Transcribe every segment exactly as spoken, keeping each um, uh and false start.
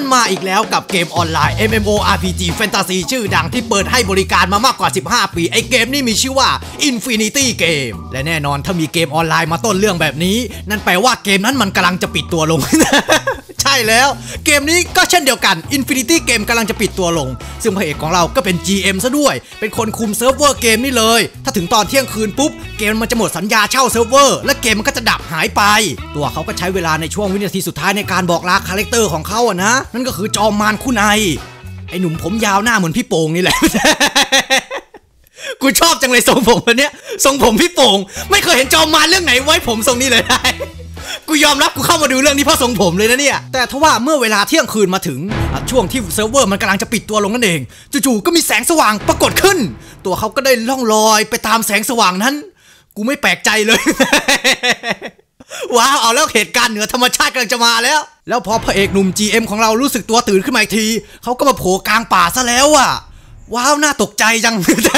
มาอีกแล้วกับเกมออนไลน์ เอ็ม เอ็ม โอ อาร์ พี จี แฟนตาซีชื่อดังที่เปิดให้บริการมามากกว่าสิบห้าปีไอเกมนี้มีชื่อว่า Infinity Game และแน่นอนถ้ามีเกมออนไลน์มาต้นเรื่องแบบนี้นั่นแปลว่าเกมนั้นมันกำลังจะปิดตัวลง ใช่แล้วเกมนี้ก็เช่นเดียวกัน Infinity Game กำลังจะปิดตัวลงซึ่งพระเอกของเราก็เป็น จี เอ็ม ซะด้วยเป็นคนคุมเซิร์ฟเวอร์เกมนี้เลยถ้าถึงตอนเที่ยงคืนปุ๊บเกมมันจะหมดสัญญาเช่าเซิร์ฟเวอร์และเกมมันก็จะดับหายไปตัวเขาก็ใช้เวลาในช่วงวินาทีสุดท้ายในการบอกลาคาแรคเตอร์ของเขาอะนะนั่นก็คือจอมมารคู่ในไอ้หนุ่มผมยาวหน้าเหมือนพี่โป่งนี่แหละ กูชอบจังเลยทรงผมแบบเนี้ยทรงผมพี่โป่งไม่เคยเห็นจอมมารเรื่องไหนไว้ผมทรงนี้เลยได้ กูยอมรับกูเข้ามาดูเรื่องนี้เพราะทรงผมเลยนะเนี่ยแต่ทว่าเมื่อเวลาเที่ยงคืนมาถึงช่วงที่เซิร์ฟเวอร์มันกำลังจะปิดตัวลงนั่นเองจู่ๆก็มีแสงสว่างปรากฏขึ้นตัวเขาก็ได้ล่องลอยไปตามแสงสว่างนั้นกูไม่แปลกใจเลย ว้าวเอาแล้วเหตุการณ์เหนือธรรมชาติกำลังจะมาแล้วแล้วพอพระเอกหนุ่ม จี เอ็ม ของเรารู้สึกตัวตื่นขึ้นมาอีกทีเขาก็มาโผล่กลางป่าซะแล้วอ่ะว้าวน่าตกใจจัง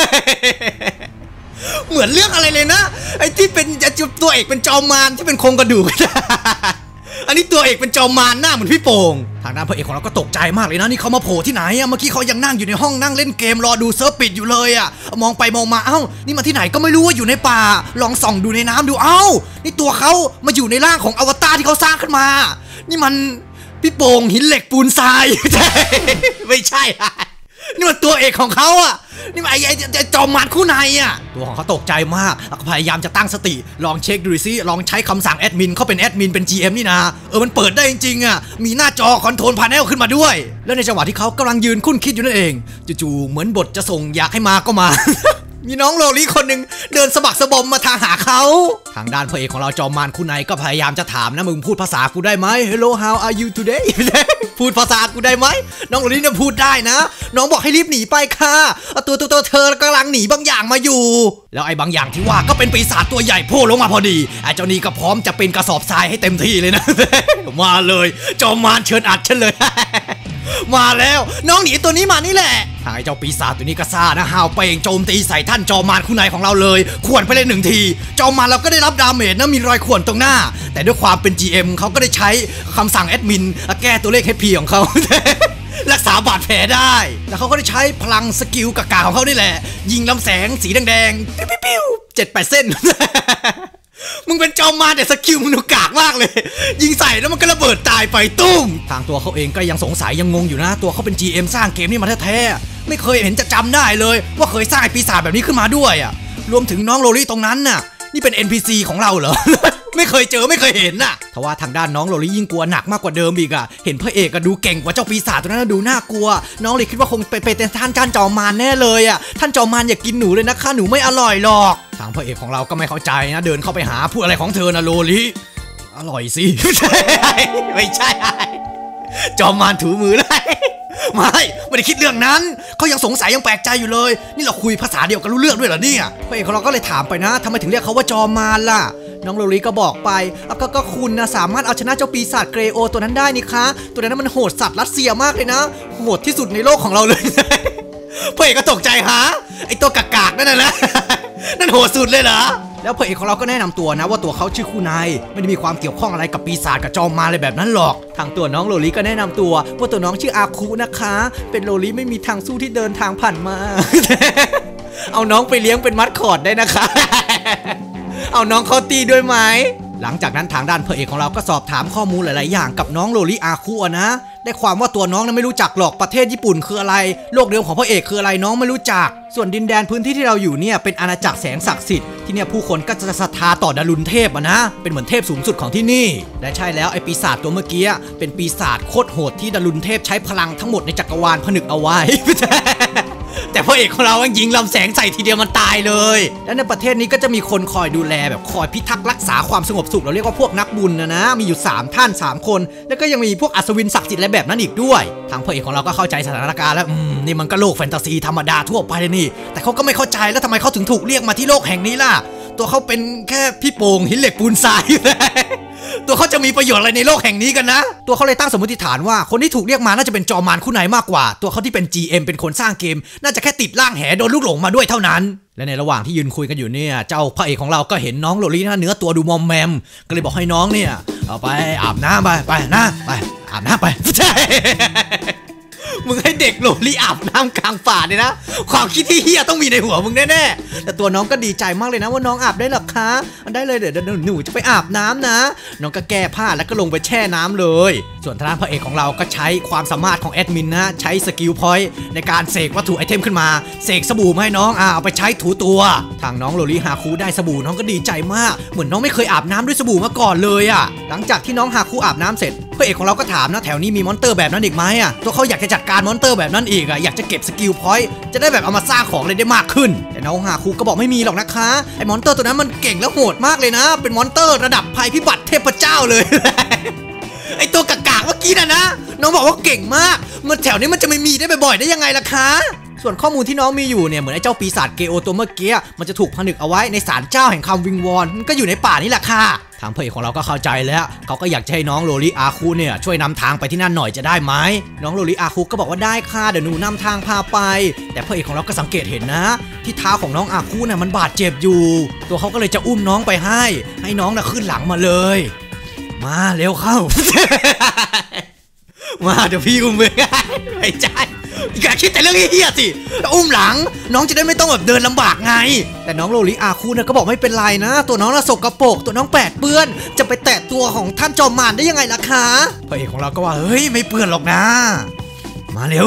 เหมือนเรื่องอะไรเลยนะไอ้ที่เป็นตัวเอกเป็นจอมมารที่เป็นโครงกระดูก อันนี้ตัวเอกเป็นจอมมารหน้าเหมือนพี่โป่งทางด้านพระเอกของเราก็ตกใจมากเลยนะนี่เขามาโผล่ที่ไหนอะเมื่อกี้เขายังนั่งอยู่ในห้องนั่งเล่นเกมรอดูเซิร์ฟปิดอยู่เลยอะมองไปมองมาเอ้านี่มาที่ไหนก็ไม่รู้ว่าอยู่ในป่าลองส่องดูในน้ำดูเอ้านี่ตัวเขามาอยู่ในร่างของอวตารที่เขาสร้างขึ้นมานี่มันพี่โป่งหินเหล็กปูนทราย ไม่ใช่นี่มันตัวเอกของเขาอ่ะนี่มันไอ้ไอ้จอมมารคู่ในอ่ะตัวของเขาตกใจมากพยายามจะตั้งสติลองเช็คดูซิลองใช้คำสั่งแอดมินเขาเป็นแอดมินเป็น จี เอ็ม นี่นะเออมันเปิดได้จริงๆอ่ะมีหน้าจอคอนโทรลพาเนลขึ้นมาด้วยแล้วในจังหวะที่เขากำลังยืนคุ้นคิดอยู่นั่นเองจู่ๆเหมือนบทจะส่งอยากให้มาก็มา มีน้องโลลี่คนหนึ่งเดินสะบักสะบอมมาทางหาเขาทางด้านพระเอกของเราจอมมารคู่ในก็พยายามจะถามนะมึงพูดภาษากูได้ไหม Hello how are you today พูดภาษากูได้ไหมน้องโลลี่เนี่ยพูดได้นะน้องบอกให้รีบหนีไปค่ะตัวตัวตัวเธอกำลังหนีบางอย่างมาอยู่แล้วไอ้บางอย่างที่ว่าก็เป็นปีศาจตัวใหญ่โผล่ลงมาพอดีไอ้เจ้านี่ก็พร้อมจะเป็นกระสอบทรายให้เต็มที่เลยนะ มาเลยจอมมารเชิญอัดฉันเลย มาแล้วน้องหนีตัวนี้มานี่แหละทางไอ้เจ้าปีศาจตัวนี้ก็ซ่านะฮาวเป่งโจมตีใส่ท่านจอมมารคู่ในของเราเลยข่วนไปเลยหนึ่งทีจอมมารเราก็ได้รับดาเมจนะมีรอยข่วนตรงหน้าแต่ด้วยความเป็น จี เอ็ม เขาก็ได้ใช้คำสั่งแอดมินแก้ตัวเลข เอช พี ของเขา รักษาบาดแผลได้แล้วเขาก็ได้ใช้พลังสกิลกากาของเขานี่แหละยิงลำแสงสีแดงๆปิ้วๆเจ็ดแปดเส้น มึงเป็นจอมมารแต่สกิลมึงดูกากมากเลยยิงใส่แล้วมันก็ระเบิดตายไปตุ้มทางตัวเขาเองก็ยังสงสัยยังงงอยู่นะตัวเขาเป็น จี เอ็ม สร้างเกมนี้มาแท้ๆไม่เคยเห็นจะจำได้เลยว่าเคยสร้างปีศาจแบบนี้ขึ้นมาด้วยอ่ะรวมถึงน้องโลลี่ตรงนั้นน่ะนี่เป็น เอ็น พี ซี ของเราเหรอ ไม่เคยเจอไม่เคยเห็นน่ะทว่าทางด้านน้องโลลี่ยิ่งกลัวหนักมากกว่าเดิมอีกอ่ะเห็นพระเอกก็ดูเก่งกว่าเจ้าปีศาจตัวนั้นดูน่ากลัวน้องเลยคิดว่าคงไปเป็นท่านท่านจอมมารแน่เลยอ่ะท่านจอมมารอย่ากินหนูเลยนะคะหนูไม่อร่อยหรอกทางพระเอกของเราก็ไม่เข้าใจนะเดินเข้าไปหาพูดอะไรของเธอนะโลลี่อร่อยสิ ไม่ใช่จอมมารถูมือเลยไม่ไม่ได้คิดเรื่องนั้นเขายังสงสัยยังแปลกใจอยู่เลยนี่เราคุยภาษาเดียวกันรู้เรื่องด้วยเหรอเนี่ยพระเอกของเราก็เลยถามไปนะทำไมถึงเรียกเขาว่าจอมมารล่ะน้องโลลี่ก็บอกไปก็ก็คุณนะสามารถเอาชนะเจ้าปีศาจเกรโอตัวนั้นได้นี่คะตัวนั้นมันโหดสัตว์รัสเซียมากเลยนะโหดที่สุดในโลกของเราเลย พระเอกก็ตกใจหาไอตัวกากๆนั่นน่ะ นั่นโหดสุดเลยเหรอแล้วพระเอกของเราก็แนะนำตัวนะว่าตัวเขาชื่อคู่นายไม่ได้มีความเกี่ยวข้องอะไรกับปีศาจกับจอมมารอะไรแบบนั้นหรอกทางตัวน้องโลลี่ก็แนะนำตัวว่าตัวน้องชื่ออาคุนะคะเป็นโลลี่ไม่มีทางสู้ที่เดินทางผ่านมา เอาน้องไปเลี้ยงเป็นมัดคอร์ดได้นะคะ เอาน้องเขาตีด้วยไหมหลังจากนั้นทางด้านพระเอกของเราก็สอบถามข้อมูลหลายๆอย่างกับน้องโลลี่อาคุนะได้ความว่าตัวน้องนั้นไม่รู้จักหรอกประเทศญี่ปุ่นคืออะไรโลกเดิมของพระเอกคืออะไรน้องไม่รู้จักส่วนดินแดนพื้นที่ที่เราอยู่เนี่ยเป็นอาณาจักรแสงศักดิ์สิทธิ์ที่เนี่ยผู้คนก็จะศรัทธาต่อดารุณเทพอะนะเป็นเหมือนเทพสูงสุดของที่นี่และใช่แล้วไอ้ปีศาจตัวเมื่อกี้เป็นปีศาจโคตรโหดที่ดารุณเทพใช้พลังทั้งหมดในจักรวาลผนึกเอาไว้ แต่พระเอกของเรายิงลำแสงใส่ทีเดียวมันตายเลยและในประเทศนี้ก็จะมีคนคอยดูแลแบบคอยพิทักษ์รักษาความสงบสุขเราเรียกว่าพวกนักบุญนะนะมีอยู่สามท่านสามคนแล้วก็ยังมีพวกอัศวินศักดิ์สิทธิ์และแบบนั้นอีกด้วยทางพระเอกของเราก็เข้าใจสถานการณ์แล้วอืมนี่มันก็โลกแฟนตาซีธรรมดาทั่วไปเลยนี่แต่เขาก็ไม่เข้าใจแล้วทำไมเขาถึงถูกเรียกมาที่โลกแห่งนี้ล่ะตัวเขาเป็นแค่พี่โป่งหินเหล็กปูนทราย ตัวเขาจะมีประโยชน์อะไรในโลกแห่งนี้กันนะตัวเขาเลยตั้งสมมติฐานว่าคนที่ถูกเรียกมาน่าจะเป็นจอมมารคู่ในมากกว่าตัวเขาที่เป็น จี เอ็ม เป็นคนสร้างเกมน่าจะแค่ติดร่างแหโดนลูกหลงมาด้วยเท่านั้นและในระหว่างที่ยืนคุยกันอยู่เนี่ยเจ้าพระเอกของเราก็เห็นน้องโลลี่นะเนื้อตัวดูมอมแมมก็เลยบอกให้น้องเนี่ยเอาไปอาบน้ำไปไปนะไปอาบน้ำไปใช่มึงให้เด็กโหลลี่อาบน้ำกลางป่าเนี่ยนะความคิดที่เฮี้ยต้องมีในหัวมึงแน่ๆแต่ตัวน้องก็ดีใจมากเลยนะว่าน้องอาบได้หรอคะได้เลยเดี๋ยวหนูจะไปอาบน้ำนะน้องก็แก้ผ้าแล้วก็ลงไปแช่น้ำเลยส่วนทางพระเอกของเราก็ใช้ความสามารถของแอดมินนะใช้สกิลพอยต์ในการเสกวัตถุไอเทมขึ้นมาเสกสบู่มาให้น้องอ่าเอาไปใช้ถูตัวทางน้องโลลิฮาคุได้สบู่น้องก็ดีใจมากเหมือนน้องไม่เคยอาบน้ำด้วยสบู่มาก่อนเลยอ่ะหลังจากที่น้องฮาคุอาบน้ำเสร็จพระเอกของเราก็ถามนะแถวนี้มีมอนเตอร์แบบนั้นอีกไหมอ่ะตัวเขาอยากจะจัดการมอนเตอร์แบบนั้นอีกอ่ะอยากจะเก็บสกิลพอยต์จะได้แบบเอามาสร้างของเลยได้มากขึ้นแต่น้องฮาคุก็บอกไม่มีหรอกนะคะไอ้มอนเตอร์ตัวนั้นมันเก่งและโหดมากเลยนะเป็นมอนเตอร์ระดับภัยพิบัติเทพเจ้าเลยไอตัวกากๆเมื่อกี้นะนะน้องบอกว่าเก่งมากมันแถวนี้มันจะไม่มีได้บ่อยๆได้ยังไงล่ะคะส่วนข้อมูลที่น้องมีอยู่เนี่ยเหมือนไอ้เจ้าปีศาจเกโอตัวเมื่อกี้มันจะถูกผนึกเอาไว้ในศาลเจ้าแห่งคำวิงวอนมันก็อยู่ในป่านี่แหละค่ะทางพระเอกของเราก็เข้าใจแล้วเขาก็อยากให้น้องโลลิอาคุเนี่ยช่วยนำทางไปที่นั่นหน่อยจะได้ไหมน้องโลลิอาคุก็บอกว่าได้ค่ะเดี๋ยวหนูนำทางพาไปแต่พระเอกของเราก็สังเกตเห็นนะที่เท้าของน้องอาคุเนี่ยมันบาดเจ็บอยู่ตัวเขาก็เลยจะอุ้มน้องไปให้ให้น้องน่ะขึ้นหลังมาเลยมาเร็วเข้า มาเดี๋ยวพี่อุ้มไปไม่ใช่อีกาคิดแต่เรื่องเฮี้ยสิอุ้มหลังน้องจะได้ไม่ต้องแบบเดินลำบากไงแต่น้องโลลิอาคุเนี่ยก็บอกไม่เป็นไรนะตัวน้องน่ะสกปรกตัวน้องแปดเปื้อนจะไปแตะตัวของท่านจอมมารได้ยังไงล่ะคะพระเอกของเราก็ว่าเฮ้ยไม่เปื้อนหรอกนะมาเร็ว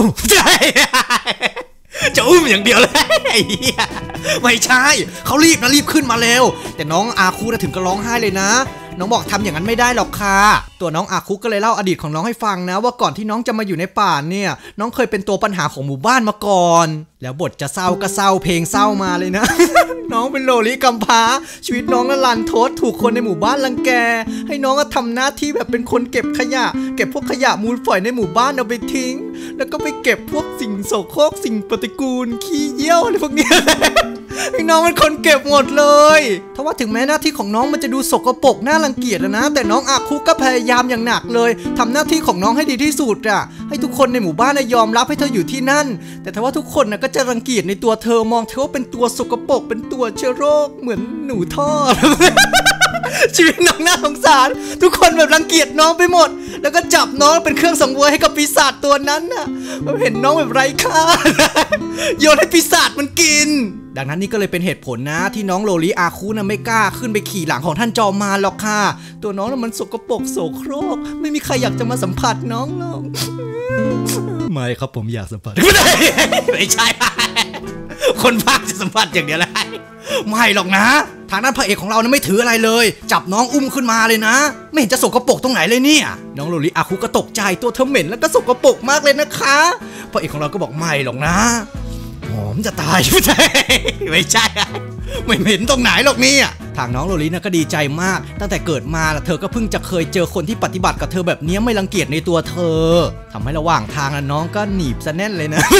จะอุ้มอย่างเดียวเลยไม่ใช่เขารีบนะรีบขึ้นมาเร็วแต่น้องอาคุนะถึงก็ร้องไห้เลยนะน้องบอกทำอย่างนั้นไม่ได้หรอกค่ะตัวน้องอาคุก็เลยเล่าอดีตของน้องให้ฟังนะว่าก่อนที่น้องจะมาอยู่ในป่าเนี่ยน้องเคยเป็นตัวปัญหาของหมู่บ้านมาก่อนแล้วบทจะเศร้าก็เศร้าเพลงเศร้ามาเลยนะ น้องเป็นโลลิกำพร้าชีวิตน้องละลันทดถูกคนในหมู่บ้านรังแกให้น้องก็ทำหน้าที่แบบเป็นคนเก็บขยะเก็บพวกขยะมูลฝอยในหมู่บ้านเอาไปทิ้งแล้วก็ไปเก็บพวกสิ่งโสโครกสิ่งปฏิกูลขี้เยี่ยวอะไรพวกนี้ ให้น้องเป็นคนเก็บหมดเลยถ้าว่าถึงแม้หน้าที่ของน้องมันจะดูสกปรกน่ารังเกียจแล้วนะแต่น้องอาคุก็พยายามอย่างหนักเลยทำหน้าที่ของน้องให้ดีที่สุดอ่ะให้ทุกคนในหมู่บ้านยอมรับให้เธออยู่ที่นั่นแต่ถ้าว่าทุกคนนะก็จะรังเกียจในตัวเธอมองเธอว่าเป็นตัวสกปรกเป็นตัวเชื้อโรคเหมือนหนูทอด ชีวิตน้องน่าสงสารทุกคนแบบรังเกียจน้องไปหมดแล้วก็จับน้องเป็นเครื่องสังเวยให้กับปีศาจตัวนั้นน่ะเห็นน้องแบบไร้ค่า โยนให้ปีศาจมันกินดังนั้นนี่ก็เลยเป็นเหตุผลนะที่น้องโลลิอาคุนะไม่กล้าขึ้นไปขี่หลังของท่านจอมมารหรอกค่ะตัวน้องน่ะมันสกปรกโสโครกไม่มีใครอยากจะมาสัมผัสน้องหรอก ไม่ครับผมอยากสัมผัส ไม่ใช่ คนภาคจะสัมผัสอย่างเดียวเลยไม่หรอกนะทางด้านพระเอกของเรานะไม่ถืออะไรเลยจับน้องอุ้มขึ้นมาเลยนะไม่เห็นจะสกปรกตรงไหนเลยเนี่ยน้องโลลิอาคุก็ตกใจตัวเธอเหม็นแล้วก็สกปรกมากเลยนะคะพระเอกของเราก็บอกไม่หรอกนะหอมจะตายไม่ใช่ไม่ใช่ไม่เหม็นตรงไหนหรอกเนี่ยทางน้องโลลินะก็ดีใจมากตั้งแต่เกิดมาเธอก็เพิ่งจะเคยเจอคนที่ปฏิบัติกับเธอแบบนี้ไม่รังเกียจในตัวเธอทำให้ระหว่างทางน้องก็หนีบซะแน่นเลยนะ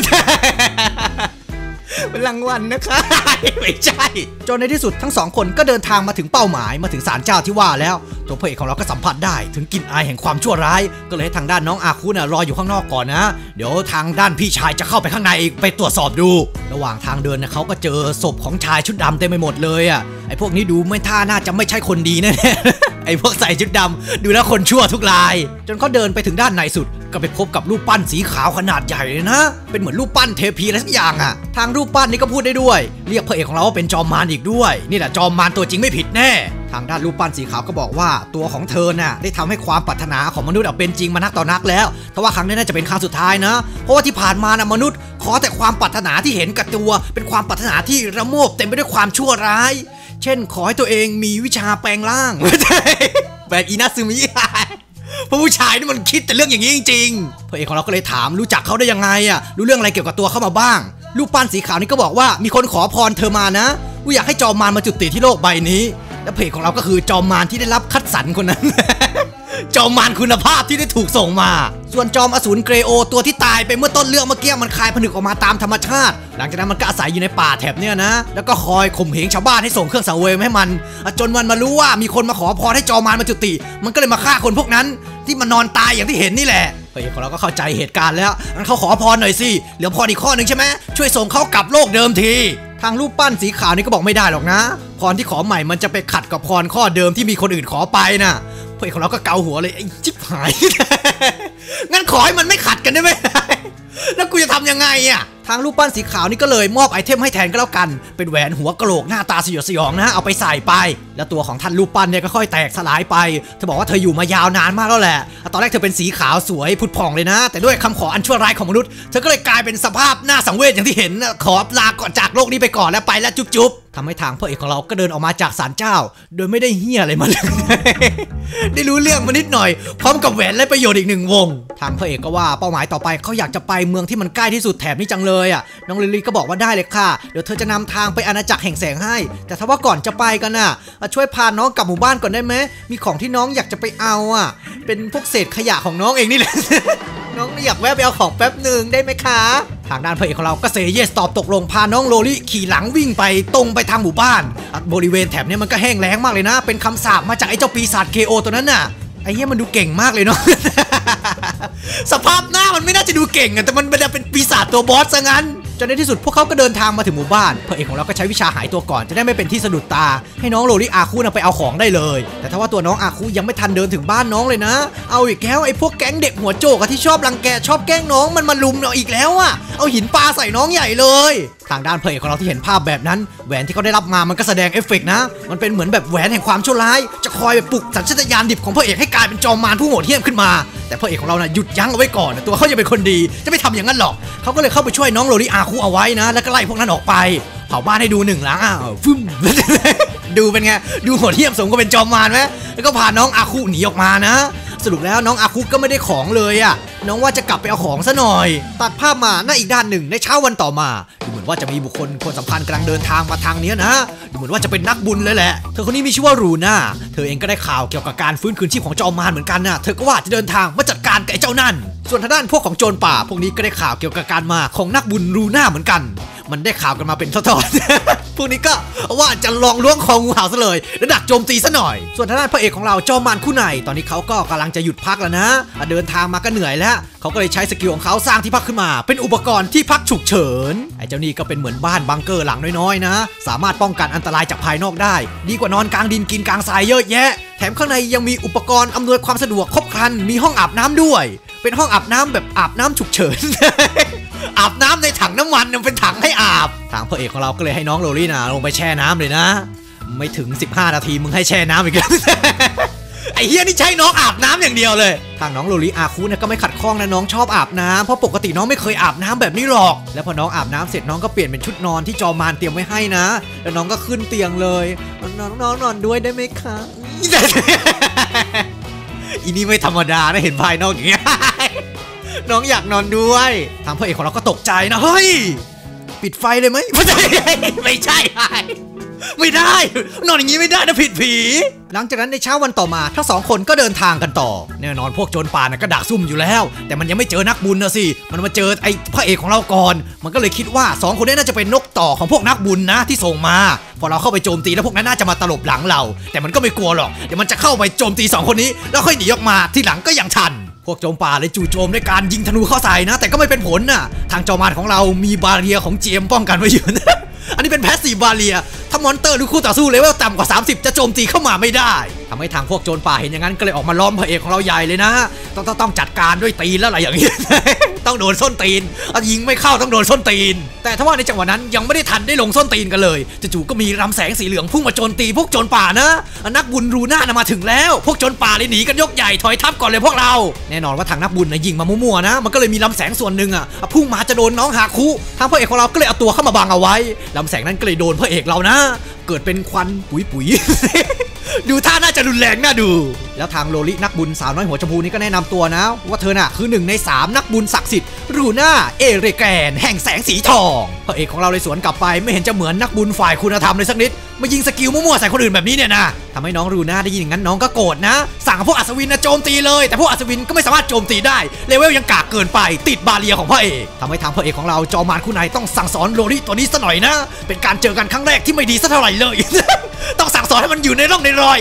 เป็นรางวัลนะคะไม่ใช่จนในที่สุดทั้งสองคนก็เดินทางมาถึงเป้าหมายมาถึงศาลเจ้าที่ว่าแล้วตัวพระเอกของเราก็สัมผัสได้ถึงกลิ่นอายแห่งความชั่วร้ายก็เลยให้ทางด้านน้องอาคุน่ะรออยู่ข้างนอกก่อนนะเดี๋ยวทางด้านพี่ชายจะเข้าไปข้างในไปตรวจสอบดูระหว่างทางเดินนะเขาก็เจอศพของชายชุดดำเต็มไปหมดเลยอ่ะไอ้พวกนี้ดูไม่ท่าน่าจะไม่ใช่คนดีแน่ๆไอ้พวกใส่ชุดดำดูแล้วคนชั่วทุกรายจนเขาเดินไปถึงด้านในสุดก็ไปพบกับรูปปั้นสีขาวขนาดใหญ่เลยนะเป็นเหมือนรูปปั้นเทพีอะไรสักอย่างอ่ะทางรูปปั้นนี้ก็พูดได้ด้วยเรียกพระเอกของเราว่าเป็นจอมมารอีกด้วยนี่แหละจอมมารตัวจริงไม่ผิดแน่ทางด้านรูปปั้นสีขาวก็บอกว่าตัวของเธอน่ะได้ทำให้ความปรารถนาของมนุษย์เป็นจริงมานักต่อนักแล้วแต่ว่าครั้งนี้น่าจะเป็นครั้งสุดท้ายนะเพราะว่าที่ผ่านมานะมนุษย์ขอแต่ความปรารถนาที่เห็นกับตัวเป็นความปรารถนาที่ระโมบเต็มไปด้วยความชั่วร้ายเช่นขอให้ตัวเองมีวิชาแปลงร่างแบบอินาซึมิเพราะผู้ชายนี่มันคิดแต่เรื่องอย่างนี้จริงๆพระเอกของเราก็เลยถามรู้จักเขาได้ยังไงอ่ะรู้เรื่องอะไรเกี่ยวกับตัวเขามาบ้างรูปปั้นสีขาวนี่ก็บอกว่ามีคนขอพรเธอมานะว่าอยากให้จอมมารมาจุติที่โลกใบนี้และเพจของเราก็คือจอมมารที่ได้รับคัดสรรคนนั้น จอมมารคุณภาพที่ได้ถูกส่งมาส่วนจอมอสูรเกรโอตัวที่ตายไปเมื่อต้นเรื่องเมื่อกี้มันคลายผนึกออกมาตามธรรมชาติหลังจากนั้นมันก็อาศัยอยู่ในป่าแถบเนี้ยนะแล้วก็คอยข่มเหงชาวบ้านให้ส่งเครื่องสังเวยให้มันจนมันมารู้ว่ามีคนมาขอพรให้จอมมารมาจุติมันก็เลยมาฆ่าคนพวกนั้นที่มันนอนตายอย่างที่เห็นนี่แหละพระเอกของเราก็เข้าใจเหตุการณ์แล้วงั้นเขาขอพรหน่อยสิเหลือพรอีกข้อหนึ่งใช่ไหมช่วยส่งเขากลับโลกเดิมทีทางรูปปั้นสีขาวนี่ก็บอกไม่ได้หรอกนะพรที่ขอใหม่มันจะไปขัดกับพรข้อเดิมที่มีคนอื่นขอไปนะพพระเอกของเราก็เกาหัวเลยไอ้จิ๊บหาย งั้นขอให้มันไม่ขัดกันได้ไหม แล้วกูจะทำยังไงอ่ะทางรูปปั้นสีขาวนี่ก็เลยมอบไอเทมให้แทนก็แล้วกันเป็นแหวนหัวกะโหลกหน้าตาสยดสยองนะเอาไปใส่ไปแล้วตัวของท่านรูปปั้นเนี่ยก็ค่อยแตกสลายไปเธอบอกว่าเธออยู่มายาวนานมากแล้วแหละตอนแรกเธอเป็นสีขาวสวยผุดผ่องเลยนะแต่ด้วยคำขออันชั่วร้ายของมนุษย์เธอก็เลยกลายเป็นสภาพหน้าสังเวชอย่างที่เห็นขอลาก่อนจากโลกนี้ไปก่อนแล้วไปแล้วจุ๊บๆทำให้ทางพระเอกของเราก็เดินออกมาจากศาลเจ้าโดยไม่ได้เหี้ยอะไรมาเลย ได้รู้เรื่องมานิดหน่อยพร้อมกับแหวนและประโยชน์อีกหนึ่งวงทางพระเอกก็ว่าเป้าหมายต่อไปเขาอยากจะไปเมืองที่มันใกล้ที่สุดแถบนี้จังเลยอ่ะน้องลิลลี่ก็บอกว่าได้เลยค่ะเดี๋ยวเธอจะนำทางไปอาณาจักรแห่งแสงให้แต่ถ้าว่าก่อนจะไปกันน่ะช่วยพาน้องกลับหมู่บ้านก่อนได้ไหมมีของที่น้องอยากจะไปเอาอ่ะเป็นพวกเศษขยะของน้องเองนี่แหละ น้องอยากแวะไปเอาของแป๊บหนึ่งได้ไหมคะทางด้านพระเอกของเราก็เซเยสตอบตกลงพาน้องโลลี่ขี่หลังวิ่งไปตรงไปทางหมู่บ้านบริเวณแถบนี้มันก็แห้งแล้งมากเลยนะเป็นคำสาปมาจากไอ้เจ้าปีศาจเคโอตัวนั้นน่ะไอ้เหี้ยมันดูเก่งมากเลยเนาะ สภาพหน้ามันไม่น่าจะดูเก่งอะแต่มันเป็นปีศาจตัวบอสซะงั้นจนในที่สุดพวกเขาก็เดินทางมาถึงหมู่บ้านพระเอกของเราก็ใช้วิชาหายตัวก่อนจะได้ไม่เป็นที่สะดุดตาให้น้องโลลี่อาคุนะไปเอาของได้เลยแต่ถ้าว่าตัวน้องอาคุยังไม่ทันเดินถึงบ้านน้องเลยนะเอาอีกแล้วไอ้พวกแก๊งเด็กหัวโจกที่ชอบรังแกชอบแกล้งน้องมันมาลุมเราอีกแล้วอะเอาหินปาใส่น้องใหญ่เลยทางด้านพระเอกของเราที่เห็นภาพแบบนั้นแหวนที่เขาได้รับมามันก็แสดงเอฟเฟกต์นะมันเป็นเหมือนแบบแหวนแห่งความชั่วร้ายจะคอยแบบปลุกสัญชาตญาณดิบของพระเอกให้กลายเป็นจอมมารผู้โหดเหี้ยมขึ้นมาแต่พระเอกของเรานะหยุดยั้งเอาไว้ก่อนตัวเขาจะเป็นคนดีจะไม่ทำอย่างนั้นหรอกเขาก็เลยเข้าไปช่วยน้องโลลี่อาคุเอาไว้นะแล้วก็ไล่พวกนั้นออกไปเผาบ้านให้ดูหนึ่งหลังอ้าวฟึ่ม ดูเป็นไงดูโหดเหี้ยมสมก็เป็นจอมมารไหมแล้วก็พาน้องอาคุหนีออกมานะสรุปแล้วน้องอาคุก็ไม่ได้ของเลยอ่ะน้องว่าจะกลับไปเอาของซะหน่อยตัดภาพมาหน้าอีกด้านหนึ่งในเช้าวันต่อมาดูเหมือนว่าจะมีบุคคลคนสำคัญกำลังเดินทางมาทางนี้นะดูเหมือนว่าจะเป็นนักบุญเลยแหละเธอคนนี้มีชื่อว่ารูน่าเธอเองก็ได้ข่าวเกี่ยวกับการฟื้นคืนชีพของจอมมารเหมือนกันนะเธอก็ว่าจะเดินทางมาจัดการกับไอ้เจ้านั่นส่วนทางด้านพวกของโจรป่าพวกนี้ก็ได้ข่าวเกี่ยวกับการมาของนักบุญรูน่าเหมือนกันมันได้ข่าวกันมาเป็นทอดๆ พวกนี้ก็ว่าจะลองล้วงคองูเห่าซะเลยและดักโจมตีซะหน่อยส่วนทางด้านพระเอกของเราจอมมารคู่ไหนตอนนี้เขาก็กำลังจะหยุดพักแล้วนะเดินทางมาก็เหนื่อยแล้วเขาก็เลยใช้สกิลของเขาสร้างที่พักขึ้นมาเป็นอุปกรณ์ที่พักฉุกเฉินไอ้เจ้านี่ก็เป็นเหมือนบ้านบังเกอร์หลังน้อยๆนะสามารถป้องกันอันตรายจากภายนอกได้ดีกว่านอนกลางดินกินกลางทรายเยอะแยะแถมข้างในยังมีอุปกรณ์อำนวยความสะดวกครบครันมีห้องอาบน้ำด้วยเป็นห้องอาบน้ำแบบอาบน้ำฉุกเฉิน อาบน้ำในถังน้ำมันมันเป็นถังให้อาบทางพระเอกของเราก็เลยให้น้องโลลี่นะลงไปแช่น้ำเลยนะไม่ถึงสิบห้านาทีมึงให้แช่น้ำอีกแล้ว ไอ้เฮียนี่ใช้น้องอาบน้ำอย่างเดียวเลยทางน้องโลลี่อาคุนะก็ไม่ขัดข้องนะน้องชอบอาบน้ำเพราะปกติน้องไม่เคยอาบน้ำแบบนี้หรอกแล้วพอน้องอาบน้ำเสร็จน้องก็เปลี่ยนเป็นชุดนอนที่จอมมารเตรียมไว้ให้นะแล้วน้องก็ขึ้นเตียงเลยน้องน้องนอนด้วยได้ไหมคะ อีนี่ไม่ธรรมดานะเห็นภายนอกอย่างเงี้ย น้องอยากนอนด้วยทางพระเอกของเราก็ตกใจนะเฮ้ยปิดไฟเลยไหมไม่ใช่ไม่ใช่ไม่ได้นอนอย่างนี้ไม่ได้นะผิดผีหลังจากนั้นในเช้าวันต่อมาทั้งสองคนก็เดินทางกันต่อแน่นอนพวกโจรป่านะก็ดักซุ่มอยู่แล้วแต่มันยังไม่เจอนักบุญนะสิมันมาเจอไอ้พระเอกของเราก่อนมันก็เลยคิดว่าสองคนนี้น่าจะเป็นนกต่อของพวกนักบุญนะที่ส่งมาพอเราเข้าไปโจมตีแล้วพวกนั้นน่าจะมาตลบหลังเราแต่มันก็ไม่กลัวหรอกเดี๋ยวมันจะเข้าไปโจมตีสองคนนี้แล้วค่อยหนีออกมาทีหลังก็ยังทันพวกโจมป่าเลยจู่โจมด้วยการยิงธนูเข้าใส่นะแต่ก็ไม่เป็นผลน่ะทางจอมมารของเรามีบาเรียของเจมป้องกันไว้อยู่นะอันนี้เป็นแพสซีฟบาเรียถ้ามอนเตอร์หรือคู่ต่อสู้เลเวลต่ำกว่าสามสิบจะโจมตีเข้ามาไม่ได้ทำให้ทางพวกโจรป่าเห็นอย่างนั้นก็เลยออกมาล้อมพระเอกของเราใหญ่เลยนะต้องต้องต้องจัดการด้วยตีนแล้วอะไรอย่างนี้ ต้องโดนส้นตีนยิงไม่เข้าต้องโดนส้นตีนแต่ถ้าว่าในจังหวะนั้นยังไม่ได้ทันได้ลงส้นตีนกันเลยจู่ๆก็มีลำแสงสีเหลืองพุ่งมาโจมตีพวกโจรป่านะนักบุญรูน่ามาถึงแล้วพวกโจรป่าเลยหนีกันยกใหญ่ถอยทับก่อนเลยพวกเราแน่นอนว่าทางนักบุญนะยิงมามั่วๆนะมันก็เลยมีลำแสงส่วนหนึ่งอ่ะพุ่งมาจะโดนน้องฮาคุทางพระเอกของเราก็เลยเอาตัวเข้ามาบังเอาไว้ลำแสงนั้นก็เลยโดนพระเอกเรานะเกิดเป็นควันปุ๋ยๆ ดูท่าน่าจะรุนแรงน่าดูแล้วทางโลลินักบุญสาวน้อยหัวชมพูนี่ก็แนะนำตัวนะว่าเธอน่ะคือหนึ่งในสามนักบุญศักดิ์สิทธิ์รูน่าเอเรแกนแห่งแสงสีทองพระเอกของเราเลยสวนกลับไปไม่เห็นจะเหมือนนักบุญฝ่ายคุณธรรมเลยสักนิดมายิงสกิลมั่วๆใส่คนอื่นแบบนี้เนี่ยนะทำให้น้องรูน่าได้ยินอย่างนั้นน้องก็โกรธนะสั่งพวกอัศวินนะโจมตีเลยแต่พวกอัศวินก็ไม่สามารถโจมตีได้เลเวลยังกากเกินไปติดบาเรียของพระเอกทำให้ทางพระเอกของเราจอมมารคู่ไหนต้องสั่งสอนโลลิตัวนี้ซะหน่อยนะเป็นการเจอกันครั้งแรกที่ไม่ดีสักเท่าไหร่เลย ต้องสั่งสอนให้มันอยู่ในร่องในรอยจับ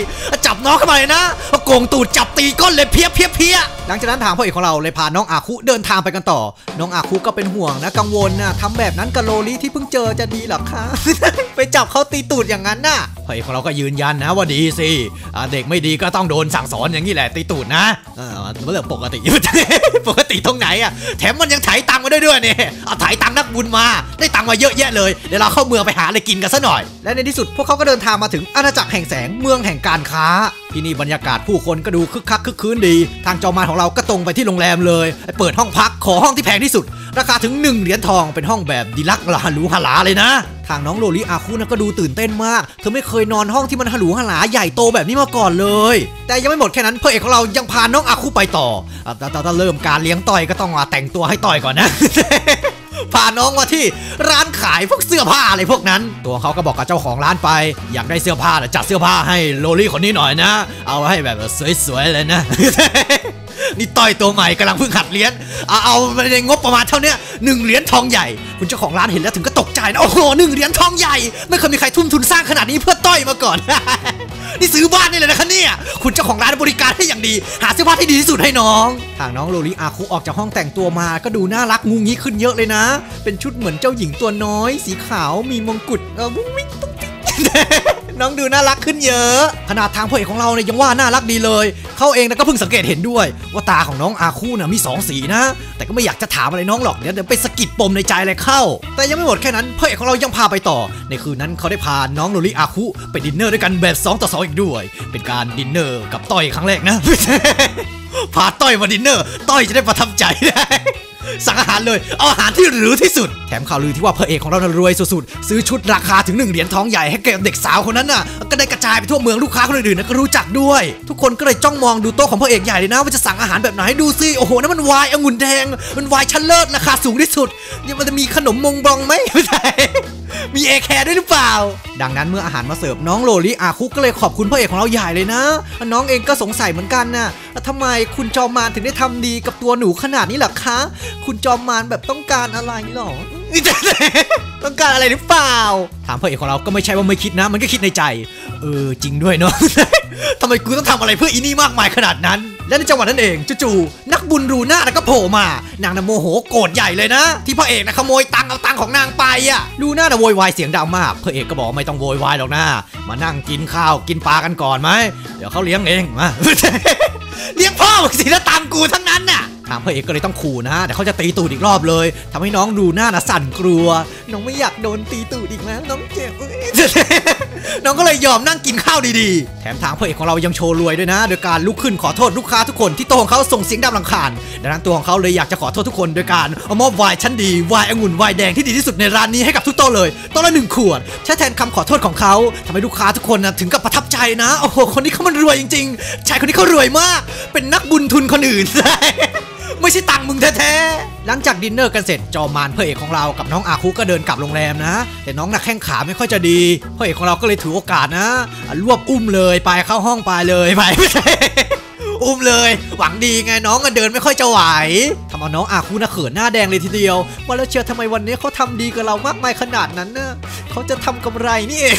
จับน้องเข้ามาเลยนะโกงตูดจับตีก้นเลยเพี้ยเพี้ยเพี้ยหลังจากนั้นทางพ่อเอกของเราเลยพาน้องอาคุเดินทางไปกันต่อน้องอาคุก็เป็นห่วงนะกังวลนะทำแบบนั้นกับโลลิที่เพิ่งเจอจะดีหรอคะ ไปจับเขาตีตูดอย่างนั้นน่ะพ่อเอกของเราก็ยืนยันนะว่าดีสิเด็กไม่ดีก็ต้องโดนสั่งสอนอย่างนี้แหละตีตูดนะเออมันเรื่องปกติ ปกติตรงไหนอ่ะแถมมันยังไถตังค์มาด้วยด้วยเนี่ยเอาไถตังค์นักบุญมาได้ตังค์มาเยอะแยะเลยเดี๋ยวเราเข้าเมืองไปหาอะไรกินกันซะหน่อยและในที่สุดพวกเขาก็เดินทางมาถึงอาณาจักรแห่งแสงเมืองแห่งการค้าที่นี่บรรยากาศผู้คนก็ดูคึกคักคึกคืนดีทางจอมมารของเราก็ตรงไปที่โรงแรมเลยเปิดห้องพักขอห้องที่แพงที่สุดราคาถึงหนึ่งเหรียญทองเป็นห้องแบบดีลักซ์หรูหราเลยนะทางน้องโลลิอาคุนะก็ดูตื่นเต้นมากเธอไม่เคยนอนห้องที่มันหรูหราใหญ่โตแบบนี้มาก่อนเลยแต่ยังไม่หมดแค่นั้นพระเอกของเรายังพาน้องอาคุไปต่อแต่เริ่มการเลี้ยงต่อยก็ต้องมาแต่งตัวให้ต่อยก่อนนะ พาน้องมาที่ร้านขายพวกเสื้อผ้าอะไรพวกนั้นตัวเขาก็บอกกับเจ้าของร้านไปอยากได้เสื้อผ้าจัดเสื้อผ้าให้โลลี่คนนี้หน่อยนะเอาให้แบบสวยๆเลยนะ นี่ต่อยตัวใหม่กำลังเพิ่งหัดเลี้ยงเอาเอาในงบประมาณเท่านี้หนึ่งเหรียญทองใหญ่คุณเจ้าของร้านเห็นแล้วถึงก็ตกใจนะโอ้โหหนึ่งเหรียญทองใหญ่ไม่เคยมีใครทุ่มทุนสร้างขนาดนี้เพื่อต่อยมาก่อน นี่ซื้อบ้านนี่เลยนะคะเนี่ยคุณเจ้าของร้านบริการให้อย่างดีหาเสื้อผ้าที่ดีที่สุดให้น้องทางน้องโลลิอาคุออกจากห้องแต่งตัวมาก็ดูน่ารักงูงี้ขึ้นเยอะเลยนะเป็นชุดเหมือนเจ้าหญิงตัวน้อยสีขาวมีมงกุฎเออวุ้งวิ่งตุ๊กติ๊ก น้องดูน่ารักขึ้นเยอะขนาดทางพ่อเอกของเราเนี่ยยังว่าน่ารักดีเลยเขาเองนะก็เพิ่งสังเกตเห็นด้วยว่าตาของน้องอาคุน่ะมีสองสีนะแต่ก็ไม่อยากจะถามอะไรน้องหรอกเดี๋ยวเดี๋ยวไปสะกิดปมในใจอะไรเข้าแต่ยังไม่หมดแค่นั้นพ่อเอกของเรายังพาไปต่อในคืนนั้นเขาได้พาน้องโลลิอาคุไปดินเนอร์ด้วยกันแบบสองต่อสองอีกด้วยเป็นการดินเนอร์กับต้อยครั้งแรกนะ พาต้อยมาดินเนอร์ต้อยจะได้ประทับใจได้สั่งอาหารเลยเอาอาหารที่หรูที่สุดแถมข่าวลือที่ว่าพระเอกของเรารวยสุดๆซื้อชุดราคาถึงหนึ่งเหรียญทองใหญ่ให้แก่เด็กสาวคนนั้นน่ะก็ได้กระจายไปทั่วเมืองลูกค้าคนอื่นๆก็รู้จักด้วยทุกคนก็เลยจ้องมองดูโต๊ะของพระเอกใหญ่เลยนะว่าจะสั่งอาหารแบบไหนดูสิโอ้โหนั่นมันไวน์องุ่นแดงมันไวน์ชั้นเลิศราคาสูงที่สุดยังมันจะมีขนมมงบองไหมไม่ใช่มีเอแคร์ด้วยหรือเปล่าดังนั้นเมื่ออาหารมาเสิร์ฟน้องโลลิอาคุก็เลยขอบคุณพระเอกของเราใหญ่เลยนะน้องเองก็สงสัยเหมือนกันนะทำไมคุณจอมมารถึงได้ทำดีกับตัวหนูขนาดนี้ล่ะคะคุณจอมมารแบบต้องการอะไรหรอ ต้องการอะไรหรือเปล่าถามพระเอกของเราก็ไม่ใช่ว่าไม่คิดนะมันก็คิดในใจเออจริงด้วยเนาะ ทำไมกูต้องทำอะไรเพื่ออีนี่มากมายขนาดนั้นและในจังหวะนั้นเองจู่ๆนักบุญรูน่าก็โผล่มานางน่ะโมโหโกรธใหญ่เลยนะที่พระเอกนะขโมยตังค์เอาตังค์ของนางไปอ่ะรูน่าน่ะโวยวายเสียงดังมากพระเอกก็บอกไม่ต้องโวยวายหรอกนะมานั่งกินข้าวกินปลากันก่อนไหมเดี๋ยวเขาเลี้ยงเองมา เลี้ยงพ่อสิแล้วตามกูทั้งนั้นน่ะทางพระเอกก็เลยต้องขู่นะแต่เขาจะตีตูดอีกรอบเลยทำให้น้องรูน่าน่ะสั่นกลัวน้องไม่อยากโดนตีตูดอีกนะน้องเจ็บ น้องก็เลยยอมนั่งกินข้าวดีๆแถมทางพระเอกของเรายังโชว์รวยด้วยนะโดยการลุกขึ้นขอโทษลูกค้าทุกคนที่โต๊ะของเขาส่งเสียงดังรำคาญดังนั้นตัวของเขาเลยอยากจะขอโทษทุกคนโดยการเอามอบไวน์ชั้นดีไวน์องุ่นไวน์แดงที่ดีที่สุดในร้านนี้ให้กับทุกโต๊ะเลยโต๊ะละหนึ่งขวดใช้แทนคำขอโทษของเขาทำให้ลูกค้าทุกคนนะถึงกับประทับใจนะโอ้โหคนนี้เขามันรวยจริงๆชายคนนี้เขารวยมากเป็นนักบุญทุนคนอื่น ไม่ใช่ตังมึงแท้ๆหลังจากดินเนอร์กันเสร็จจอมมารพระเอกของเรากับน้องอาคุก็เดินกลับโรงแรมนะแต่น้องน่ะแข้งขาไม่ค่อยจะดีพระเอกของเราก็เลยถือโอกาสนะรวบอุ้มเลยไปเข้าห้องไปเลยไปไม่ใช่ อุ้มเลยหวังดีไงน้องก็เดินไม่ค่อยจะไหวทำเอาน้องอาคุน่ะเขินหน้าแดงเลยทีเดียวว่าแล้วเชียวทำไมวันนี้เขาทำดีกับเรามากมายขนาดนั้นน่ะเขาจะทำกำไรนี่เอง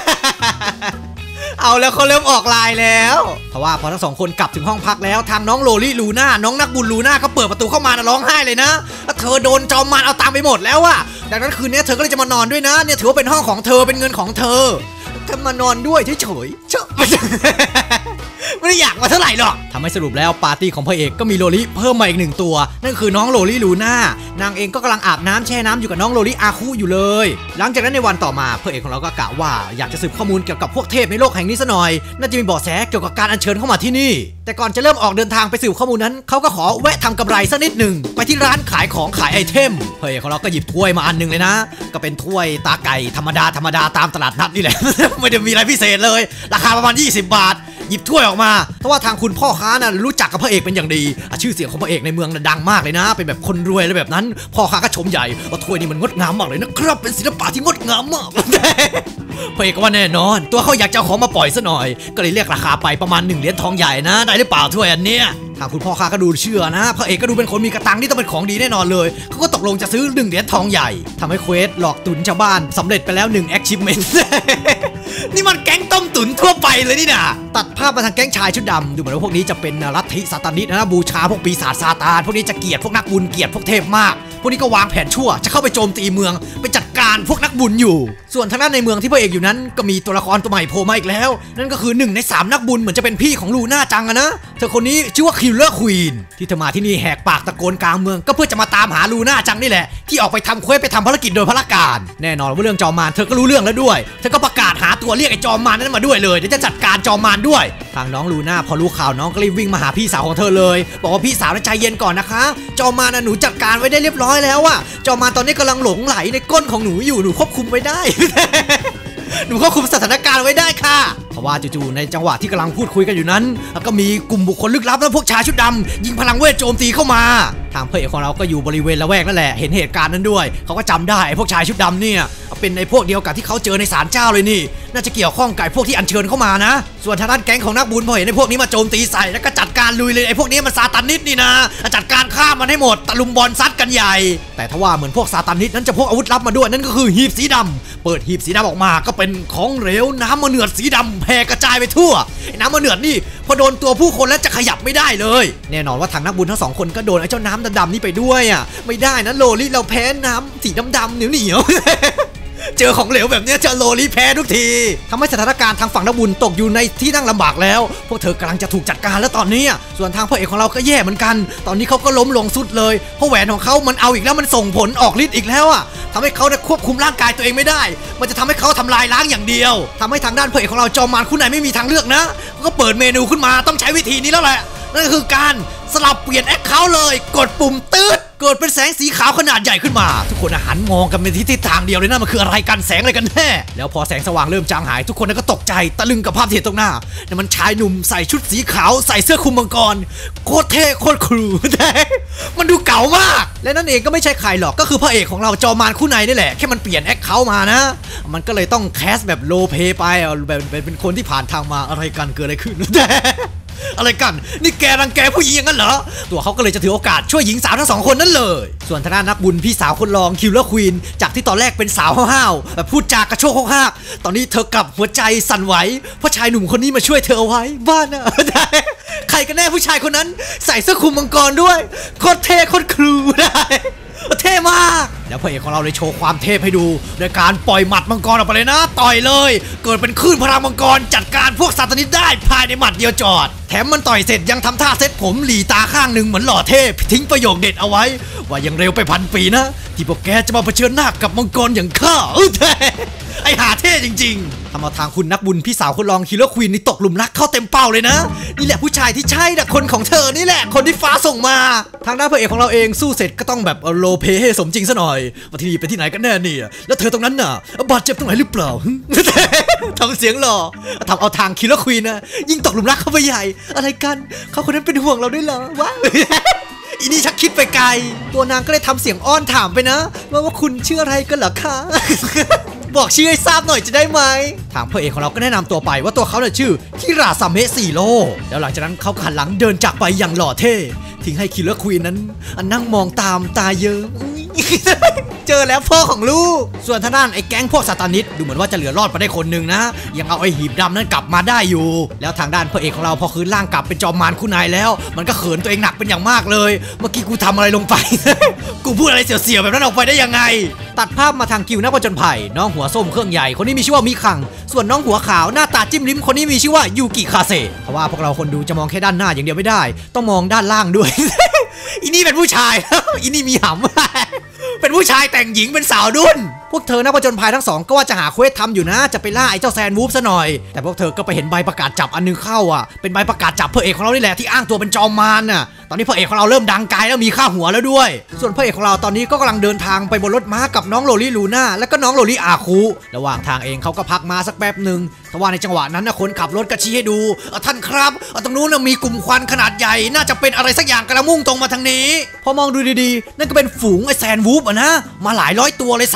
เอาแล้วเขาเริ่มออกลายแล้วเพราะว่าพอทั้งสองคนกลับถึงห้องพักแล้วทางน้องโลลี่ลูน่าน้องนักบุญลูน่าก็เปิดประตูเข้ามาร้องไห้เลยนะเธอโดนจอมมารเอาตามไปหมดแล้วอะดังนั้นคืนนี้เธอก็เลยจะมานอนด้วยนะเนี่ยถือว่าเป็นห้องของเธอเป็นเงินของเธอเธอมานอนด้วยเฉยๆเฉยไม่ได้อยากมาเท่าไหร่หรอกทำให้สรุปแล้วปาร์ตี้ของพระเอกก็มีโลลิเพิ่มมาอีกหนึ่งตัวนั่นคือน้องโลลิลูน่านางเองก็กำลังอาบน้ำแช่น้ำอยู่กับน้องโลลิอาคุอยู่เลยหลังจากนั้นในวันต่อมาพระเอกของเราก็กะว่าอยากจะสืบข้อมูลเกี่ยวกับพวกเทพในโลกแห่งนี้ซะหน่อยน่าจะมีเบาะแสเกี่ยวกับการอัญเชิญเข้ามาที่นี่แต่ก่อนจะเริ่มออกเดินทางไปสืบข้อมูลนั้นเขาก็ขอแวะทำกำไรสักนิดหนึ่งไปที่ร้านขายของขายไอเทมพระเอกของเราก็หยิบถ้วยมาอันนึงเลยนะก็เป็นถ้วยตาไก่ธรรมดาธรรมดาตามตลาดนัดนี่แหละ ไม่ได้มีอะไรพิเศษเลยราคาประมาณยี่สิบบาทหยิบถ้วยออกมาเพราะว่าทางคุณพ่อค้าน่ะรู้จักกับพระเอกเป็นอย่างดีชื่อเสียงของพระเอกในเมืองน่ะดังมากเลยนะเป็นแบบคนรวยอะไรแบบนั้นพ่อค้าก็ชมใหญ่ว่าถ้วยนี้มันงดงามมากเลยนะครับเป็นศิลปะที่งดงามมาก พระเอกก็ว่าแน่นอนตัวเขาอยากจะเอาของมาปล่อยซะหน่อยก็เลยเรียกราคาไปประมาณหนึ่งเหรียญทองใหญ่นะได้หรือเปล่าถ้วยอันเนี้ยททางคุณพ่อข้าก็ดูเชื่อนะพระเอกก็ดูเป็นคนมีกระตังที่ต้องเป็นของดีแน่นอนเลยเขาก็ตกลงจะซื้อหนึ่งเหรียญทองใหญ่ทำให้เควสหลอกตุนชาวบ้านสำเร็จไปแล้วหนึ่ง achievement นี่มันแก๊งต้มตุ๋นทั่วไปเลยนี่นะตัดภาพมาทางแก๊งชายชุดดำดูเหมือนว่าพวกนี้จะเป็นลัทธิซาตานิสนะบูชาพวกปีศาจซาตานพวกนี้จะเกลียดพวกนักบุญเกลียดพวกเทพมากพวกนี้ก็วางแผนชั่วจะเข้าไปโจมตีเมืองไปจัดการพวกนักบุญอยู่ส่วนทางด้านในเมืองที่พระเอกอยู่นั้นก็มีตัวละครตัวใหม่โผล่มาอีกแล้วนั่นก็คือหนึ่งในสามนักบุญเหมือนจะเป็นพี่ของลูน่าจังอะนะเธอคนนี้ชื่อว่าคิลเลอร์ควีนที่เธอมาที่นี่แหกปากตะโกนกลางเมืองก็เพื่อจะมาตามหาลูน่าจังนี่แหละที่ออกไปทำเควสไปทำภารกิจโดยพละการแน่นอนว่าเรื่องจอมมารเธอก็รู้เรื่องแล้วด้วยเธอก็ประกาศหาตัวเรียกไอ้จอมมารนั้นมาด้วยเลยเดี๋ยวจะจัดการจอมมารด้วยทางน้องลูน่าพอรู้ข่าวน้องก็รีบวิ่งมาหาพี่สาวของเธอเลยบอกว่าพี่สาวใจเย็นก่อนนะคะจอมมารน่ะหนูจัดการไว้ได้เรียบร้อยแล้วอะจอมมารตอนนี้กำลังหลงไหลในก้นของหนูอยู่หนูควบคุมไว้ได้ หนูควบคุมสถานการณ์ไว้ได้ค่ะเพราะว่าจู่ๆในจังหวะที่กำลังพูดคุยกันอยู่นั้นก็มีกลุ่มบุคคลลึกลับและพวกชายชุดดำยิงพลังเวทโจมตีเข้ามาทางพระเอกของเราก็อยู่บริเวณละแวกนั่นแหละเห็นเหตุการณ์นั้นด้วยเขาก็จำได้ไอ้พวกชายชุดดำเนี่ยเป็นไอ้พวกเดียวกับที่เขาเจอในศาลเจ้าเลยนี่น่าจะเกี่ยวข้องกับพวกที่อัญเชิญเข้ามานะส่วนทางด้านแก๊งของนักบุญพอเห็นไอ้พวกนี้มาโจมตีใส่แล้วก็จัดการลุยเลยไอ้พวกนี้มันซาตานิสนี่นะจัดการฆ่ามันให้หมดตะลุมบอลซัดกันใหญ่แต่ถ้าว่าเหมือนพวกซาตานิสนั้นจะพกอาวุธลับมาด้วยนั่นก็คือหีบสีดำเปิดหีบสีดำออกมาก็เป็นของเหลวน้ำมะเนือดสีดำแผ่กระจายไปทั่วไอ้น้ำมะเนือดนี่พอโดนตัวผู้คนแล้วจะขยับไม่ได้เลยแน่นอนว่าทางนักบุญทั้งสองคนก็โดนไอ้เจ้าน้ำดำๆนี่ไปด้วยอ่ะไม่ได้นะโลลิเราแพ้น้ำสีดำๆเหนียวๆ เจอของเหลวแบบนี้จะโลลิแพ้ทุกทีทำให้สถานการณ์ทางฝั่งนักบุญตกอยู่ในที่นั่งลำบากแล้วพวกเธอกำลังจะถูกจัดการแล้วตอนนี้ส่วนทางพระเอกของเราก็แย่เหมือนกันตอนนี้เขาก็ล้มลงสุดเลยเพราะแหวนของเขามันเอาอีกแล้วมันส่งผลออกฤทธิ์อีกแล้วอ่ะทำให้เขาควบคุมร่างกายตัวเองไม่ได้มันจะทำให้เขาทำลายล้างอย่างเดียวทำให้ทางด้านพระเอกของเราจอมมารคู่ไหนไม่มีทางเลือกนะก็เปิดเมนูขึ้นมาต้องใช้วิธีนี้แล้วแหละนั่นก็คือการสลับเปลี่ยนแอคเคาท์เลยกดปุ่มตืดเกิดเป็นแสงสีขาวขนาดใหญ่ขึ้นมาทุกคนหันมองกันเป็นทิศทางเดียวเลยนะมันคืออะไรกันแสงอะไรกันแน่แล้วพอแสงสว่างเริ่มจางหายทุกคนก็ตกใจตะลึงกับภาพที่เห็นตรงหน้าเนี่ยมันชายหนุ่มใส่ชุดสีขาวใส่เสื้อคลุมมังกรโคตรเท่โคตรครูแต่มันดูเก๋ามากและนั่นเองก็ไม่ใช่ใครหรอกก็คือพระเอกของเราจอมารคู่ในนี่แหละแค่มันเปลี่ยนแอคเคาท์มานะมันก็เลยต้องแคสแบบโลเพไปแบบเป็นคนที่ผ่านทางมาอะไรกันเกิดอะไรขึ้นแต่อะไรกันนี่แกรังแกผู้หญิงอย่างนั้นเหรอตัวเขาก็เลยจะถือโอกาสช่วยหญิงสาวทั้งสองคนนั่นเลยส่วนทางด้านนักบุญพี่สาวคนรองคิลเลอร์ควีนจากที่ตอนแรกเป็นสาวห้าวๆแบบพูดจากระโชกโคกหักตอนนี้เธอกลับหัวใจสั่นไหวเพราะชายหนุ่มคนนี้มาช่วยเธอเอาไว้บ้านอะใครกันแน่ผู้ชายคนนั้นใส่เสื้อคลุมมังกรด้วยโคตรเท่โคตรครูได้เท่มากแล้วพระเอกของเราเลยโชว์ความเทพให้ดูโดยการปล่อยหมัดมังกรออกไปเลยนะต่อยเลยเกิดเป็นคลื่นพลังมังกรจัดการพวกซาตานิสได้ภายในหมัดเดียวจอดแถมมันต่อยเสร็จยังทำท่าเซตผมหลีตาข้างหนึ่งเหมือนหล่อเทพทิ้งประโยคเด็ดเอาไว้ว่ายังเร็วไปพันปีนะที่พวกแกจะมาเผชิญหน้ากับมังกรอย่างข้าเออเท่ไอหาเท่จริงๆทำเอาทางคุณนักบุญพี่สาวคนรองคิลเลอร์ควีนนี่ตกหลุมรักเข้าเต็มเป้าเลยนะนี่แหละผู้ชายที่ใช่นะคนของเธอนี่แหละคนที่ฟ้าส่งมาทางด้านพระเอกของเราเองสู้เสร็จก็ต้องแบบโลเพให้สมจริงซะหน่อยว่าที่นี่เป็นที่ไหนกันแน่นี่แล้วเธอตรงนั้นน่ะบาดเจ็บตรงไหนหรือเปล่า ทำเสียงหล่อทำเอาทางคิลเลอร์ควีนนะยิ่งตกหลุมรักเข้าไปใหญ่อะไรกันเขาคนนั้นเป็นห่วงเราด้วยเหรอวะ อีนี่ชักคิดไปไกลตัวนางก็เลยทำเสียงอ้อนถามไปนะว่าว่าคุณชื่ออะไรกันเหรอคะ บอกชื่อให้ทราบหน่อยจะได้ไหมทางพระเอกของเราก็แนะนำตัวไปว่าตัวเขาเนี่ยชื่อคิราซาเมะซีโร่แล้วหลังจากนั้นเขาหันหลังเดินจากไปอย่างหล่อเท่ทิ้งให้คิลเลอร์ควีนนั้นนั่งมองตามตาเยอะ เจอแล้วพ่อของลูกส่วนทางด้านไอ้แก๊งพวกซาตานิสดูเหมือนว่าจะเหลือรอดมาได้คนหนึ่งนะยังเอาไอ้หีบดำนั้นกลับมาได้อยู่แล้วทางด้านพระเอกของเราพอคืนร่างกลับเป็นจอมมารคู่นายแล้วมันก็เขินตัวเองหนักเป็นอย่างมากเลยเมื่อกี้กูทำอะไรลงไป กูพูดอะไรเสียวๆแบบนั้นออกไปได้ยังไงตัดภาพมาทางกิวนักผจญภัยน้องหัวส้มเครื่องใหญ่คนนี้มีชื่อว่ามิคังส่วนน้องหัวขาวหน้าตาจิ้มลิ้มคนนี้มีชื่อว่ายูกิคาเซเพราะว่าพวกเราคนดูจะมองแค่ด้านหน้าอย่างเดียวไม่ได้ต้องมองด้านล่างด้วย อีนี่เป็นผู้ชาย อีนี่มีหำ เป็นผู้ชายแต่งหญิงเป็นสาวดุ้นพวกเธอนักผจญภัยทั้งสองก็ว่าจะหาเควสทำอยู่นะจะไปล่าไอ้เจ้าแซนวูฟซะหน่อยแต่พวกเธอก็ไปเห็นใบประกาศจับอันนึงเข้าอ่ะเป็นใบประกาศจับพระเอกของเรานี่แหละที่อ้างตัวเป็นจอมมารน่ะตอนนี้พระเอกของเราเริ่มดังไกลแล้วมีค่าหัวแล้วด้วยส่วนพระเอกของเราตอนนี้ก็กำลังเดินทางไปบนรถม้ากับน้องโลลิลูน่าและก็น้องโลลิอาคุระหว่างทางเองเขาก็พักมาสักแป๊บหนึ่งแต่ว่าในจังหวะนั้นนะคนขับรถก็ชี้ให้ดูท่านครับตรงนู้นมีกลุ่มควันขนาดใหญ่น่าจะเป็นอะไรสักอย่างกำลังมุ่งตรงมาทางนี้พอมองดูดีๆนั่นก็เป็นฝูงไอ้แซนวูฟอ่ะนะมาหลายร้อยตัวเลยสาม สี่ ห้า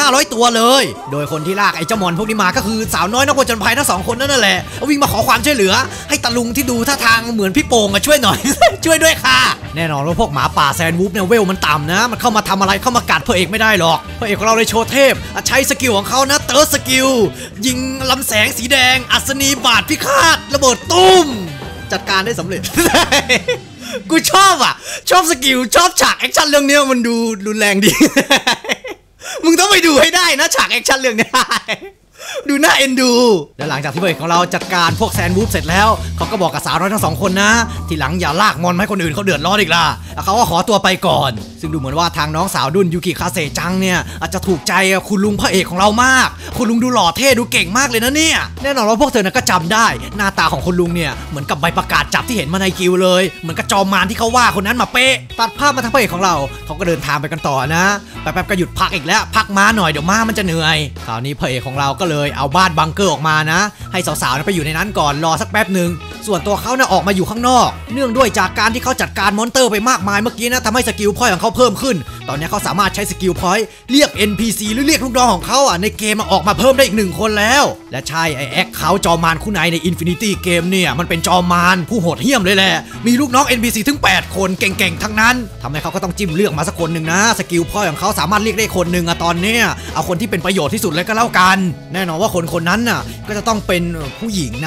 ห้าร้อยตัวเลยโดยคนที่ลากไอ้เจ้ามอนพวกนี้มาก็คือสาวน้อยนักผจญภัยทั้งสองคนนั่นแหละวิ่งมาขอความช่วยเหลือให้ตะลุงที่ดูท่าทางเหมือนพี่โป่งช่วยหน่อย ช่วยด้วยค่ะแน่นอนว่าพวกหมาป่าแซนวูฟเนี่ยเวลมันต่ำนะมันเข้ามาทำอะไรเข้ามากัดพระเอกไม่ได้หรอกพระเอกของเราเลยโชว์เทพใช้สกิลของเขานะเติร์ดสกิลยิงลำแสงสีแดงอัศนีบาดพิฆาตระเบิดตุ้มจัดการได้สำเร็จ กูชอบอ่ะชอบสกิลชอบฉากแอคชั่นเรื่องนี้มันดูรุนแรงดี มึงต้องไปดูให้ได้นะฉากแอคชั่นเรื่องนี้ ดูน่าเอ็นดูแล้วหลังจากที่พระเอกของเราจัดการพวกแซนวูฟเสร็จแล้วเขาก็บอกกับสาวน้อยทั้งสองคนนะทีหลังอย่าลากมอนให้คนอื่นเขาเดือดร้อนอีกล่ะแล้วเขาก็ขอตัวไปก่อนซึ่งดูเหมือนว่าทางน้องสาวดุนยูกิคาเซจังเนี่ยอาจจะถูกใจคุณลุงพระเอกของเรามากคุณลุงดูหล่อเท่ดูเก่งมากเลยนะเนี่ยแน่นอนว่าพวกเธอก็จำได้หน้าตาของคุณลุงเนี่ยเหมือนกับใบประกาศจับที่เห็นมาในกิลเลยเหมือนกับจอมมารที่เขาว่าคนนั้นมาเป๊ะตัดภาพมาทางพระเอกของเราเขาก็เดินทางไปกันต่อนะแป๊บๆก็หยุดพักอีกแล้วพักม้าหน่อยเดี๋ยวม้ามันจะเหนื่อยคราวนี้พระเอกของเราก็เลยเอาบ้านบังเกอร์ออกมานะให้สาวๆไปอยู่ในนั้นก่อนรอสักแป๊บหนึ่งส่วนตัวเขาเนี่ยออกมาอยู่ข้างนอกเนื่องด้วยจากการที่เขาจัดการมอนเตอร์ไปมากมายเมื่อกี้นะทำให้สกิลพอยต์ของเขาเพิ่มขึ้นตอนนี้เขาสามารถใช้สกิลพอยต์เรียก เอ็น พี ซี หรือเรียกลูกน้องของเขาอ่ะในเกมมาออกมาเพิ่มได้อีกหนึ่งคนแล้วและใช่ไอแอคเขาจอมารคู่ในใน Infinity เกมเนี่ยมันเป็นจอมารผู้โหดเหี้ยมเลยแหละมีลูกน้อง เอ็น พี ซี ถึงแปดคนเก่งๆทั้งนั้นทำให้เขาก็ต้องจิ้มเลือกมาสักคนหนึ่งนะสกิลพอยต์ของเขาสามารถเรียกได้คนหนึ่งอะตอนเนี้ยเอาคนที่เป็นประโยชน์ที่สุดเลยก็แล้วกันแน่นอนว่าคนคนนั้นน่ะก็จะต้องเป็นผู้หญิงนะ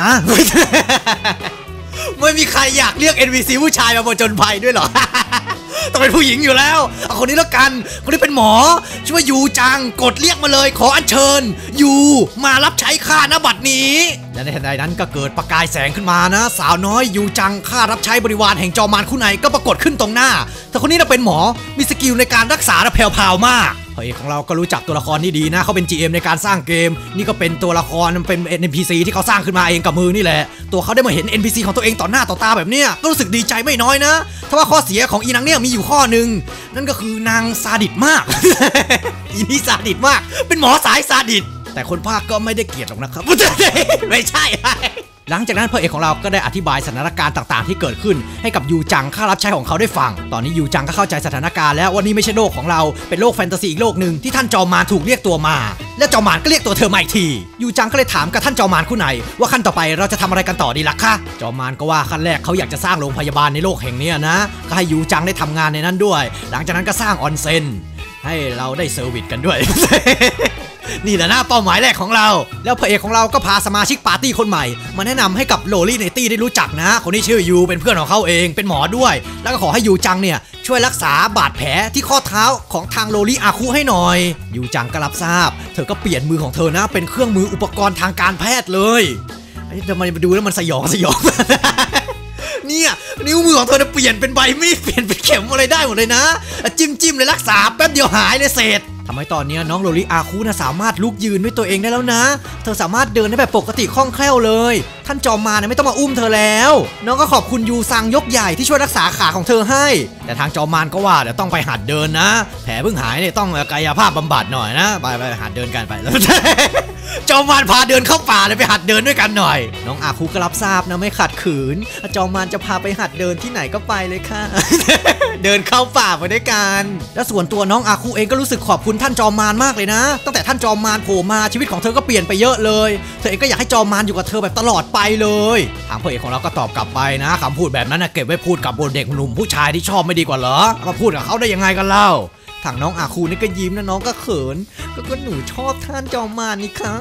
ไม่มีใครอยากเรียก เอ็น พี ซี ผู้ชายมาผจญภัยด้วยหรอ ต้องเป็นผู้หญิงอยู่แล้วเอาคนนี้แล้วกันคนนี้เป็นหมอชื่อว่ายูจังกดเรียกมาเลยขออัญเชิญยูมารับใช้ข้าณบัดนี้และในทันใดนั้นก็เกิดประกายแสงขึ้นมานะสาวน้อยยูจังข้ารับใช้บริวารแห่งจอมารคู่ในก็ปรากฏขึ้นตรงหน้าแต่คนนี้น่ะเป็นหมอมีสกิลในการรักษาแผ่วๆมากพระเอกของเราก็รู้จักตัวละครนี้ดีนะเขาเป็น จี เอ็ม ในการสร้างเกมนี่ก็เป็นตัวละครมันเป็น เอ็น พี ซี ที่เขาสร้างขึ้นมาเองกับมือนี่แหละตัวเขาได้มาเห็น เอ็น พี ซี ของตัวเองต่อหน้าต่อตาแบบเนี้ยก็รู้สึกดีใจไม่น้อยนะถ้าว่าข้อเสียของอีนางเนี่ยมีอยู่ข้อหนึ่งนั่นก็คือนางซาดิสมาก อีนี่ซาดิสมากเป็นหมอสายซาดิสแต่คนภาคก็ไม่ได้เกลียดหรอกนะครับ ไม่ใช่หลังจากนั้นพระเอกของเราก็ได้อธิบายสถานการณ์ต่างๆที่เกิดขึ้นให้กับยูจังข้ารับใช้ของเขาได้ฟังตอนนี้ยูจังก็เข้าใจสถานการณ์แล้วว่านี่ไม่ใช่โลกของเราเป็นโลกแฟนตาซีอีกโลกหนึ่งที่ท่านจอมมารถูกเรียกตัวมาและจอมมารก็เรียกตัวเธอมาอีกทียูจังก็เลยถามกับท่านจอมมารคู่ไหนว่าขั้นต่อไปเราจะทำอะไรกันต่อดีล่ะคะจอมมารก็ว่าขั้นแรกเขาอยากจะสร้างโรงพยาบาลในโลกแห่งนี้นะก็ให้ยูจังได้ทำงานในนั้นด้วยหลังจากนั้นก็สร้างออนเซ็นให้เราได้เซอร์วิสกันด้วย นี่แหละหน้าเป้าหมายแรกของเราแล้วพระเอกของเราก็พาสมาชิกปาร์ตี้คนใหม่มาแนะนำให้กับโลลี่เนตี้ได้รู้จักนะคนนี้ชื่อยูเป็นเพื่อนของเขาเองเป็นหมอด้วยแล้วก็ขอให้ยูจังเนี่ยช่วยรักษาบาดแผลที่ข้อเท้าของทางโลลี่อาคุให้หน่อยยูจังก็รับทราบเธอก็เปลี่ยนมือของเธอนะเป็นเครื่องมืออุปกรณ์ทางการแพทย์เลยไอ้ทำไมมาดูแล้วมันสยองสยอง เนี่ยนิ้วมือของเธอเปลี่ยนเป็นใบมีดเปลี่ยนเป็นเข็มอะไรได้หมดเลยนะจิ้มจิ้มเลยรักษาแป๊บเดียวหายเลยเสร็จทำให้ตอนนี้น้องโลลิอาคุนะสามารถลุกยืนด้วยตัวเองได้แล้วนะเธอสามารถเดินได้แบบปกติคล่องแคล่วเลยท่านจอมมารเนี่ยไม่ต้องมาอุ้มเธอแล้วน้องก็ขอบคุณยูซังยกใหญ่ที่ช่วยรักษาขาของเธอให้แต่ทางจอมมารก็ว่าเดี๋ยวต้องไปหัดเดินนะแผลเพิ่งหายเนี่ยต้องกายภาพบำบัดหน่อยนะไปไปหัดเดินกันไปแล้ว จอมมารพาเดินเข้าป่าเลยไปหัดเดินด้วยกันหน่อยน้องอาคุก็รับทราบนะไม่ขัดขืนจอมมารจะพาไปหัดเดินที่ไหนก็ไปเลยค่ะ เดินเข้าป่าไปด้วยกันและส่วนตัวน้องอาคุเองก็รู้สึกขอบคุณท่านจอมมารมากเลยนะตั้งแต่ท่านจอมมารโผล่มาชีวิตของเธอก็เปลี่ยนไปเยอะเลยเธอเองก็อยากให้จอมมารอยู่กับเธอแบบตลอดไปเลยทางพระเอกของเราก็ตอบกลับไปนะคำพูดแบบนั้นนะเก็บไว้พูดกับเด็กหนุ่มผู้ชายที่ชอบไม่ดีกว่าเหรอมาพูดกับเขาได้ยังไงกันเล่าทางน้องอาคูนี่ก็ยิ้มนะน้องก็เขินก็ก็หนูชอบท่านจอมมารนี่ครับ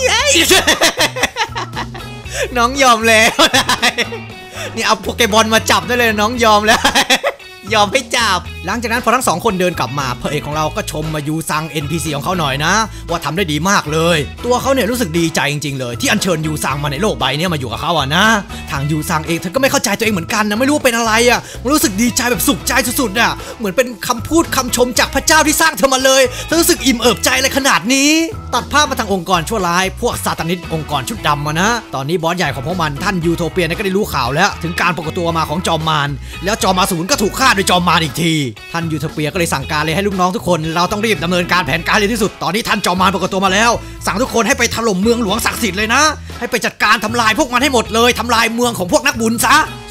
น้องยอมแล้วนี่เอาโปเกมอนมาจับได้เลยน้องยอมแล้ว ยอมให้จับหลังจากนั้นพอทั้งสองคนเดินกลับมาพระเอกของเราก็ชมมายูซัง เอ็น พี ซี ของเขาหน่อยนะว่าทำได้ดีมากเลยตัวเขาเนี่ยรู้สึกดีใจจริงๆเลยที่อัญเชิญยูซังมาในโลกใบนี้มาอยู่กับเขาอ่ะนะทางยูซังเองเธอก็ไม่เข้าใจตัวเองเหมือนกันนะไม่รู้ว่าเป็นอะไรอ่ะมันรู้สึกดีใจแบบสุขใจสุดๆอ่ะเหมือนเป็นคำพูดคำชมจากพระเจ้าที่สร้างเธอมาเลยเธอรู้สึกอิ่มเอิบใจเลยขนาดนี้ตัดภาพมาทางองค์กรชั่วร้ายพวกซาตานิสองค์กรชุดดำมานะตอนนี้บอสใหญ่ของพวกมันท่านยูโทเปียนก็ได้รู้ข่าวแล้วถึงการปรากฏตัวมาของจอมมารแล้วจอมอสูรก็ถูกฆ่าโดยจอมมารอีกทีท่านยูโทเปียก็เลยสั่งการเลยให้ลูกน้องทุกคนเราต้องรีบดำเนินการแผนการเร็วที่สุดตอนนี้ท่านจอมมารปรากฏตัวมาแล้วสั่งทุกคนให้ไปถล่มเมืองหลวงศักดิ์สิทธิ์เลยนะให้ไปจัดการทำลายพวกมันให้หมดเลยทำลายเมืองของพวกนักบุญซะ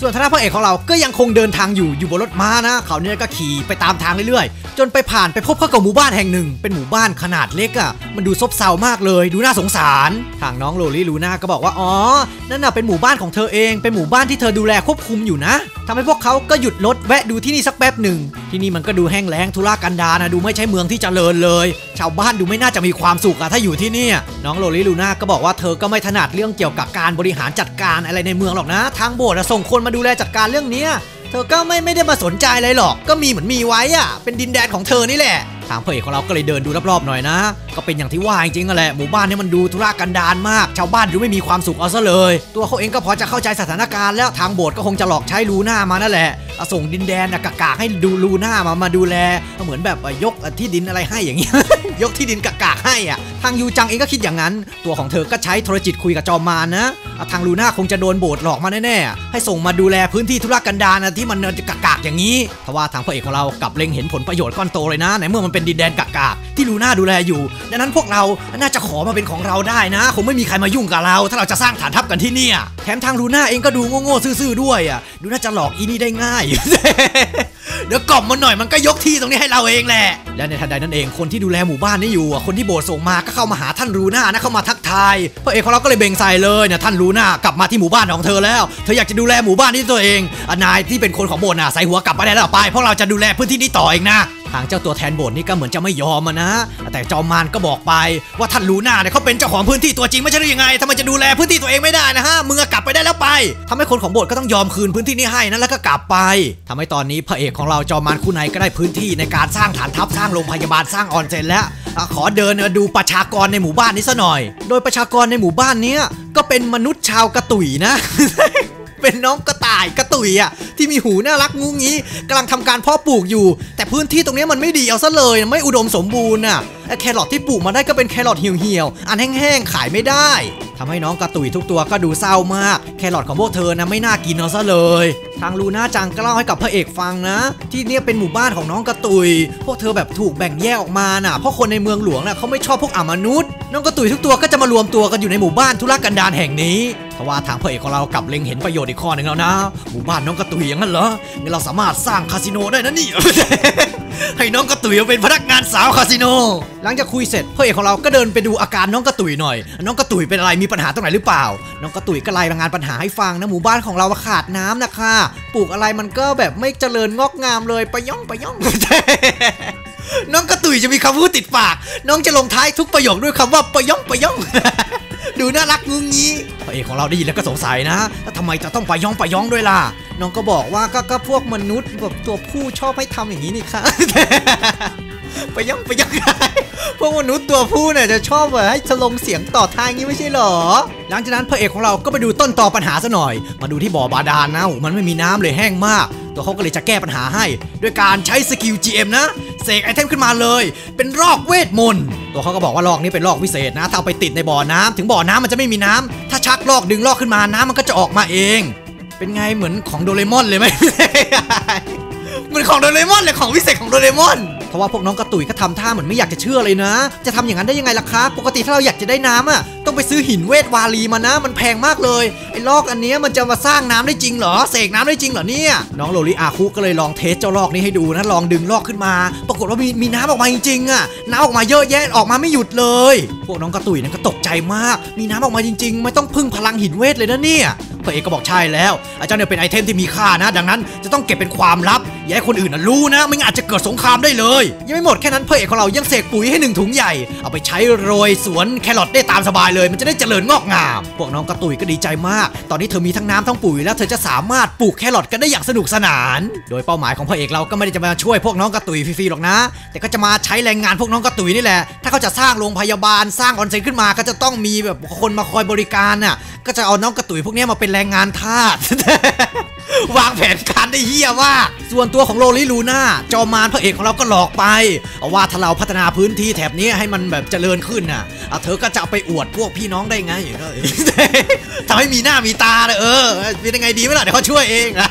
ส่วนทางพระเอกของเราก็ยังคงเดินทางอยู่อยู่บนรถม้านะเขาเนี่ยก็ขี่ไปตามทางเรื่อยๆจนไปผ่านไปพบเข้ากับหมู่บ้านแห่งหนึ่งเป็นหมู่บ้านขนาดเล็กอ่ะมันดูซบเซามากเลยดูน่าสงสารทางน้องโลลิลูน่าก็บอกว่าอ๋อนั่นน่ะเป็นหมู่บ้านของเธอเองเป็นหมู่บ้านที่เธอดูแลควบคุมอยู่นะทำให้พวกเขาก็หยุดรถแวะดูที่นี่สักแป๊บหนึ่งที่นี่มันก็ดูแห้งแล้งทุรกันดารนะดูไม่ใช่เมืองที่เจริญเลยชาวบ้านดูไม่น่าจะมีความสุขอะถ้าอยู่ที่นี่น้องโลลิลูน่าก็บอกว่าเธอก็ไม่ถนัดเรื่องเกี่ยวกับการบริหารจัดการอะไรในเมืองหรอกนะทางโบสถ์ส่งคนมาดูแลจัดการเรื่องนี้เธอก็ไม่ไม่ได้มาสนใจอะไรหรอกก็มีเหมือนมีไว้อะเป็นดินแดนของเธอนี่แหละทางพระเอกของเราก็เลยเดินดูรอบๆหน่อยนะก็เป็นอย่างที่ว่าจริงๆนั่นแหละหมู่บ้านนี้มันดูทุรกันดารมากชาวบ้านดูไม่มีความสุขเอาซะเลยตัวเขาเองก็พอจะเข้าใจสถานการณ์แล้วทางโบสถ์ก็คงจะหลอกใช้ลูน่ามานั่นแหละส่งดินแดนกากๆให้ดูลูน่ามามาดูแลเหมือนแบบยกที่ดินอะไรให้อย่างเงี้ย ยกที่ดินกากๆให้อ่ะทางยูจังเองก็คิดอย่างนั้นตัวของเธอก็ใช้โทรจิตคุยกับจอมมารนะทางลูน่าคงจะโดนโบสถ์หลอกมาแน่ๆให้ส่งมาดูแลพื้นที่ทุรกันดารที่มันกากๆอย่างนี้ทว่าทางพระเอกของเรากลับเล็งเห็นผลประโยชน์ก้อนโตเลยนะในเมื่อมันเป็นดินแดนกากๆที่ลูน่าดูแลอยู่ดังนั้นพวกเราน่าจะขอมาเป็นของเราได้นะคงไม่มีใครมายุ่งกับเราถ้าเราจะสร้างฐานทัพกันที่เนี่ยแถมทางลูน่าเองก็ดูโง่ๆซื่อๆด้วยอ่ะดูน่าจะหลอกอีนี่ได้ง่าย เดี๋ยวกล่อมมันหน่อยมันก็ยกที่ตรงนี้ให้เราเองแหละและในทันใดนั้นเองคนที่ดูแลหมู่บ้านนี้อยู่คนที่โบสถ์ส่งมาก็เข้ามาหาท่านลูน่านะเข้ามาทักทายพระเอกของเราก็เลยเบ่งใส่เลยเนี่ยท่านลูน่ากลับมาที่หมู่บ้านของเธอแล้วเธออยากจะดูแลหมู่บ้านนี้ตัวเองนายที่เป็นคนของโบสถ์น่ะใส่หัวกลับมาได้แล้วไปเพราะเราจะดูแลพื้นที่นี้ต่อเองนะทางเจ้าตัวแทนโบสถ์นี่ก็เหมือนจะไม่ยอมนะแต่จอมมารก็บอกไปว่าท่านลูน่าเนี่ยเขาเป็นเจ้าของพื้นที่ตัวจริงไม่ใช่หรือยังไงทำไมจะดูแลพื้นที่ตัวเองไม่ได้นะฮะมึงกลับไปได้แล้วไปทำให้คนของโบสถ์ก็ต้องยอมคืนพื้นที่นี้ให้นะแล้วก็กลับไปทำให้ตอนนี้พระเอกของเราจอมมารคู่ในก็ได้พื้นที่ในการสร้างฐานทัพสร้างโรงพยาบาลสร้างออนเซ็นแล้วขอเดินดูประชากรในหมู่บ้านนี้ซะหน่อยโดยประชากรในหมู่บ้านนี้ก็เป็นมนุษย์ชาวกระตุยนะ เป็นน้องกระต่ายกระตุยอ่ะที่มีหูน่ารักงูงี้กำลังทำการเพาะปลูกอยู่แต่พื้นที่ตรงนี้มันไม่ดีเอาซะเลยไม่อุดมสมบูรณ์อ่ะแครอทที่ปลูกมาได้ก็เป็นแครอทเหี่ยวๆอันแห้งๆขายไม่ได้ทำให้น้องกระตุยทุกตัวก็ดูเศร้ามากแครอทของพวกเธอนะไม่น่ากินเอาซะเลยทางลูน่าจังก็เล่าให้กับพระเอกฟังนะที่นี่เป็นหมู่บ้านของน้องกระตุยพวกเธอแบบถูกแบ่งแยกออกมาน่ะเพราะคนในเมืองหลวงน่ะเขาไม่ชอบพวกอมนุษย์น้องกระตุยทุกตัวก็จะมารวมตัวกันอยู่ในหมู่บ้านทุรกันดารแห่งนี้ทว่าทางพระเอกของเรากลับเล็งเห็นประโยชน์อีกข้อหนึ่งแล้วนะหมู่บ้านน้องกระตุยอย่างนั้นเหรองั้นเราสามารถสร้างคาสิโนได้นะนี่ ให้น้องกระตุยเป็นพนักงานสาวคาสิโนหลังจากคุยเสร็จพระเอกของเราก็เดินไปดูอาการน้องกระตุยหน่อยน้องกระตุยเป็นอะไรมีปัญหาตรงไหนหรือเปล่าน้องกระตุยก็รายงานปัญหาให้ฟังนะหมู่บ้านของเราขาดน้ำนะคะปลูกอะไรมันก็แบบไม่เจริญงอกงามเลยไปย่องไปย่อง น้องกระตุยจะมีคำพูดติดปากน้องจะลงท้ายทุกประโยคด้วยคำว่าไปย่องไปย่อง ดูน่ารักงุ้งงี้พระเอกของเราได้ยินแล้วก็สงสัยนะแล้วทำไมจะต้องไปย่องไปย่องด้วยล่ะน้องก็บอกว่าก็ก็พวกมนุษย์แบบตัวผู้ชอบให้ทำอย่างนี้นี่ค่ะ ไปย่องไปย่องพวกมนุษย์ตัวผู้เนี่ยจะชอบแบบให้ชลงเสียงต่อท้ายงี้ไม่ใช่หรอหลังจากนั้นพระเอกของเราก็ไปดูต้นตอปัญหาซะหน่อยมาดูที่บ่อบาดาลนะมันไม่มีน้ำเลยแห้งมากตัวเขาก็เลยจะแก้ปัญหาให้ด้วยการใช้สกิล จี เอ็ม นะเสกไอเทมขึ้นมาเลยเป็นรอกเวทมนต์ตัวเขาก็บอกว่าลอกนี้เป็นลอกวิเศษนะถ้าเอาไปติดในบ่อน้ำถึงบ่อน้ำมันจะไม่มีน้ำถ้าชักลอกดึงลอกขึ้นมาน้ำมันก็จะออกมาเองเป็นไงเหมือนของโดเรมอนเลยไหม เหมือนของโดเรมอนเลยของวิเศษของโดเรมอนเพราะว่าพวกน้องกระตุยก็ทำท่าเหมือนไม่อยากจะเชื่อเลยนะจะทำอย่างนั้นได้ยังไงล่ะครับปกติถ้าเราอยากจะได้น้ำอ่ะต้องไปซื้อหินเวทวาลีมานะมันแพงมากเลยไอ้ลอกอันนี้มันจะมาสร้างน้ำได้จริงเหรอเสกน้ำได้จริงเหรอเนี่ยน้องโลลิอาคุก็เลยลองเทสเจ้าลอกนี้ให้ดูนะลองดึงลอกขึ้นมาปรากฏว่ามีมีน้ำออกมาจริงๆอ่ะน้ำออกมาเยอะแยะออกมาไม่หยุดเลยพวกน้องกระตุยนั้นก็ตกใจมากมีน้ำออกมาจริงๆไม่ต้องพึ่งพลังหินเวทเลยนะเนี่ยพระเอกก็บอกใช่แล้วอาจารย์เนี่ยเป็นไอเทมที่มีค่านะดังนั้นจะต้องเก็บเป็นความลับอย่าให้คนอื่นรู้นะไม่งั้นอาจจะเกิดสงครามได้เลยยังไม่หมดแค่นั้นพระเอกของเรายังเสกปุ๋ยให้หนึ่งถุงใหญ่เอาไปใช้โรยสวนแครอทได้ตามสบายเลยมันจะได้เจริญงอกงามพวกน้องกระตุยก็ดีใจมากตอนนี้เธอมีทั้งน้ำทั้งปุ๋ยแล้วเธอจะสามารถปลูกแครอทกันได้อย่างสนุกสนานโดยเป้าหมายของพระเอกเราก็ไม่ได้จะมาช่วยพวกน้องกระตุยฟรีๆหรอกนะแต่ก็จะมาใช้แรงงานพวกน้องกระตุยนี่แหละถ้าเขาจะสร้างโรงพยาบาลสร้างออนเซ็นขึ้นมาก็จะต้องมีแบบคนมาคอยบริการน่ะก็จะเอาน้องกระตุยพวกนี้มาเป็นแรงงานทาส วางแผนการได้เหี้ยมากส่วนตัวของโลลิลูน่าจอมมารพระเอกของเราก็หลอกไปเอาว่าถ้าเราพัฒนาพื้นที่แถบนี้ให้มันแบบเจริญขึ้นน่ะเธอก็จะไปอวดพวกพี่น้องได้ไง ทำให้มีหน้ามีตาเลยเออเป็นยังไงดีไหมล่ะเดี๋ยวเขาช่วยเอง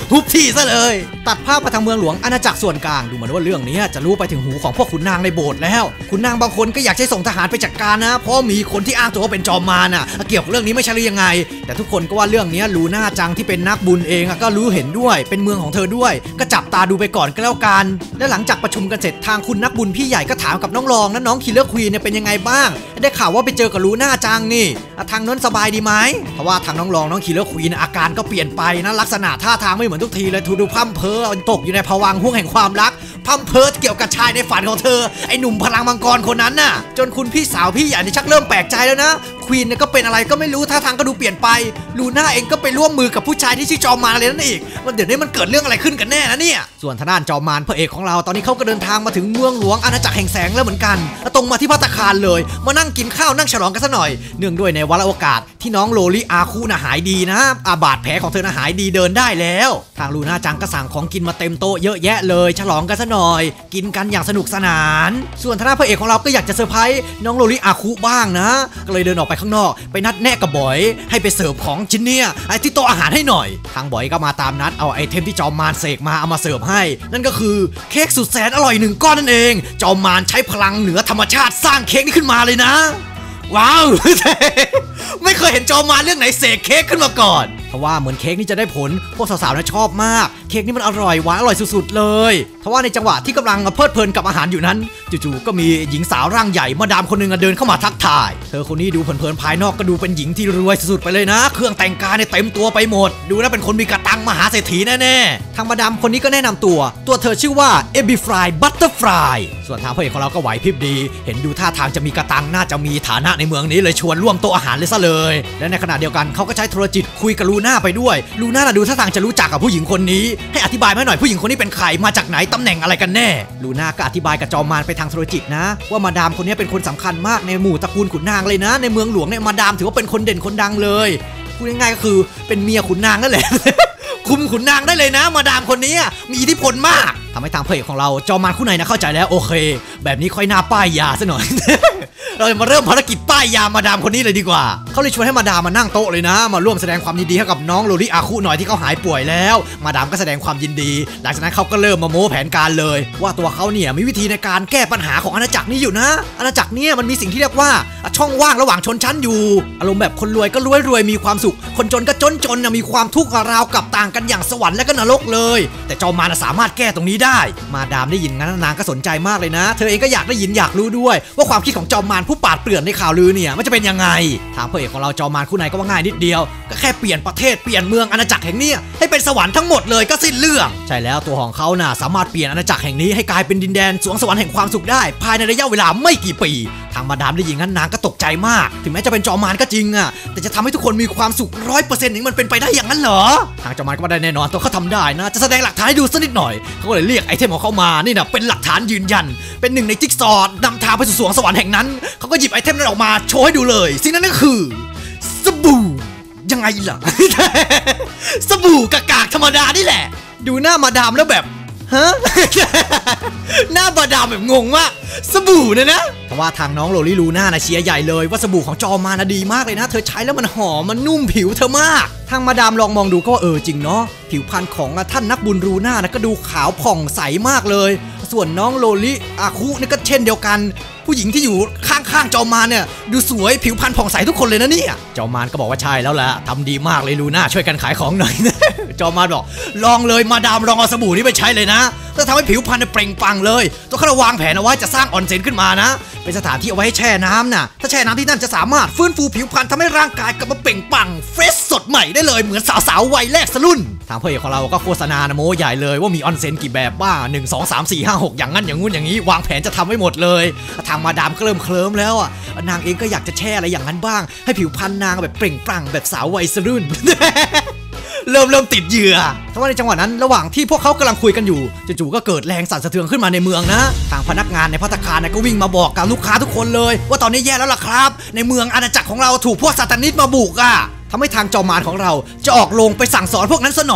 ทุบที่ซะเลยตัดภาพมาทางเมืองหลวงอาณาจักรส่วนกลางดูเหมือนว่าเรื่องนี้จะรู้ไปถึงหูของพวกขุนนางในโบสถ์แล้วขุนนางบางคนก็อยากใช้ส่งทหารไปจัดการนะเพราะมีคนที่อ้างตัวว่าเป็นจอมมารน่ะเกี่ยวกับเรื่องนี้ไม่ใช่หรือยังไงแต่ทุกคนก็ว่าเรื่องนี้ลูน่าจังที่เป็นนักบุญเองก็รู้เห็นด้วยเป็นเมืองของเธอด้วยก็จับตาดูไปก่อนก็แล้วกันและหลังจากประชุมกันเสร็จทางคุณนักบุญพี่ใหญ่ก็ถามกับน้องรองและน้องคิลเลอร์ควีนเนี่ยเป็นยังไงบ้างได้ข่าวว่าไปเจอกับลูน่าจังนี่ทางนั้นสบายดีไหมเพราะว่าทางน้องรองน้องคิลเลอร์ควีนอาการก็เปลี่ยนไปนะลักษณะท่าทางไม่เหมือนทุกทีเลยทูดูพั่มเพ้อตกอยู่ในภวังค์ห่วงแห่งความรักพั่มเพ้อเกี่ยวกับชายในฝันของเธอไอ้หนุ่มพลังมังกรคนนั้นน่ะจนคุณพี่สาวพี่ใหญ่ชักเริ่มแปลกใจแล้วนะควีนเนี่ยก็เป็นอะไรก็ไม่รู้ท่าทางก็ดูเปลี่ยนไปลูน่าเองก็ไปร่วมมือกับผู้ชายที่ชื่อจอมมารอะไรนั่นอีกมันเดี๋ยวนี้มันเกิดเรื่องอะไรขึ้นกันแน่นะเนี่ยส่วนทางด้านจอมมารพระเอกของเราตอนนี้เขาก็เดินทางมาถึงเมืองหลวงอาณาจักรแห่งแสงแล้วเหมือนกันตรงมาที่ภัตตาคารเลยมานั่งกินข้าวนั่งฉลองกันซะหน่อยเนื่องด้วยในวาระโอกาสที่น้องโลลิอาคุน่ะหายดีนะอาบาดแผลของเธอน่ะหายดีเดินได้แล้วทางลูน่าจังก็สั่งของกินมาเต็มโต๊ะเยอะแยะเลยฉลองกันซะหน่อยกินกันอย่างสนุกสนานส่วนทางด้านพระเอกของเราก็อยากจะเซอร์ไพรส์น้องโลลิอาคุบ้างนะก็เลยเดินออกไปข้างนอกไปนัดแนะกับบอยให้ไปเสิร์ฟของชิ้นเนี้ยไอ้ที่โต๊ะอาหารให้หน่อยทางบอยก็มาตามนัดเอาไอเทมที่จอมมารเสกมาเอามาเสิร์ฟให้นั่นก็คือเค้กสุดแสนอร่อยหนึ่งก้อนนั่นเองจอมมารใช้พลังเหนือธรรมชาติสร้างเค้กนี้ขึ้นมาเลยนะว้าวไม่เคยเห็นจอมมารเรื่องไหนเสกเค้กขึ้นมาก่อนเพราะว่าเหมือนเค้กนี้จะได้ผลพวกสาวๆน่ะชอบมากเค้กนี้มันอร่อยหวานอร่อยสุดๆเลยเพราะว่าในจังหวะที่กำลังเพลิดเพลินกับอาหารอยู่นั้นจู่ๆก็มีหญิงสาวร่างใหญ่มาดามคนหนึ่งเดินเข้ามาทักทายเธอคนนี้ดูเผินๆภายนอกก็ดูเป็นหญิงที่รวยสุดๆไปเลยนะเครื่องแต่งกายเนี่ยเต็มตัวไปหมดดูแล้วเป็นคนมีกระตังมหาเศรษฐีแน่ๆทางมาดามคนนี้ก็แนะนำตัวตัวเธอชื่อว่าเอบิฟรายบัตเตอร์ฟรายส่วนทางพระเอกของเราก็ไหวพริบดีเห็นดูท่าทางจะมีกระตังน่าจะมีฐานะในเมืองนี้เลยชวนร่วมโต๊ะอาหารเลยซะเลยและในขณะเดียวกันเขาก็ใช้โทรจิตคุยกับลูน่าไปด้วยลูน่าดูท่าทางจะรู้จักกับผู้หญิงคนนี้ให้อธิบายมาหน่อยผู้หญิงคนนี้เป็นใครมาจากไหนตำแหน่งอะไรกันแน่ลูน่าก็อธิบายกับจอมมารไปทางโทรจิตนะว่ามาดามคนนี้เป็นคนสำคัญมากในหมู่ตระกูลขุนนางเลยนะในเมืองหลวงเนี่ยมาดามถือว่าเป็นคนเด่นคนดังเลยพูดง่ายๆก็คือเป็นเมียขุนนางนั่นแหละ คุมขุนนางได้เลยนะมาดามคนนี้มีอิทธิพลมากทำให้ทางพระเอกของเราจอมมารคู่ไหนนะเข้าใจแล้วโอเคแบบนี้ค่อยหน้าป้ายยาซะหน่อย เรามาเริ่มภารกิจป้ายยามาดามคนนี้เลยดีกว่าเขาเลยชวนให้มาดามมานั่งโต๊ะเลยนะมาร่วมแสดงความยินดีให้กับน้องโลลิอาคุหน่อยที่เขาหายป่วยแล้วมาดามก็แสดงความยินดีหลังจากนั้นเขาก็เริ่มมาโม้แผนการเลยว่าตัวเขาเนี่ยมีวิธีในการแก้ปัญหาของอาณาจักรนี้อยู่นะอาณาจักรเนี่ยมันมีสิ่งที่เรียกว่าช่องว่างระหว่างชนชั้นอยู่อารมณ์แบบคนรวยก็รวยรวยมีความสุขคนจนก็จนจนมีความทุกข์ราวกับต่างกันอย่างสวรรค์และก็นรกเลยแต่จอมมารสามารถแก้ตรงนี้ได้มาดามได้ยินงั้นนางก็สนใจมากเลยนะเธอเองก็อยากได้ยินอยากรู้ด้วยว่าความคิดของจอมมารผู้ปราดเปรื่องในข่าวลือเนี่ยมันจะเป็นยังไงทางพระเอกของเราจอมมารคู่ไหนก็ว่าง่ายนิดเดียวก็แค่เปลี่ยนประเทศเปลี่ยนเมืองอาณาจักรแห่งนี้ให้เป็นสวรรค์ทั้งหมดเลยก็สิ้นเรื่องใช่แล้วตัวของเขาน่ะสามารถเปลี่ยนอาณาจักรแห่งนี้ให้กลายเป็นดินแดนสวงสวรรค์แห่งความสุขได้ภายในระยะเวลาไม่กี่ปีทางมาดามได้ยินงั้นนางก็ตกใจมากถึงแม้จะเป็นจอมมารก็จริงอ่ะแต่จะทำให้ทุกคนมีความสุขร้อยเปอร์เซ็นต์นี่มันเป็นไปได้อย่างนั้นเหรอทางจอมมารก็ไม่ได้แน่นอนตัวเขาทำได้นะจะแสดงหลักฐานให้ดูสักนิดหน่อยเขาก็เลยเรียกไอเทมของเขามานี่นะเป็นหลักฐานยืนยันเป็นหนึ่งในจิ๊กซอว์นำทางไปสู่สวงสวรรค์แห่งนั้นเขาก็หยิบไอเทมนั้นออกมาโชว์ให้ดูเลยสิ่งนั้นก็คือสบู่ยังไงล่ะ สบู่กากากธรรมดานี่แหละดูหน้ามาดามแล้วแบบฮะ หน้ามาดามแบบงงมากสบู่เนี่ยนะเพราะว่าทางน้องโลลิลูน่านะเชียร์ใหญ่เลยว่าสบู่ของจอมมารนะดีมากเลยนะเธอใช้แล้วมันหอมมันนุ่มผิวเธอมากทางมาดามลองมองดูก็เออจริงเนาะผิวพรรณของท่านนักบุญลูน่านะก็ดูขาวผ่องใสมากเลยส่วนน้องโลลิอาคุนี่ก็เช่นเดียวกันผู้หญิงที่อยู่ข้างๆจอมมารเนี่ยดูสวยผิวพรรณผ่องใสทุกคนเลยนะเนี่ยจอมมารก็บอกว่าใช่แล้วแหละทำดีมากเลยลูน่าช่วยกันขายของหน่อย จอมมารบอกลองเลยมาดามลองเอาสบู่นี้ไปใช้เลยนะจะทำให้ผิวพรรณเปล่งปลั่งเลยตัวเขาวางแผนเอาไว้จะสร้างออนเซ็นขึ้นมานะเป็นสถานที่เอาไว้ให้แช่น้ำน่ะถ้าแช่น้ำที่นั่นจะสามารถฟื้นฟูผิวพรรณทำให้ร่างกายกลับมาเปล่งปลั่งเฟรชสดใหม่ได้เลยเหมือนสาวๆวัยแรกสรุ่นทางพระเอกของเราก็โฆษณาโม้ใหญ่เลยว่ามีออนเซ็นกี่แบบบ้างหนึ่ง สอง สาม สี่ ห้า หกอย่างนั้นอย่างงู้นอย่างนี้วางแผนจะทำไว้หมดเลยทางมาดามก็เริ่มเคลิ้มแล้วอ่ะนางเองก็อยากจะแช่อะไรอย่างนั้นบ้างให้ผิวพรรณนางแบบเปล่งปลั่งแบบสาววัยสรุ่น เริ่มเริ่มติดเหยื่อเพราะว่าในจังหวะนั้นระหว่างที่พวกเขากำลังคุยกันอยู่จู่ๆก็เกิดแรงสั่นสะเทือนขึ้นมาในเมืองนะทางพนักงานในภัตตาคารก็วิ่งมาบอกกับลูกค้าทุกคนเลยว่าตอนนี้แย่แล้วล่ะครับในเมืองอาณาจักรของเราถูกพวกซาตานิสต์มาบุกอ่ะทำให้ทางจอมมารของเราจะออกลงไปสั่งสอนพวกนั้นซะหน่อย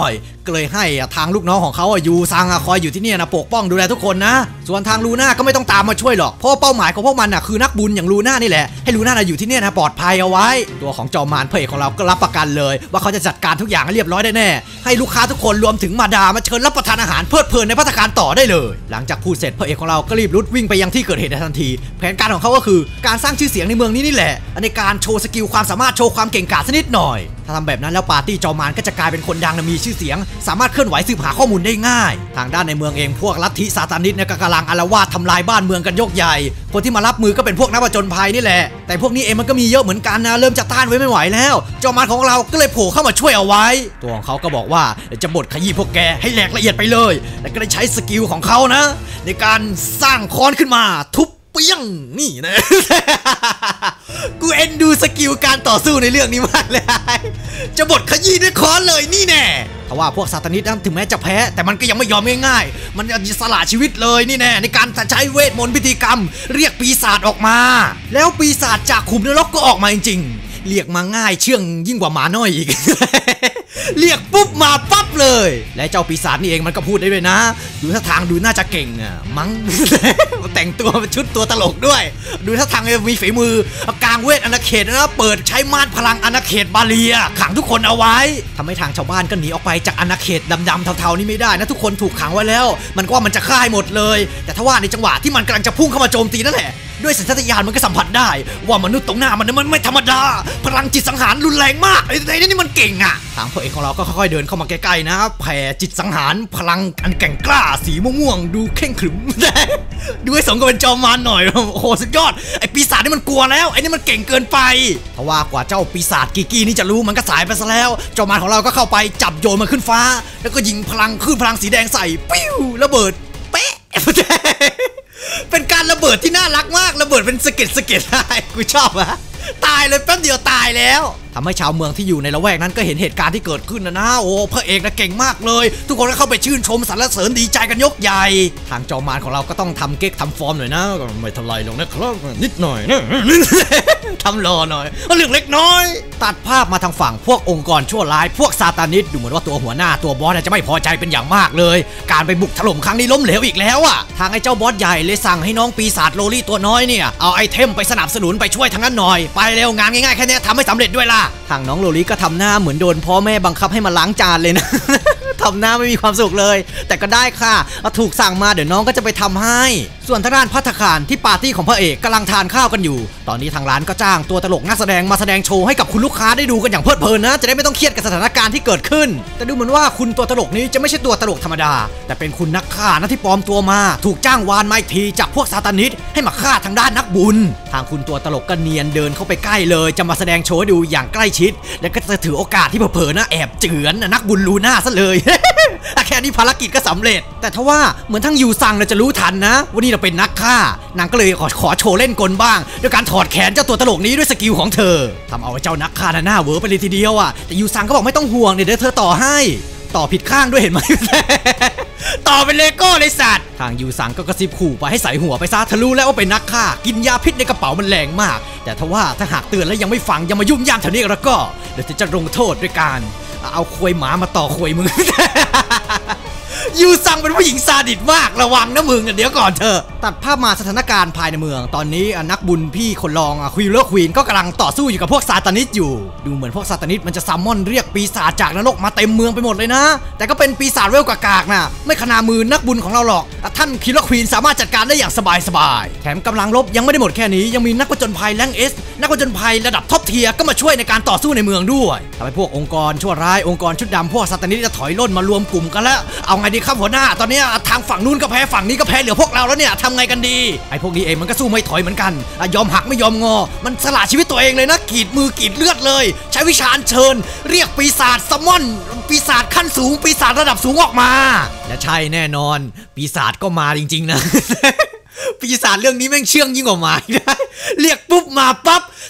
ก็เลยให้ทางลูกน้องของเขายูซังคอยอยู่ที่นี่นะปกป้องดูแลทุกคนนะส่วนทางลูน่าก็ไม่ต้องตามมาช่วยหรอกเพราะเป้าหมายของพวกมันคือนักบุญอย่างลูน่านี่แหละให้ลูน่าอยู่ที่นี่นะปลอดภัยเอาไว้ตัวของจอมมารพระเอกของเราก็รับประกันเลยว่าเขาจะจัดการทุกอย่างให้เรียบร้อยได้แน่ให้ลูกค้าทุกคนรวมถึงมาดามาเชิญรับประทานอาหารเพลิดเพลินในภัตตาคารต่อได้เลยหลังจากพูดเสร็จพระเอกของเราก็รีบรุดวิ่งไปยังที่เกิดเหตุทันทีแผนการของเขาก็คือการสร้างชื่อเสียงในเมืองนี้นี่แหละในการโชว์สกิลความสามารถโชว์ความเก่งกาจสักนิดหน่อยถ้าทำแบบนั้นแล้วปาร์ตี้จอมมารก็จะกลายเป็นคนดังมีชื่อเสียงสามารถเคลื่อนไหวสืบหาข้อมูลได้ง่ายทางด้านในเมืองเองพวกลัทธิซาตานิสเนี่ยก็กำลังอาละวาดทำลายบ้านเมืองกันยกใหญ่คนที่มารับมือก็เป็นพวกนักผจญภัยนี่แหละแต่พวกนี้เองมันก็มีเยอะเหมือนกันนะเริ่มจะต้านไว้ไม่ไหวแล้วจอมมารของเราก็เลยโผล่เข้ามาช่วยเอาไว้ตัวของเขาก็บอกว่าจะบดขยี้พวกแกให้แหลกละเอียดไปเลยและก็ได้ใช้สกิลของเขานะในการสร้างค้อนขึ้นมาทุบเปี้ยงนี่นะกูเอ็นดูสกิลการต่อสู้ในเรื่องนี้มากเลยจะบดขยี้ด้วยค้อนเลยนี่แน่เพราะว่าพวกซาตานิสนั้นถึงแม้จะแพ้แต่มันก็ยังไม่ยอมง่ายๆมันจะสละชีวิตเลยนี่แน่ในการใช้เวทมนต์พิธีกรรมเรียกปีศาจออกมาแล้วปีศาจจากขุมนรกก็ออกมาจริงๆเรียกมาง่ายเชื่องยิ่งกว่าหมาน้อยอีก เรียกปุ๊บมาปั๊บเลยและเจ้าปีศาจนี่เองมันก็พูดได้ด้วยนะดูท่าทางดูน่าจะเก่งอะมั้ง แต่งตัวเป็นชุดตัวตลกด้วยดูท่าทางมีฝีมือกลางเวทอาณาเขตนะเปิดใช้ม่านพลังอาณาเขตบาเลียขังทุกคนเอาไว้ทำให้ทางชาวบ้านก็หนีออกไปจากอาณาเขตดำๆเทาๆนี่ไม่ได้นะทุกคนถูกขังไว้แล้วมันก็ว่ามันจะฆ่าให้หมดเลยแต่ถ้าว่าในจังหวะที่มันกำลังจะพุ่งเข้ามาโจมตีนั่นแหละด้วยสัญชาตญาณมันก็สัมผัสได้ว่ามนุษย์ตรงหน้ามันมันไม่ธรรมดาพลังจิตสังหารรุนแรงมากไอ้นี่มันเก่งอ่ะทางพระเอกของเราก็ค่อยๆเดินเข้ามาใกล้ๆนะแผ่จิตสังหารพลังอันแก่งกล้าสีม่วงๆดูเข่งขรึมดูให้สมกับเป็นจอมมารหน่อยโอ้โหสุดยอดไอ้ปีศาจนี่มันกลัวแล้วไอ้นี่มันเก่งเกินไปเพราะว่ากว่าเจ้าปีศาจกีกี้นี่จะรู้มันก็สายไปซะแล้วจอมมารของเราก็เข้าไปจับโยนมันขึ้นฟ้าแล้วก็ยิงพลังคลื่นพลังสีแดงใส่ปิ้วระเบิดเป๊ะเป็นการระเบิดที่น่ารักมากระเบิดเป็นสเก็ตสเก็ตได้กูชอบอะตายเลยแป๊บเดียวตายแล้วทำให้ชาวเมืองที่อยู่ในละแวกนั้นก็เห็นเหตุการณ์ที่เกิดขึ้นนะนะโอ้พระเอกนะเก่งมากเลยทุกคนก็เข้าไปชื่นชมสรรเสริญดีใจกันยกใหญ่ทางจอมมารของเราก็ต้องทำเก๊กทำฟอร์มหน่อยนะไม่เท่าไรหรอกนะครับนิดหน่อยนะทำรอหน่อยเรื่องเล็กน้อยตัดภาพมาทางฝั่งพวกองค์กรชั่วร้ายพวกซาตานิสดูเหมือนว่าตัวหัวหน้าตัวบอสจะไม่พอใจเป็นอย่างมากเลยการไปบุกถล่มครั้งนี้ล้มเหลวอีกแล้วอ่ะทางไอ้เจ้าบอสใหญ่เลยสั่งให้น้องปีศาจโลลี่ตัวน้อยเนี่ยเอาไอเทมไปสนับสนุนไปช่วยทางนั้นหน่อยไปเร็วงานง่ายๆแค่นี้ทำให้สำเร็จด้วยล่ะทางน้องโลลี่ก็ทำหน้าเหมือนโดนพ่อแม่บังคับให้มาล้างจานเลยนะ ทำหน้าไม่มีความสุขเลยแต่ก็ได้ค่ะถูกสั่งมาเดี๋ยวน้องก็จะไปทำให้ส่วนทางด้านภัตตาคารที่ปาร์ตี้ของพระเอกกำลังทานข้าวกันอยู่ตอนนี้ทางร้านก็จ้างตัวตลกนักแสดงมาแสดงโชว์ให้กับคุณลูกค้าได้ดูกันอย่างเพลิดเพลินนะจะได้ไม่ต้องเครียดกับสถานการณ์ที่เกิดขึ้นแต่ดูเหมือนว่าคุณตัวตลกนี้จะไม่ใช่ตัวตลกธรรมดาแต่เป็นคุณนักฆ่านะที่ปลอมตัวมาถูกจ้างวานมาอีกทีจากพวกซาตานิสให้มาฆ่าทางด้านนักบุญทางคุณตัวตลกก็เนียนเดินเข้าไปใกล้เลยจะมาแสดงโชว์ให้ดูอย่างใกล้ชิดและก็จะถือโอกาสที่เผลอๆนะแอบเจือนนักบุญลูน่าซะเลย แค่นี้ภารกิจก็สำเร็จแต่ถ้าว่าเหมือนทั้งยูซังจะรู้ทันนะว่านี่เราเป็นนักฆ่านางก็เลยขอขอโชว์เล่นกลบ้างด้วยการถอดแขนเจ้าตัวตลกนี้ด้วยสกิลของเธอทำเอาเจ้านักฆ่าหน้าเวอร์ไปเลยทีเดียวอ่ะแต่ยูซังก็บอกไม่ต้องห่วงเดี๋ยวเธอต่อให้ต่อผิดข้างด้วยเห็นไหม ต่อเป็นเลโก้เลยสัตว์ทางยูซังก็กระซิบขู่ไปให้ใส่หัวไปซะทะลุแล้วว่าเป็นนักฆ่ากินยาพิษในกระเป๋ามันแรงมากแต่ถ้าว่าถ้าหากเตือนแล้วยังไม่ฟังยังมายุ่งย่ามแถวนี้แล้วก็เดี๋ยวจะลงโทษด้วยการเอาควยหมามาต่อควยมึง ยูซังเป็นผู้หญิงซาดิสมากระวังนะมึงเดี๋ยวก่อนเถอะตัดภาพมาสถานการณ์ภายในเมืองตอนนี้นักบุญพี่คนรองควีเลอร์ควีนก็กำลังต่อสู้อยู่กับพวกซาตานิสอยู่ดูเหมือนพวกซาตานิสมันจะซัมมอนเรียกปีศาจจากนรกมาเต็มเมืองไปหมดเลยนะแต่ก็เป็นปีศาจเวลกากๆนะไม่ขนามือนักบุญของเราหรอกท่านควีเลอร์ควีนสามารถจัดการได้อย่างสบายๆแถมกำลังรบยังไม่ได้หมดแค่นี้ยังมีนักผจญภัยแรงเอสนักผจญภัยระดับท็อปเทียร์ก็มาช่วยในการต่อสู้ในเมืองด้วยทำให้พวกองค์กรชั่วร้ายองค์กรชุดดำพวกซาตานิสจะถอยร่นมารวมกลุ่มกันแล้วเอาไงดีครับหัวหน้าตอนนี้ทางฝั่งนู้นก็แพ้ฝั่งนี้ก็แพ้เหลือพวกเราแล้วเนี่ยทำไงกันดีไอ้พวกนี้เองมันก็สู้ไม่ถอยเหมือนกันยอมหักไม่ยอมงอมันสละชีวิตตัวเองเลยนะกรีดมือกรีดเลือดเลยใช้วิชาอัญเชิญเรียกปีศาจซัมมอนปีศาจขั้นสูงปีศาจระดับสูงออกมาและใช่แน่นอนปีศาจก็มาจริงๆนะ ปีศาจเรื่องนี้แม่งเชื่องยิ่งกว่าหมาเรียกปุ๊บมาปั๊บ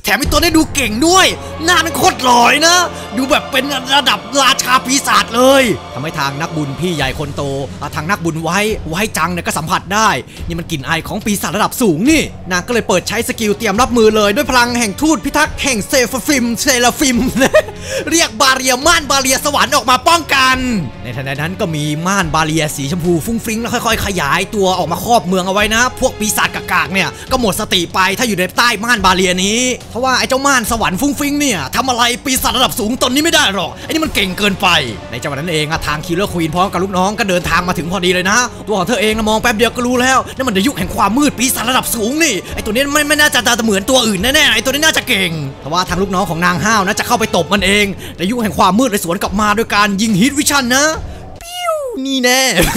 แถมไอ้ตัวนี้ดูเก่งด้วยหน้ามันโคตรหล่อเลยนะดูแบบเป็นระดับราชาปีศาจเลยทำให้ทางนักบุญพี่ใหญ่คนโตทางนักบุญไว้ไว้จังเนี่ยก็สัมผัสได้นี่มันกลิ่นอายของปีศาจระดับสูงนี่นางก็เลยเปิดใช้สกิลเตรียมรับมือเลยด้วยพลังแห่งทูตพิทักษ์แห่งเซฟฟิมเซลฟิมเรียกบาเรียม่านบาเรียสวรรค์ออกมาป้องกันในทันใดนั้นก็มีม่านบาเรียสีชมพูฟุ้งฟริ้งแล้วค่อยๆขยายตัวออกมาครอบเมืองเอาไว้นะพวกปีศาจกากๆเนี่ยก็หมดสติไปถ้าอยู่ในใต้ม่านบาเรียนี้เพราะว่าไอ้เจ้าม่านสวรรค์ฟุ้งฟริ้งเนี่ยทำอะไรปีศาจระดับสูงตนนี้ไม่ได้หรอกไอ้นี่มันเก่งเกินไปในจังหวะนั้นเองทางคิลเลอร์ควีนพร้อมกับลูกน้องก็เดินทางมาถึงพอดีเลยนะตัวของเธอเองนะมองแป๊บเดียวก็รู้แล้วนั่นมันเดยุคแห่งความมืดปีศาจระดับสูงนี่ไอ้ตัวนี้ไม่ไม่น่าจะเหมือนตัวอื่นแน่ๆไอ้ตัวนี้น่าจะเก่งเพราะว่าทางลูกน้องของนางห้าวนะจะเข้าไปตบมันเองในยุคแห่งความมืดเลยสวนกลับมาโดยการยิงฮิตวิชั่นนะปิ้วนี่แน่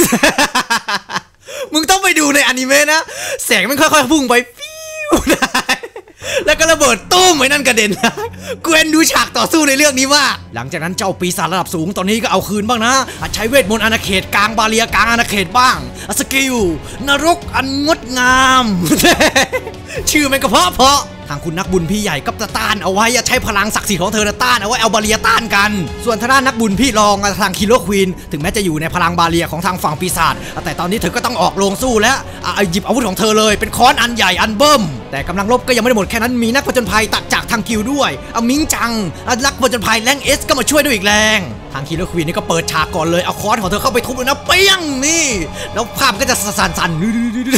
มึงต้องไปดูในอนิเมะนะแสงมันค่อยๆพุ่งไปปิ้วแล้วก็ระเบิดตุ้มไว้นั่นกระเด็นกูเอ็นดูฉากต่อสู้ในเรื่องนี้มากหลังจากนั้นเจ้าปีศาจระดับสูงตอนนี้ก็เอาคืนบ้างนะใช้เวทมนต์อาณาเขตกลางบาเรียกลางอาณาเขตบ้างสกิลนรกอันงดงาม ชื่อมันก็เพราะเพราะทางคุณนักบุญพี่ใหญ่ก็จะต้านเอาไว้ใช้พลังศักดิ์สิทธิ์ของเธอต้านเอาไว้เอาบาเรียต้านกันส่วนทางด้านนักบุญพี่รองทางคิลเลอร์ควีนถึงแม้จะอยู่ในพลังบาเรียของทางฝั่งปีศาจแต่ตอนนี้เธอก็ต้องออกโรงสู้แล้วหยิบอาวุธของเธอเลยเป็นค้อนอันใหญ่อันเบิ่มแต่กำลังรบก็ยังไม่ได้หมดแค่นั้นมีนักผจญภัยตัดจากทางคิวด้วยเอามิงจังนักผจญภัยแรงเอสก็มาช่วยด้วยอีกแรงทางคิลเลอร์ควีนนี่ก็เปิดฉากก่อนเลยเอาค้อนของเธอเข้าไปทุบเลยนะเปี้ยงนี่แล้วภาพก็จะสั่นๆ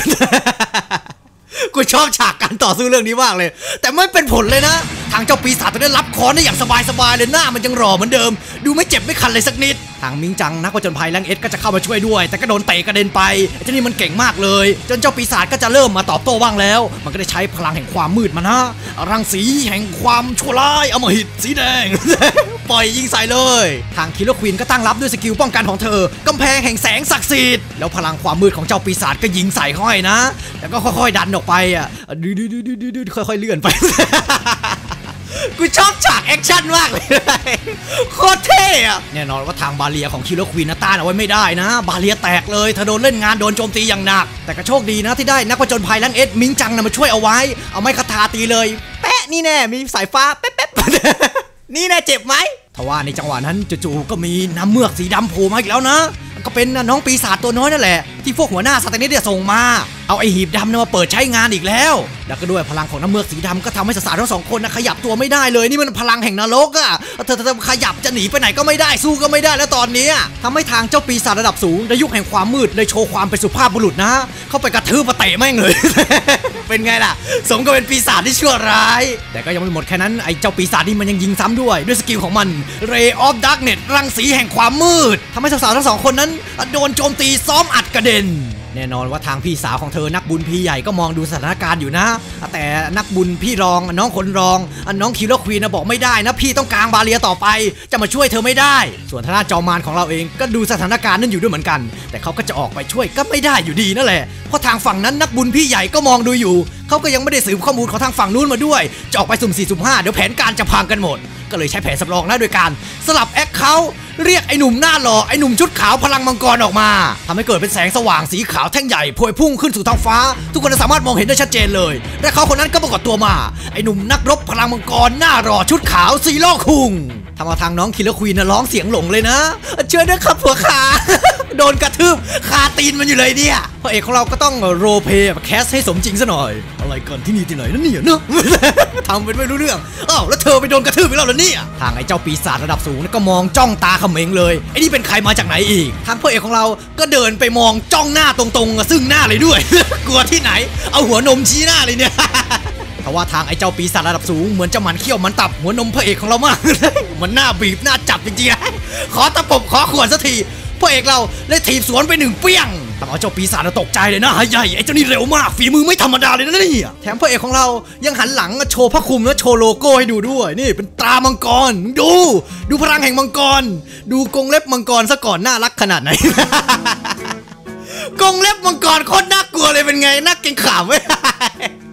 กูชอบฉากการต่อสู้เรื่องนี้มากเลยแต่ไม่เป็นผลเลยนะทางเจ้าปีศาจตัวนี้รับค้อนได้อย่างสบายๆเลยหน้ามันยังหล่อเหมือนเดิมดูไม่เจ็บไม่คันเลยสักนิดทางมิงจังนักผจญภัยแรงเอสก็จะเข้ามาช่วยด้วยแต่ก็โดนเตะกระเด็นไปไอ้เจ้านี่มันเก่งมากเลยจนเจ้าปีศาจก็จะเริ่มมาตอบโต้บ้างแล้วมันก็ได้ใช้พลังแห่งความมืดมานะรังสีแห่งความชั่วร้ายอำมหิตสีแดง ปล่อยยิงใส่เลยทางคิลเลอร์ควีนก็ตั้งรับด้วยสกิลป้องกันของเธอกำแพงแห่งแสงศักดิ์สิทธิ์แล้วพลังความมืดของเจ้าปีศาจก็ยิงใส่ค่อยนะแล้วก็ค่อยๆดันออกไปอ่ะดื้อๆๆๆค่อยๆเลื่อนไป กูชอบฉากแอคชั่นมากเลยโคตรเท่อะแน่นอนว่าทางบาเรียของคิลเลอร์ควีนต้านเอาไว้ไม่ได้นะบาเรียแตกเลยเธอโดนเล่นงานโดนโจมตีอย่างหนักแต่ก็โชคดีนะที่ได้นักผจญภัยแรงเอสมิงจังนะมาช่วยเอาไว้เอาไม้คาถาตีเลยแปะนี่แน่มีสายฟ้าแป๊บๆนี่แน่เจ็บไหมทว่าในจังหวะนั้นจู่ๆก็มีน้ำเมือกสีดำโผล่มาอีกแล้วนะก็เป็นน้องปีศาจตัวน้อยนั่นแหละที่พวกหัวหน้าสตาร์เนสเนี่ยส่งมาเอาไอหีบดำมาเปิดใช้งานอีกแล้วแล้วก็ด้วยพลังของน้ำเมือกสีดำก็ทำให้สสารทั้งสองคนนะขยับตัวไม่ได้เลยนี่มันพลังแห่งนรกอะเธอเธอขยับจะหนีไปไหนก็ไม่ได้สู้ก็ไม่ได้แล้วตอนนี้ทำให้ทางเจ้าปีศาจระดับสูงในยุคแห่งความมืดเลยโชว์ความเป็นสุภาพบุรุษนะเข้าไปกระทืบมาเตะแม่งเลย เป็นไงล่ะสมกับเป็นปีศาจที่ชั่วร้ายแต่ก็ยังไม่หมดแค่นั้นไอ้เจ้าปีศาจนี่มันยังยิงซ้ำด้วยด้วยสกิลของมัน Ray of Darkness รังสีแห่งความมืดทำให้สาวๆทั้งสองคนนั้นโดนโจมตีซ้อมอัดกระเด็นแน่นอนว่าทางพี่สาวของเธอนักบุญพี่ใหญ่ก็มองดูสถานการณ์อยู่นะแต่นักบุญพี่รองน้องคนรองน้องคิลเลอร์ควีนบอกไม่ได้นะพี่ต้องกลางบาเรียต่อไปจะมาช่วยเธอไม่ได้ส่วนทางด้านจอมารของเราเองก็ดูสถานการณ์นั้นอยู่ด้วยเหมือนกันแต่เขาก็จะออกไปช่วยก็ไม่ได้อยู่ดีนั่นแหละเพราะทางฝั่งนั้นนักบุญพี่ใหญ่ก็มองดูอยู่เขาก็ยังไม่ได้สืบข้อมูลของทางฝั่งนู้นมาด้วยจะออกไปสุ่มสี่สุ่มห้าเดี๋ยวแผนการจะพังกันหมดก็เลยใช้แผนสำรองนะโดยการสลับแอคเคาท์เรียกไอ้หนุ่มหน้าหล่อไอ้หนุ่มชุดขาวพลังมังกรออกมาทำให้เกิดเป็นแสงสว่างสีขาวแท่งใหญ่พวยพุ่งขึ้นสู่ท้องฟ้าทุกคนสามารถมองเห็นได้ชัดเจนเลยและเขาคนนั้นก็ปรากฏตัวมาไอ้หนุ่มนักรบพลังมังกรหน้าหล่อชุดขาวซีโร่คุงทำเอาทางน้องคิลเลอร์ควีนร้องเสียงหลงเลยนะเชิญด้วยครับผัวขา โดนกระทืบคาตีนมันอยู่เลยเนี่ยพระเอกของเราก็ต้องโรลเพลย์แคสให้สมจริงซะหน่อยอะไรกันที่นี่ที่ไหนนั่นเนี่ยเนอะ ทำเป็นไม่รู้เรื่องอ้าวแล้วเธอไปโดนกระทืบไปแล้วเหรอเนี่ยทางไอ้เจ้าปีศาจระดับสูงก็มองจ้องตาเขม็งเลยไอ้นี่เป็นใครมาจากไหนอีกทางพระเอกของเราก็เดินไปมองจ้องหน้าตรงๆซึ่งหน้าเลยด้วย กลัวที่ไหนเอาหัวนมชี้หน้าเลยเนี่ย แต่ว่าทางไอ้เจ้าปีศาจระดับสูงเหมือนจะมันเขี้ยวมันตับหัวนมพระเอกของเรามาก มันหน้าบีบหน้าจับจริงๆขอตะปบขอขวนสักทีพระเอกเราเลยถีบสวนไปหนึ่งเปี้ยงทำเอาเจ้าปีศาจตกใจเลยนะใหญ่ไอ้เจ้านี่เร็วมากฝีมือไม่ธรรมดาเลยนะเนี่ยแถมพระเอกของเรายังหันหลังโชว์พระคุมและโชว์โลโก้ให้ดูด้วยนี่เป็นตรามังกรดูดูพลังแห่งมังกรดูกรงเล็บมังกรซะก่อนน่ารักขนาดไหน กรงเล็บมังกรโคตรน่ากลัวเลยเป็นไงน่าเกรงขามเว้ย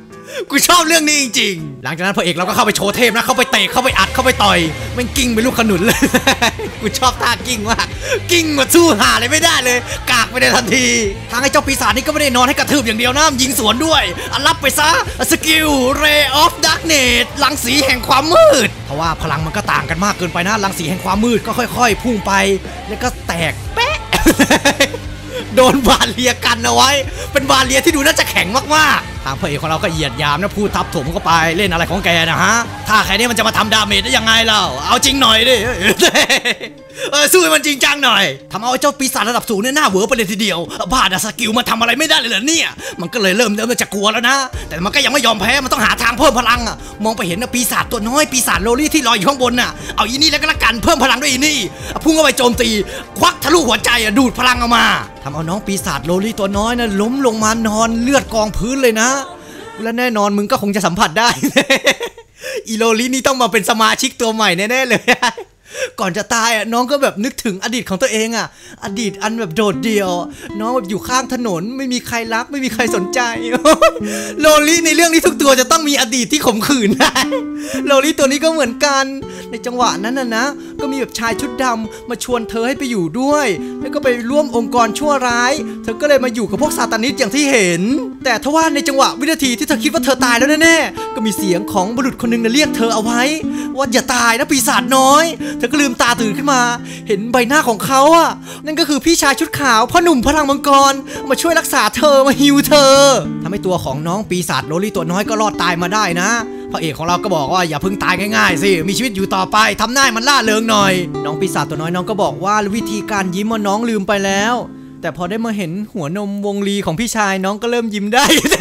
กูชอบเรื่องนี้จริงๆหลังจากนั้นพระเอกเราก็เข้าไปโชว์เทพนะเข้าไปเตะเข้าไปอัดเข้าไปต่อยมันกิ้งเป็นลูกขนุนเลยกูชอบท่ากิ้งมากกิ้งมาสู้หาเลยไม่ได้เลยกากไปในทันทีทางไอ้เจ้าปีศาจนี่ก็ไม่ได้นอนให้กระทืบอย่างเดียวนะยิงสวนด้วยรับไปซะสกิล Ray of Darkness รังสีแห่งความมืดเพราะว่าพลังมันก็ต่างกันมากเกินไปนะรังสีแห่งความมืดก็ค่อยๆพุ่งไปแล้วก็แตกแป๊ะโดนบาเลียกันเอาไว้เป็นบาเลียที่ดูน่าจะแข็งมากๆทางพระเอกของเราก็เหยียดยามนะพูดทับถมเข้าไปเล่นอะไรของแกนะฮะถ้าแค่นี้มันจะมาทำดาเมจได้ยังไงเล่าเอาจริงหน่อยดิเออสู้มันจริงจังหน่อยทำเอาไอ้เจ้าปีศาจระดับสูงเนี่ยหน้าเหวอไปเลยทีเดียวบ้าดาสกิลมันทำอะไรไม่ได้เลยเหรอเนี่ยมันก็เลยเริ่มเริ่มจะกลัวแล้วนะแต่มันก็ยังไม่ยอมแพ้มันต้องหาทางเพิ่มพลังอ่ะมองไปเห็นปีศาจตัวน้อยปีศาจโลลี่ที่ลอยอยู่ข้างบนน่ะเอาอีนี่แล้วก็ละกันเพิ่มพลังด้วยอีนี่พุ่งเข้าไปโจมตีควักทะลุหัวใจอ่ะดูดพลังออกมาทำเอาน้องปีศาจโลลี่ตัวน้อยนะล้มลงมานอนเลือดกองพื้นเลยนะและแน่นอนมึงก็คงจะสัมผัสได้ อีโลลี่นี่ต้องมาเป็นสมาชิกตัวใหม่แน่ๆเลยก่อนจะตายอ่ะน้องก็แบบนึกถึงอดีตของตัวเองอ่ะอดีตอันแบบโดดเดี่ยวน้องแบบอยู่ข้างถนนไม่มีใครรักไม่มีใครสนใจ โลลี่ในเรื่องนี้ทุกตัวจะต้องมีอดีตที่ขมขื่นได้ โลลี่ตัวนี้ก็เหมือนกันในจังหวะนั้นน่ะนะก็มีแบบชายชุดดำมาชวนเธอให้ไปอยู่ด้วยแล้วก็ไปร่วมองค์กรชั่วร้ายเธอก็เลยมาอยู่กับพวกซาตานิสต์อย่างที่เห็นแต่ทว่าในจังหวะวินาทีที่เธอคิดว่าเธอตายแล้วแน่ๆก็มีเสียงของบุรุษคนหนึ่งเรียกเธอเอาไว้ว่าอย่าตายนะปีศาจน้อยเธอก็ลืมตาตื่นขึ้นมาเห็นใบหน้าของเขาอ่ะนั่นก็คือพี่ชายชุดขาวพ่อหนุ่มพลังมังกรมาช่วยรักษาเธอมาฮิวเธอทำให้ตัวของน้องปีศาจโลลี่ตัวน้อยก็รอดตายมาได้นะพระเอกของเราก็บอกว่าอย่าเพิ่งตายง่ายๆสิมีชีวิตอยู่ต่อไปทำหน้ามันล่าเริงหน่อยน้องปีศาจตัวน้อยน้องก็บอกว่าวิธีการยิ้มว่าน้องลืมไปแล้วแต่พอได้มาเห็นหัวนมวงลีของพี่ชายน้องก็เริ่มยิ้มได้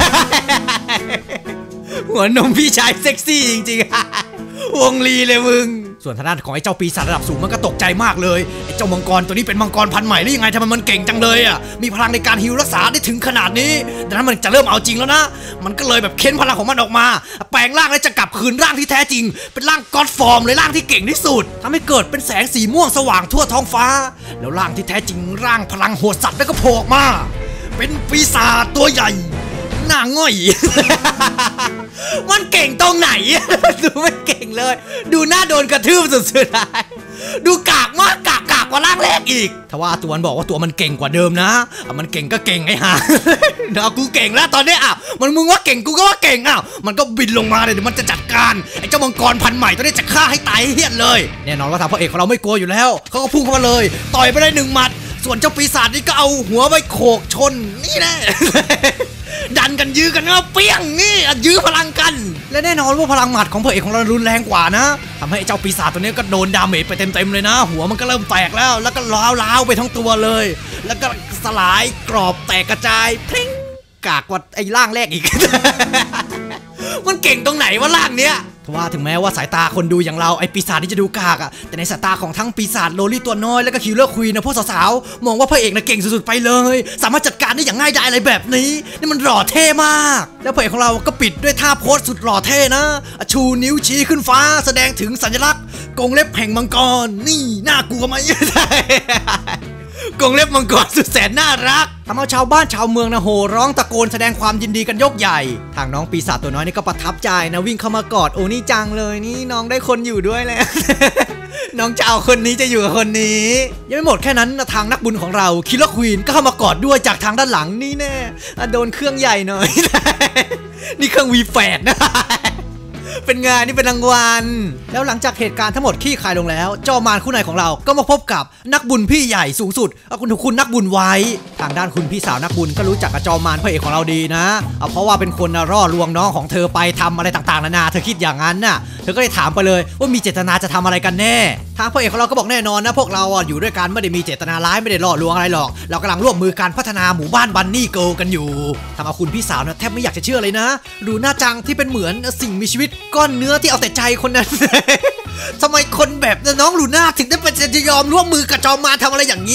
หัวนมพี่ชายเซ็กซี่จริงๆ วงลีเลยมึงส่วนทางด้านของไอ้เจ้าปีศาจระดับสูงมันก็ตกใจมากเลยไอ้เจ้ามังกรตัวนี้เป็นมังกรพันธุ์ใหม่หรือยังไงทำไมมันเก่งจังเลยอ่ะมีพลังในการฮีลรักษาได้ถึงขนาดนี้ดังนั้นมันจะเริ่มเอาจริงแล้วนะมันก็เลยแบบเค้นพลังของมันออกมาแปลงร่างและจะกลับคืนร่างที่แท้จริงเป็นร่างก็อดฟอร์มเลยร่างที่เก่งที่สุดทำให้เกิดเป็นแสงสีม่วงสว่างทั่วท้องฟ้าแล้วร่างที่แท้จริงร่างพลังโหดสัตว์แล้วก็โผล่ออกมาเป็นปีศาจตัวใหญ่หน้าง่อย มันเก่งตรงไหน ดูไม่เก่งเลยดูหน้าโดนกระทืบสุดๆดูกากมากกากกากกว่าร่างแรกอีกถ้าว่าตัวมันบอกว่าตัวมันเก่งกว่าเดิมนะมันเก่งก็เก่งไอ้ห่า เดี๋ยวกูเก่งแล้วตอนนี้อ่ะมันมึงว่าเก่งกูก็ว่าเก่งอ่ะมันก็บินลงมาเลยเดี๋ยวมันจะจัดการไอ้เจ้ามังกรพันธุ์ใหม่ตัวนี้จะฆ่าให้ตายเฮี้ยนเลยแน่นอนว่าทางพระเอกของเราไม่กลัวอยู่แล้วเขาก็พุ่งเข้ามาเลยต่อยไปได้หนึ่งหมัดส่วนเจ้าปีศาจนี่ก็เอาหัวไปโขกชนนี่แน่ ดันกันยื้อกันนะเปี้ยงนี่ยื้อพลังกันและแน่นอนว่าพลังหมัดของพระเอกของเรารุนแรงกว่านะทำให้เจ้าปีศาจตัวนี้ก็โดนดาเมจไปเต็มๆเลยนะหัวมันก็เริ่มแตกแล้วแล้วก็ล้าวๆไปทั้งตัวเลยแล้วก็สลายกรอบแตกกระจายพลิ้งกากกว่าไอ้ร่างแรกอีก มันเก่งตรงไหนวะร่างเนี้ยทว่าถึงแม้ว่าสายตาคนดูอย่างเราไอ้ปีศาจนี่จะดูกากอะแต่ในสายตาของทั้งปีศาจโลลี่ตัวน้อยแล้วก็คิลเลอร์ควีนนะพวกสาวๆมองว่าพระเอกน่ะเก่งสุดๆไปเลยสามารถจัดการได้อย่างง่ายดายอะไรแบบนี้นี่มันหล่อเท่มากแล้วพระเอกของเราก็ปิดด้วยท่าโพสสุดหล่อเท่นะชูนิ้วชี้ขึ้นฟ้าแสดงถึงสัญลักษณ์กรงเล็บแห่งมังกรนี่น่ากลัวไหม กรงเล็บมังกรสุดแสนน่ารักทำเอาชาวบ้านชาวเมืองนะโห่ร้องตะโกนแสดงความยินดีกันยกใหญ่ทางน้องปีศาจตัวน้อยนี่ก็ประทับใจนะวิ่งเข้ามากอดโอ้นี่จังเลยนี่น้องได้คนอยู่ด้วยแล้ว น้องจะเอาคนนี้จะอยู่กับคนนี้ยังไม่หมดแค่นั้นทางนักบุญของเราคิลเลอร์ควีนก็เข้ามากอดด้วยจากทางด้านหลังนี่แน่โดนเครื่องใหญ่หน่อย นี่เครื่องวีแปดนะ เป็นงานนี่เป็นรางวัลแล้วหลังจากเหตุการณ์ทั้งหมดขี้คายลงแล้วจอมารคู่ในของเราก็มาพบกับนักบุญพี่ใหญ่สูงสุดเอาคุณถูกคุณนักบุญไว้ทางด้านคุณพี่สาวนักบุญก็รู้จักกับจอมารพระเอกของเราดีนะเอาเพราะว่าเป็นคนร่อลวงน้องของเธอไปทำอะไรต่างๆนานาเธอคิดอย่างนั้นน่ะเธอก็เลยถามไปเลยว่ามีเจตนาจะทำอะไรกันแน่ทางพระเอกของเราก็บอกแน่นอนนะพวกเราอยู่ด้วยกันไม่ได้มีเจตนาร้ายไม่ได้ล่อลวงอะไรหรอกเรากำลังร่วมมือการพัฒนาหมู่บ้านบันนี่เกิร์ลกันอยู่ทำเอาคุณพี่สาวนะแทบไม่อยากจะเชื่อเลยนะดูหน้าจังที่เป็นเหมือนสิ่งมีชีวิตก้อนเนื้อที่เอาแต่ใจคนนั้น ทำไมคนแบบน้องลูน่าถึงได้เป็นจะยอมร่วมมือกับจอมมารทำอะไรอย่างเงี้ย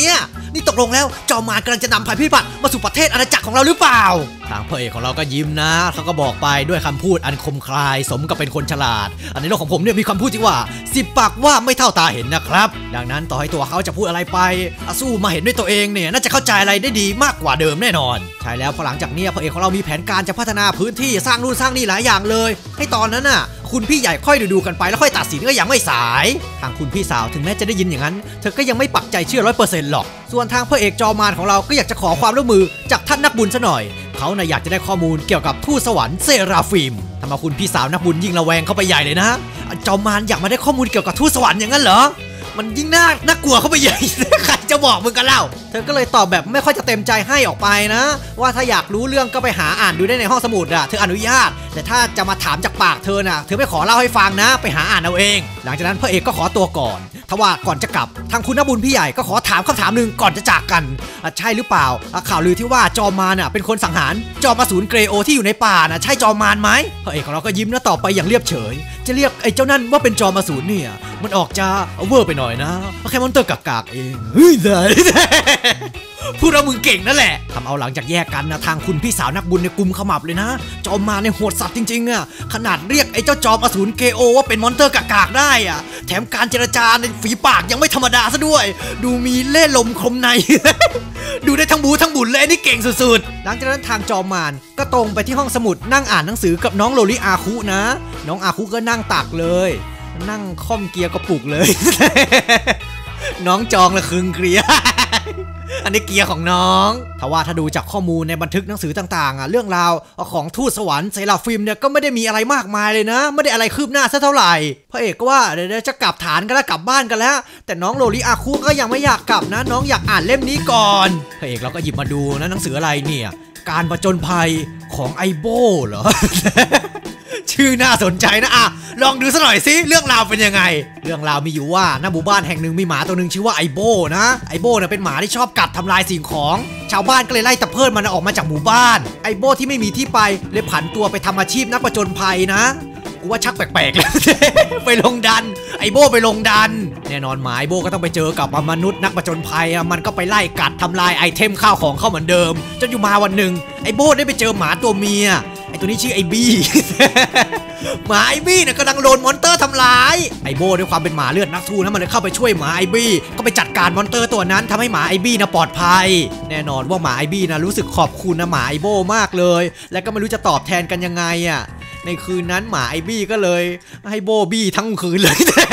นี่ตกลงแล้วจอมมารกำลังจะนำภัยพิบัติมาสู่ประเทศอาณาจักรของเราหรือเปล่าทางพระเอกของเราก็ยิ้มนะเขาก็บอกไปด้วยคำพูดอันคมคายสมกับเป็นคนฉลาดอันในโลกของผมเนี่ยมีคำพูดที่ว่าสิบปากว่าไม่เท่าตาเห็นนะครับดังนั้นต่อให้ตัวเขาจะพูดอะไรไปสู้มาเห็นด้วยตัวเองเนี่ยน่าจะเข้าใจอะไรได้ดีมากกว่าเดิมแน่นอนใช่แล้วพอหลังจากนี้พระเอกของเรามีแผนการจะพัฒนาพื้นที่สร้างนู่นสร้างนี่หลายอย่างเลยให้ตอนนั้นน่ะคุณพี่ใหญ่ค่อยดูๆกันไปแล้วค่อยตัดสินก็ยังไม่สายทางคุณพี่สาวถึงแม้จะได้ยินอย่างนั้นเธอก็ยังไม่ปักใจเชื่อร้อยเปอร์เซ็นต์หรอกส่วนทางพระเอกจอมารของเราก็อยากจะขอความร่วมมือจากท่านนักบุญซะหน่อยเขาน่ะอยากจะได้ข้อมูลเกี่ยวกับทูตสวรรค์เซราฟิมทำเอาคุณพี่สาวนักบุญยิ่งระแวงเข้าไปใหญ่เลยนะจอมารอยากมาได้ข้อมูลเกี่ยวกับทูตสวรรค์อย่างนั้นเหรอมันยิ่งน่าน่ากลัวเข้าไปใหญ่ใครจะบอกมึงกันเล่าเธอก็เลยตอบแบบไม่ค่อยจะเต็มใจให้ออกไปนะว่าถ้าอยากรู้เรื่องก็ไปหาอ่านดูได้ในห้องสมุดอ่ะเธออนุญาตแต่ถ้าจะมาถามจากปากเธอน่ะเธอไม่ขอเล่าให้ฟังนะไปหาอ่านเอาเองหลังจากนั้นพระเอกก็ขอตัวก่อนทว่าก่อนจะกลับทางคุณนบุญพี่ใหญ่ก็ขอถามคำถามหนึ่งก่อนจะจากกันใช่หรือเปล่าข่าวลือที่ว่าจอมมารน่ะเป็นคนสังหารจอมอสูรเกรโอที่อยู่ในป่าน่ะใช่จอมมารไหมพระเอกของเราก็ยิ้มแล้วตอบไปอย่างเรียบเฉยจะเรียกไอ้เจ้านั่นว่าเป็นจอมอสูรเนี่ยมันออกจะเวอร์ไปหน่อยนะแค่มอนเตอร์กากๆเองเฮ้ยได้พูดเอามึงเก่งนั่นแหละทำเอาหลังจากแยกกันนะทางคุณพี่สาวนักบุญในกลุ่มขมับเลยนะจอมมารในโหดสัตว์จริงๆอ่ะขนาดเรียกไอ้เจ้าจอมอสูรเกโอว่าเป็นมอนเตอร์กากๆได้อ่ะแถมการเจรจาในฝีปากยังไม่ธรรมดาซะด้วยดูมีเล่ห์ลมคมใน ดูได้ทั้งบูทั้งบุญเลยนี่เก่งสุดๆหลังจากนั้นทางจอมมารก็ตรงไปที่ห้องสมุดนั่งอ่านหนังสือกับน้องโลลิอาคุนะน้องอาคุก็นั่งตักเลยนั่งค่อมเกียร์กระปุกเลย น้องจองละคึงเกลีย อันนี้เกียร์ของน้องถ้าว่าถ้าดูจากข้อมูลในบันทึกหนังสือต่างๆอ่ะเรื่องราวของทูตสวรรค์เซราฟิมเนี่ยก็ไม่ได้มีอะไรมากมายเลยนะไม่ได้อะไรคืบหน้าซะเท่าไหร่พระเอกก็ว่าเดี๋ยวจะกลับฐานกันแล้วกลับบ้านกันแล้วแต่น้องโลลิอาคุก็ยังไม่อยากกลับนะน้องอยากอ่านเล่มนี้ก่อนพระเอกเราก็หยิบมาดูนะหนังสืออะไรเนี่ยการผจญภัยของไอโบเหรอ ชื่อน่าสนใจนะอ่ะลองดูสักหน่อยสิเรื่องราวเป็นยังไงเรื่องราวมีอยู่ว่าณหมู่บ้านแห่งหนึ่งมีหมาตัวหนึ่งชื่อว่าไอโบนะไอโบเนี่ยเป็นหมาที่ชอบกัดทำลายสิ่งของชาวบ้านก็เลยไล่ตะเพิดมันออกมาจากหมู่บ้านไอโบที่ไม่มีที่ไปเลยผันตัวไปทำอาชีพนักผจญภัยนะกูว่าชักแปลกๆแล้ว ไปลงดันไอโบไปลงดันแน่นอนหมาไอโบก็ต้องไปเจอกับมนุษย์นักผจญภัยมันก็ไปไล่กัดทำลายไอเทมข้าวของเข้าเหมือนเดิมจนอยู่มาวันหนึ่งไอโบได้ไปเจอหมาตัวเมียไอตัวนี้ชื่อไอบี้ หมาไอบี้เนี่ยกำลังโดนมอนเตอร์ทำร้ายไอโบด้วยความเป็นหมาเลือดนักสู้นะมันเลยเข้าไปช่วยหมาไอบี้ก็ไปจัดการมอนเตอร์ตัวนั้นทำให้หมาไอบี้นะปลอดภัยแน่นอนว่าหมาไอบี้นะรู้สึกขอบคุณนะหมาไอโบมากเลยและก็ไม่รู้จะตอบแทนกันยังไงอ่ะในคืนนั้นหมาไอบี้ก็เลยให้โบบี้ทั้งคืนเลย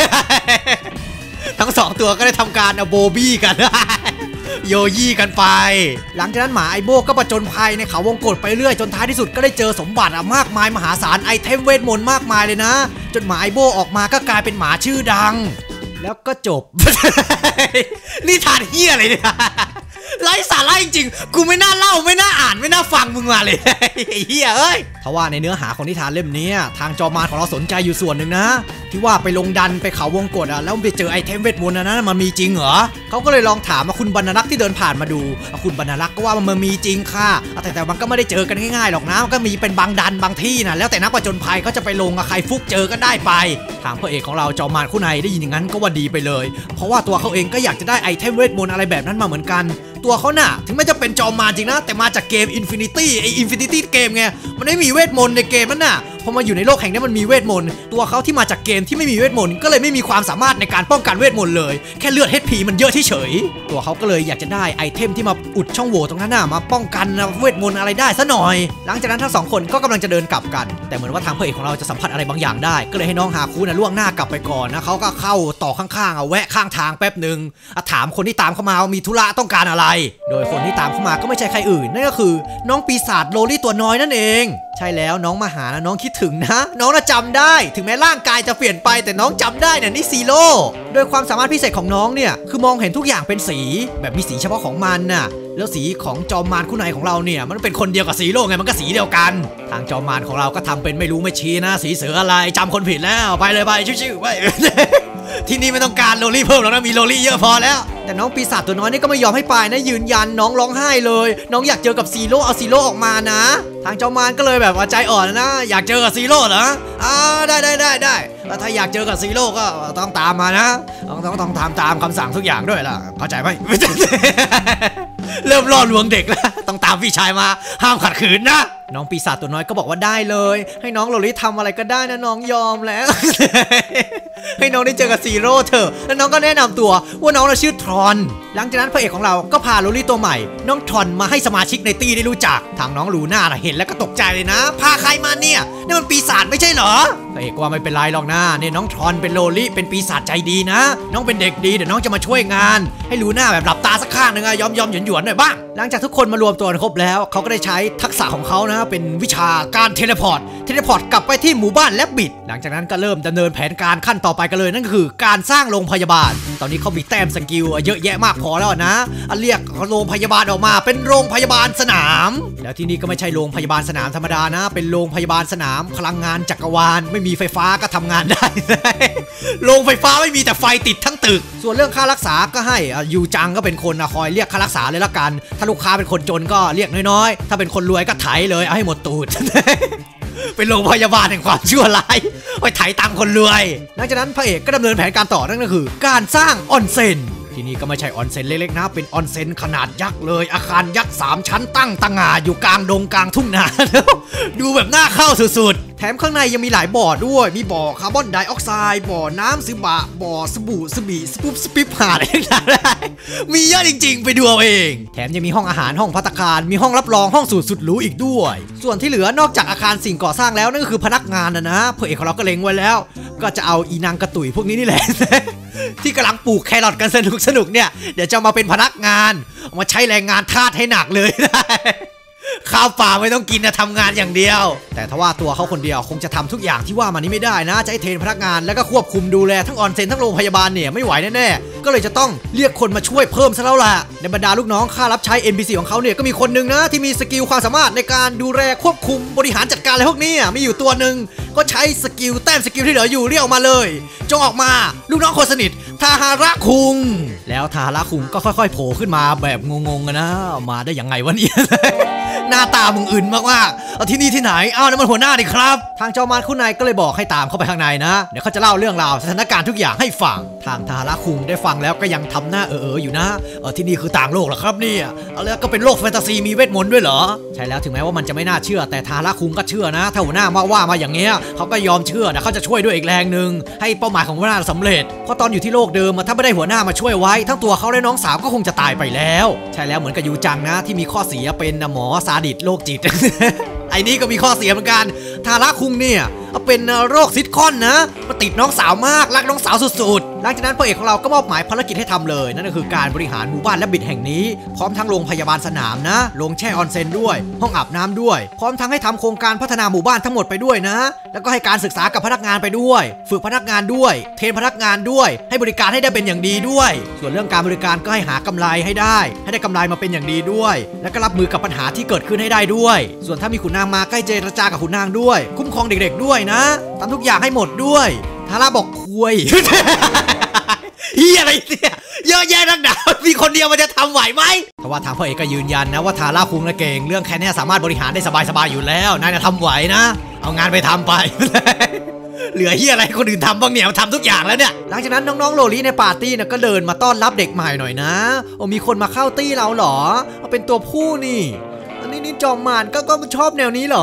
ทั้งสองตัวก็ได้ทำการเอาโบบี้กัน โยยี่กันไปหลังจากนั้นหมาไอโบก็ประจนภัยในเขาวงกฏไปเรื่อยจนท้ายที่สุดก็ได้เจอสมบัติมากมายมหาศาลไอเทมเวทมนต์มากมายเลยนะจนหมาไอโบออกมาก็กลายเป็นหมาชื่อดังแล้วก็จบ นี่ทานเฮียอะไรเนี่ยไร้สาระจริงๆกูไม่น่าเล่าไม่น่าอ่านไม่น่าฟังมึงมาเลยไอ้เฮียเอ้ยถ้าว่าในเนื้อหาของนิทานเล่มนี้ทางจอมมารของเราสนใจอยู่ส่วนหนึ่งนะที่ว่าไปลงดันไปเขาวงกฏอ่ะแล้วไปเจอไอเทมเวทมนต์นั้นมันมีจริงเหรอเขาก็เลยลองถามมาคุณบรรณลักษ์ที่เดินผ่านมาดูคุณบรรณลักษ์ก็ว่ามันมีจริงค่ะแต่แต่มันก็ไม่ได้เจอกันง่ายๆหรอกนะมันก็มีเป็นบางดันบางที่นะแล้วแต่นักผจญภัยเขาจะไปลงกับใครฟุกเจอก็ได้ไปทางพระเอกของเราจอมมารคู่ในได้ยินอย่างนั้นก็ว่าดีไปเลยเพราะว่าตัวเขาเองก็อยากจะได้ไอเทมเวทมนต์อะไรแบบนั้นมาเหมือนกันตัวเขาน่ะถึงแม้จะเป็นจอมมารจริงนะแต่มาจากเกม Infinity ไอ Infinity เกมไงมันไม่มีเวทมนต์ในเกมนั้นน่ะพอมาอยู่ในโลกแห่งนี้มันมีเวทมนต์ตัวเขาที่มาจากเกมที่ไม่มีเวทมนต์ก็เลยไม่มีความสามารถในการป้องกันเวทมนต์เลยแค่เลือด เอช พี มันเยอะเฉยๆตัวเขาก็เลยอยากจะได้ไอเทมที่มาอุดช่องโหว่ตรงนั้นน่ะมาป้องกันเวทมนต์อะไรได้ซะหน่อยหลังจากนั้นทั้งสองคนก็กำลังจะเดินกลับกันแต่เหมือนว่าทางพระเอกของเราจะสัมผัสอะไรบางอย่างได้ก็เลยให้น้องฮาคุนะล่วงหน้ากลับไปก่อนนะเขาก็เข้าต่อข้างๆเอาแวะข้างทางแป๊บนึงถามคนที่ตามเข้ามาว่ามีธุระต้องการอะไรโดยคนที่ตามเข้ามาก็ไม่ใช่ใครอื่นนั่นก็คือน้องปีศาจโลลี่ตัวน้อยนั่นเองใช่แล้วน้องมาหานะน้องคิดถึงนะน้องน่ะจำได้ถึงแม้ร่างกายจะเปลี่ยนไปแต่น้องจำได้เนี่ยนี่ซีโร่โดยความสามารถพิเศษของน้องเนี่ยคือมองเห็นทุกอย่างเป็นสีแบบมีสีเฉพาะของมันน่ะแล้วสีของจอมมารคู่ในของเราเนี่ยมันเป็นคนเดียวกับซีโร่ไงมันก็สีเดียวกันทางจอมมารของเราก็ทำเป็นไม่รู้ไม่ชี้นะสีเสืออะไรจำคนผิดแล้วไปเลยไปชิวๆไปที่นี่ไม่ต้องการโรลี่เพิ่มหรอกนะมีโรลี่เยอะพอแล้วแต่น้องปีศาจตัวน้อยนี่ก็ไม่ยอมให้ไปนะยืนยันน้องร้องไห้เลยน้องอยากเจอกับซีโร่เอาซีโร่ออกมานะทางเจ้ามารก็เลยแบบว่าใจอ่อนนะอยากเจอกับซีโร่เหรออ่าได้ได้ได้ได้ถ้าอยากเจอกับซีโร่ก็ต้องตามมานะต้องต้องต้องทำตามคำสั่งทุกอย่างด้วยล่ะเข้าใจไหมเริ่มล่อลวงเด็กแล้วต้องตามพี่ชายมาห้ามขัดขืนนะน้องปีศาจตัวน้อยก็บอกว่าได้เลยให้น้องโรลี่ทำอะไรก็ได้นะน้องยอมแล้ว ให้น้องได้เจอกับซีโร่เถอะแล้วน้องก็แนะนำตัวว่าน้องเราชื่อทรอนหลังจากนั้นพระเอกของเราก็พาโรลี่ตัวใหม่น้องทรอนมาให้สมาชิกในตีได้รู้จักทางน้องลูน่าเห็นแล้วก็ตกใจเลยนะพาใครมาเนี่ยนี่มันปีศาจไม่ใช่เหรอพระเอกว่าไม่เป็นไรหรอกนะเนี่ยน้องทรอนเป็นโรลี่เป็นปีศาจใจดีนะน้องเป็นเด็กดีเดี๋ยวน้องจะมาช่วยงานให้ลูน่าแบบหลับตาสักข้างหนึ่งอะยอมยอมหยวนหยวนหน่อยบ้างหลังจากทุกคนมารวมตัวกันครบแล้วเขาก็ได้ใช้ทักษะของเขานะเป็นวิชาการเทเลพอร์ตเทเลพอร์ตกลับไปที่หมู่บ้านและบิดหลังจากนั้นก็เริ่มดำเนินแผนการขั้นต่อไปกันเลยนั่นก็คือการสร้างโรงพยาบาลตอนนี้เขามีแต้มสกิลเยอะแยะมากพอแล้วนะเรียกโรงพยาบาลออกมาเป็นโรงพยาบาลสนามแล้วที่นี่ก็ไม่ใช่โรงพยาบาลสนามธรรมดานะเป็นโรงพยาบาลสนามพลังงานจักรวาลไม่มีไฟฟ้าก็ทำงานได้ โรงไฟฟ้าไม่มีแต่ไฟติดทั้งตึกส่วนเรื่องค่ารักษาก็ให้ยูจังก็เป็นคนคอยเรียกค่ารักษาเลยละกันถ้าลูกค้าเป็นคนจนก็เรียกน้อยๆถ้าเป็นคนรวยก็ไถเลยเอาให้หมดตูด เป็นโรงพยาบาลแห่งความชั่วร้ายไปไถตังคนรวยหลังจากนั้นพระเอกก็ดำเนินแผนการต่อนั่นก็คือการสร้างออนเซ็นที่นี่ก็ไม่ใช่ออนเซ็นเล็กๆนะเป็นออนเซ็นขนาดยักษ์เลยอาคารยักษ์สามชั้นตั้งตะงาอยู่กลางดงกลางทุ่งนา ดูแบบน่าเข้าสุดๆแถมข้างในยังมีหลายบ่อด้วยมีบ่อคาร์บอนไดออกไซด์บ่อน้ำซึบะบ่อสบู่สบีสปุ๊บสปิปหาอะไรต่างๆมีเยอะจริงๆไปดูเอาเองแถมยังมีห้องอาหารห้องภัตตาคารมีห้องรับรองห้องสูตรสุดหรูอีกด้วยส่วนที่เหลือนอกจากอาคารสิ่งก่อสร้างแล้วนั่นก็คือพนักงานนะนะพระเอกของเราก็เล็งไว้แล้วก็จะเอาอีนางกระตุยพวกนี้นี่แหละ ที่กำลังปลูกแครอทกันสนุกสนุกเนี่ยเดี๋ยวจะมาเป็นพนักงานมาใช้แรงงานทาสให้หนักเลย ข้าวเปล่าไม่ต้องกินนะทำงานอย่างเดียวแต่ถ้าว่าตัวเขาคนเดียวคงจะทำทุกอย่างที่ว่ามานี้ไม่ได้นะจะให้เทรนพนักงานแล้วก็ควบคุมดูแลทั้งออนเซ็นทั้งโรงพยาบาลเนี่ยไม่ไหวแน่ๆก็เลยจะต้องเรียกคนมาช่วยเพิ่มซะแล้วล่ะในบรรดาลูกน้องข้ารับใช้ เอ็น พี ซี ของเขาเนี่ยก็มีคนนึงนะที่มีสกิลความสามารถในการดูแลควบคุมบริหารจัดการอะไรพวกนี้มีอยู่ตัวหนึ่งก็ใช้สกิลแต้มสกิลที่เหลืออยู่เรียกออกมาเลยจงออกมาลูกน้องคนสนิททาฮาระคุงแล้วทาฮาระคุงก็ค่อยๆโผล่ขึ้นมาแบบงงๆนะมาได้ยังไงวะเนี่ย หน้าตามึงอื่นมากๆเอาที่นี่ที่ไหนอ้าวนั่นมันหัวหน้าดิครับทางเจ้ามารคุณนายก็เลยบอกให้ตามเข้าไปข้างในนะเดี๋ยวเขาจะเล่าเรื่องราวสถานการณ์ทุกอย่างให้ฟังทางทาฮาระคุงได้ฟังแล้วก็ยังทำหน้าเออๆอยู่นะเออที่นี่คือต่างโลกเหรอครับเนี่ยเอาแล้วก็เป็นโลกแฟนตาซีมีเวทมนต์ด้วยเหรอใช่แล้วถึงแม้ว่ามันจะไม่น่าเชื่อแต่ทาฮาระคุงก็เชื่อนะถ้าหัวหน้ามาว่ามาอย่างเงี้ยเขาก็ยอมเชื่อนะเขาจะช่วยด้วยอีกแรงหนึ่งให้เป้าหมายของหัวหน้าสำเร็จเพราะตอนอยู่ที่โลกเดิมถ้าไม่ได้หัวหน้ามาช่วยไว้ทั้งตัวเขาและน้องสาวก็คงจะตายไปแล้วใช่แล้วเหมือนกับยูจังนะที่มีข้อเสียเป็นหมอซาดิสโรคจิต ไอ้นี่ก็มีข้อเสียเหมือนกันทาระคุงเนี่ยเป็นโรคซิทคอนนะมาติดน้องสาวมากรักน้องสาวสุดๆหลังจากนั้นพระเอกของเราก็มอบหมายภารกิจให้ทำเลยนั่นก็คือการบริหารหมู่บ้านและบิดแห่งนี้พร้อมทั้งโรงพยาบาลสนามนะโรงแช่ออนเซ็นด้วยห้องอาบน้ำด้วยพร้อมทั้งให้ทำโครงการพัฒนาหมู่บ้านทั้งหมดไปด้วยนะแล้วก็ให้การศึกษากับพนักงานไปด้วยฝึกพนักงานด้วยเทรนพนักงานด้วยให้บริการให้ได้เป็นอย่างดีด้วยส่วนเรื่องการบริการก็ให้หากำไรให้ได้ให้ได้กำไรมาเป็นอย่างดีด้วยแล้วก็รับมือกับปัญหาที่เกิดขึ้นให้ได้ด้วยส่วนถ้ามีขุนนางมาใกล้เจรจากับขุนนางด้วยคุ้มครองเด็กๆด้วยนะทำทุกอย่างให้หมดด้วยทาร่าบอกคุย เฮียอะไรเนี่ยเยอะแยะนักหนามีคนเดียวมันจะทำไหวไหมเพราะว่าทางพ่อเอกก็ยืนยันนะว่าทาร่าคุงนะเก่งเรื่องแค่นี้สามารถบริหารได้สบายๆอยู่แล้วนายจะทำไหวนะเอางานไปทำไป เหลือเฮียอะไรคนอื่นทำบ้างเนี่ยมันทำทุกอย่างแล้วเนี่ยหลังจากนั้นน้องๆโรลี่ในปาร์ตี้นะก็เดินมาต้อนรับเด็กใหม่หน่อยนะโอ้มีคนมาเข้าตี้เราเหรอเป็นตัวผู้นี่อันนี้นี่จอมมารก็ก็ชอบแนวนี้เหรอ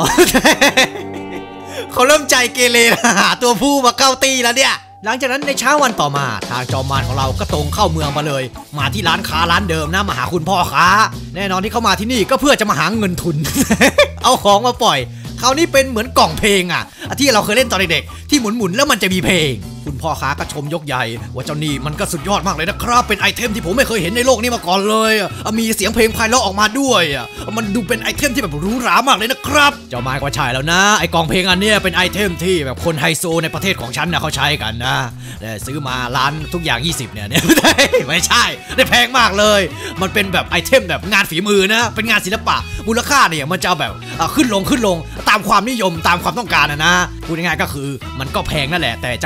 เขาเริ่มใจเกเรหาตัวผู้มาเข้าตีแล้วเนี่ยหลังจากนั้นในเช้าวันต่อมาทางจอมมารของเราก็ตรงเข้าเมืองมาเลยมาที่ร้านค้าร้านเดิมนะมาหาคุณพ่อค้าแน่นอนที่เขามาที่นี่ก็เพื่อจะมาหาเงินทุน เอาของมาปล่อยคราวนี้เป็นเหมือนกล่องเพลงอ่ะที่เราเคยเล่นตอนเด็กๆที่หมุนๆแล้วมันจะมีเพลงคุณพ่อค้าก็ชมยกใหญ่ว่าเจ้านี่มันก็สุดยอดมากเลยนะครับเป็นไอเทมที่ผมไม่เคยเห็นในโลกนี้มาก่อนเลยมีเสียงเพลงไพเราะออกมาด้วยมันดูเป็นไอเทมที่แบบหรูหรามากเลยนะครับเจ้าไม้ก็ใช่แล้วนะไอกล่องเพลงอันนี้เป็นไอเทมที่แบบคนไฮโซในประเทศของฉันนะเขาใช้กันนะซื้อมาร้านทุกอย่างยี่สิบเนี่ยเนี่ยไม่ใช่ได้แพงมากเลยมันเป็นแบบไอเทมแบบงานฝีมือนะเป็นงานศิลปะมูลค่าเนี่ยมันจะแบบขึ้นลงขึ้นลงตามความนิยมตามความต้องการนะนะพูดง่ายๆก็คือมันก็แพงนั่นแหละแต่จะแพงมาก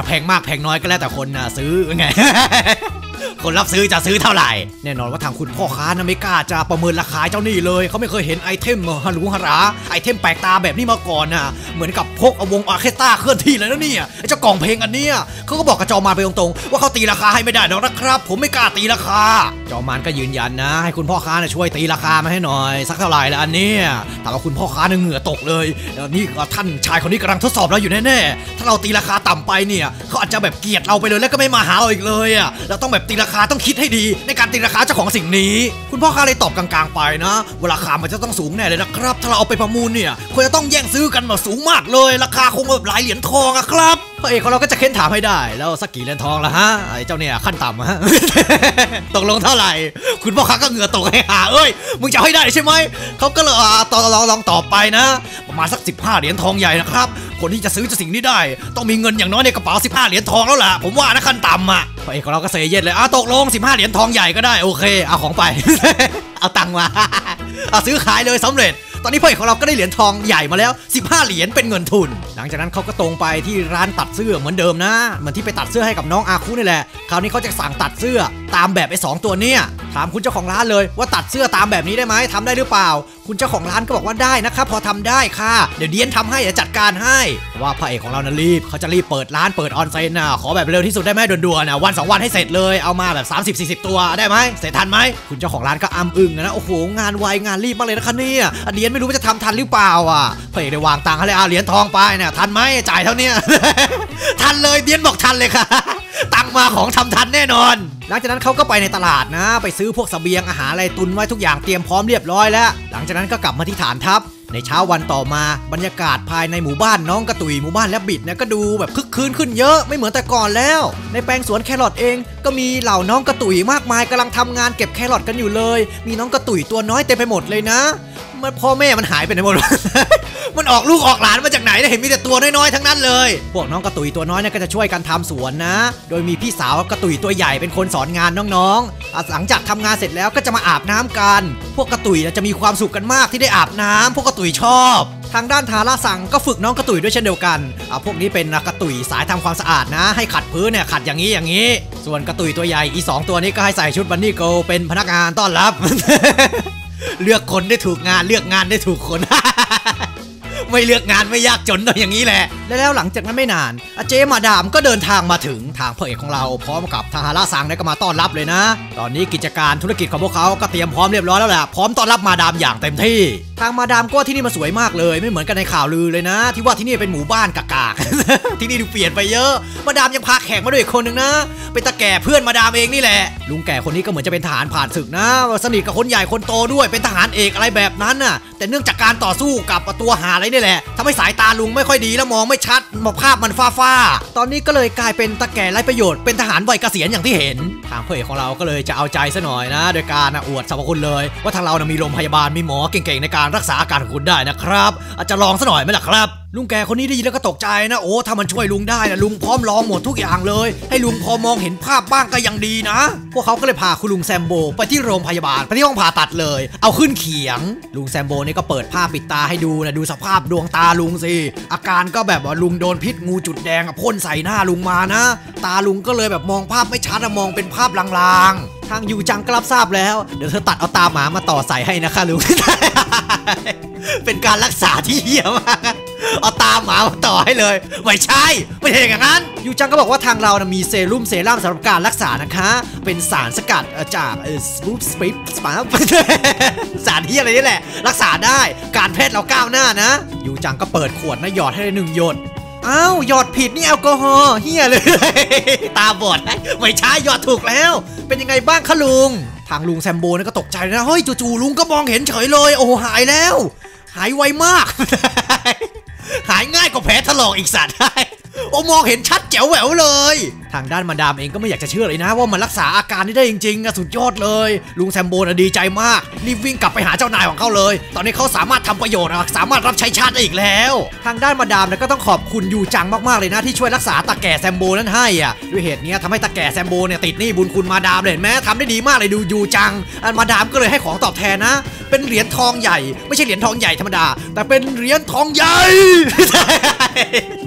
แพงน้อยก็แล้วแต่คนนะซื้อไง คนรับซื้อจะซื้อเท่าไหร่แน่นอนว่าทางคุณพ่อค้านะไม่กล้าจะประเมินราคาเจ้านี่เลยเขาไม่เคยเห็นไอเทมฮารุฮาราไอเทมแปลกตาแบบนี้มาก่อนนะเหมือนกับพกวงออร์เคสตราเคลื่อนที่เลยนะเนี่ยไอเจ้ากล่องเพลงอันเนี้ยเขาก็บอกกับจอมานไปตรงๆว่าเขาตีราคาให้ไม่ได้หรอกนะครับผมไม่กล้าตีราคาจอมานก็ยืนยันนะให้คุณพ่อค้านะช่วยตีราคามาให้หน่อยสักเท่าไหร่ละอันเนี้ยแต่ว่าคุณพ่อค้าเนี่ยเหงื่อตกเลยนี่ท่านชายคนนี้กำลังทดสอบเราอยู่แน่ๆถ้าเราตีราคาต่ำไปเนี่ยเขาอาจจะแบบเกลียดเราไปเลยแล้วก็ไม่มาหาเราอีกเลยอ่ะเราต้องแบบตีราคาต้องคิดให้ดีในการตีราคาเจ้าของสิ่งนี้คุณพ่อค้าเลยตอบกลางๆไปนะว่าราคามันจะต้องสูงแน่เลยนะครับถ้าเราเอาไปประมูลเนี่ยควรจะต้องแย่งซื้อกันแบบสูงมากเลยราคาคงแบบหลายเหรียญทองอะครับพระเอกของเราก็จะเค้นถามให้ได้แล้วสักกี่เหรียญทองละฮะไอ้เจ้าเนี่ยขั้นต่ำฮะ ตกลงเท่าไหร่คุณพ่อค้าก็เหงื่อตกให้หาเอ้ยมึงจะให้ได้ใช่ไหมเขาก็เลยต่อลองลองต่อไปนะประมาณสักสิบห้าเหรียญทองใหญ่นะครับคนที่จะซื้อจะสิ่งนี้ได้ต้องมีเงินอย่างน้อยในกระเป๋าสิบห้าเหรียญทองแล้วล่ะผมว่านะขั้นต่ำอ่ะพระเอกของเราก็เซเย็ดเลยอ่ะตกลงสิบห้าเหรียญทองใหญ่ก็ได้โอเคเอาของไป เอาตังค์มา เอาซื้อขายเลยสำเร็จตอนนี้พระเอกของเราก็ได้เหรียญทองใหญ่มาแล้วสิบห้าเหรียญเป็นเงินทุนหลังจากนั้นเขาก็ตรงไปที่ร้านตัดเสื้อเหมือนเดิมนะเหมือนที่ไปตัดเสื้อให้กับน้องอาคุนี่แหละคราวนี้เขาจะสั่งตัดเสื้อตามแบบไอ้สองตัวเนี้ยถามคุณเจ้าของร้านเลยว่าตัดเสื้อตามแบบนี้ได้ไหมทำได้หรือเปล่าคุณเจ้าของร้านก็บอกว่าได้นะครับพอทำได้ค่ะเดี๋ยวเดียนทำให้เดี๋ยวจัดการให้ว่าพระเอกของเรานะรีบเขาจะรีบเปิดร้านเปิดออนไซน์นะขอแบบเร็วที่สุดได้ไหมด่วนๆนะวันสองวันให้เสร็จเลยเอามาแบบสามสิบสี่สิบตัวได้ไหมเสร็จทันไหมคุณเจ้าของร้านก็อ้ำอึ้งนะโอ้โหงานไวงานรีบมากเลยนะคะเนี่ยเดียนไม่รู้ว่าจะทำทันหรือเปล่าอ่ะพระเอกได้วางตังค์ให้เลยเอาเหรียญทองไปเนี่ยทันไหมจ่ายเท่านี้ ทันเลยเดียนบอกทันเลยค่ะ ตังมาของทำทันแน่นอนหลังจากนั้นเขาก็ไปในตลาดนะไปซื้อพวกเสบียงอาหารอะไรตุนไว้ทุกอย่างเตรียมพร้อมเรียบร้อยแล้วหลังจากนั้นก็กลับมาที่ฐานทัพในเช้าวันต่อมาบรรยากาศภายในหมู่บ้านน้องกระตุยหมู่บ้านแลบบิดเนี่ยก็ดูแบบคึกคืนขึ้นเยอะไม่เหมือนแต่ก่อนแล้วในแปลงสวนแครอทเองก็มีเหล่าน้องกระตุยมากมายกำลังทำงานเก็บแครอทกันอยู่เลยมีน้องกระตุยตัวน้อยเต็มไปหมดเลยนะมันพ่อแม่มันหายไปไหนหมด มันออกลูกออกหลานมาจากไหนเนี่ยเห็นมีแต่ตัวน้อยๆทั้งนั้นเลยพวกน้องกระตุยตัวน้อยเนี่ยก็จะช่วยกันทำสวนนะโดยมีพี่สาวกระตุยตัวใหญ่เป็นคนสอนงานน้องๆหลังจากทำงานเสร็จแล้วก็จะมาอาบน้ำกันพวกกระตุยจะมีความสุขกันมากที่ได้อาบน้ำพวกกระตุยชอบทางด้านทาราสังก็ฝึกน้องกระตุยด้วยเช่นเดียวกันอ่ะพวกนี้เป็นกระตุยสายทำความสะอาดนะให้ขัดพื้นเนี่ยขัดอย่างนี้อย่างนี้ส่วนกระตุยตัวใหญ่อีสองตัวนี้ก็ให้ใส่ชุดบันนี่เกิลเป็นพนักงานต้อนรับ เลือกคนได้ถูกงานเลือกงานได้ถูกคน ไม่เลือกงานไม่ยากจนต้องอย่างนี้แหละแล้วหลังจากนั้นไม่นานอาเจมาดามก็เดินทางมาถึงทางพระเอกของเราพร้อมกับทางฮาราซังก็มาต้อนรับเลยนะตอนนี้กิจการธุรกิจของพวกเขาก็เตรียมพร้อมเรียบร้อยแล้วแหละพร้อมต้อนรับมาดามอย่างเต็มที่ทางมาดามก็ที่นี่มาสวยมากเลยไม่เหมือนกันในข่าวลือเลยนะที่ว่าที่นี่เป็นหมู่บ้านกากๆ ที่นี่ดูเปลี่ยนไปเยอะมาดามยังพาแขกมาด้วยอีกคนนึงนะเป็นตาแก่เพื่อนมาดามเองนี่แหละลุงแก่คนนี้ก็เหมือนจะเป็นทหารผ่านศึกนะสนิทกับคนใหญ่คนโตด้วยเป็นทหารเอกอะไรแบบนั้นน่ะแต่เนื่องจากการต่อสู้กับตัวหาอะไรนี่แหละทำให้สายตาลุงไม่ค่อยดีแล้วมองไม่ชัดมองภาพมันฟ้าๆตอนนี้ก็เลยกลายเป็นตาแก่ไร้ประโยชน์เป็นทหารวัยเกษียณอย่างที่เห็นทางพระเอกของเราก็เลยจะเอาใจซะหน่อยนะโดยการอวดสรรพคุณเลยว่าทางเรานะมีโรงพยาบาลมีหมอเก่งๆในการรักษาอาการของคุณได้นะครับอาจจะลองซะหน่อยไหมล่ะครับลุงแกคนนี้ได้ยินแล้วก็ตกใจนะโอ้ถ้ามันช่วยลุงได้นะลุงพร้อมลองหมดทุกอย่างเลยให้ลุงพอมองเห็นภาพบ้างก็ยังดีนะพวกเขาก็เลยพาคุณลุงแซมโบไปที่โรงพยาบาลไปที่ห้องผ่าตัดเลยเอาขึ้นเขียงลุงแซมโบนี่ก็เปิดผ้าปิดตาให้ดูนะดูสภาพดวงตาลุงสิอาการก็แบบว่าลุงโดนพิษงูจุดแดงพ่นใส่หน้าลุงมานะตาลุงก็เลยแบบมองภาพไม่ชัดมองเป็นภาพลางๆทางยูจังก็รับทราบแล้วเดี๋ยวเธอตัดเอาตาหมามาต่อใส่ให้นะคะลุง เป็นการรักษาที่เหี้ยมากเอาตาหมามาต่อให้เลยไม่ใช่ไม่ใช่อย่างนั้นยูจังก็บอกว่าทางเรานะมีเซรุ่มเซรั่มสำหรับการรักษานะคะเป็นสารสกัดจากเออสปูปสปิปสปาสารที่อะไรนี่แหละรักษาได้การแพทย์เราก้าวหน้านะยูจังก็เปิดขวดนะหยอดให้ได้หนึ่งหยดอ้าวหยอดผิดนี่แอลกอฮอล์เฮียเลย ตาบอดไม่ใช่หยอดถูกแล้วเป็นยังไงบ้างคะลุงทางลุงแซมโบนี่ก็ตกใจนะเฮ้ยจู่ๆลุงก็มองเห็นเฉยเลยโอ้หายแล้วหายไวมาก หายง่ายกว่าแผลถลอกอีกสัตว์โอ้มองเห็นชัดแจ๋วแหววเลยทางด้านมาดามเองก็ไม่อยากจะเชื่อเลยนะว่ามันรักษาอาการนี้ได้จริงๆอะสุดยอดเลยลุงแซมโบนะดีใจมากรีบวิ่งกลับไปหาเจ้านายของเขาเลยตอนนี้เขาสามารถทำประโยชน์สามารถรับใช้ชาติได้อีกแล้วทางด้านมาดามเนี่ยก็ต้องขอบคุณยูจังมากๆเลยนะที่ช่วยรักษาตาแก่แซมโบนั้นให้อ่ะด้วยเหตุนี้ทำให้ตาแก่แซมโบเนี่ยติดหนี้บุญคุณมาดามเลยเห็นไหมทำได้ดีมากเลยดูยูจังอันมาดามก็เลยให้ของตอบแทนนะเป็นเหรียญทองใหญ่ไม่ใช่เหรียญทองใหญ่ธรรมดาแต่เป็นเหรียญทองใหญ่ เป็น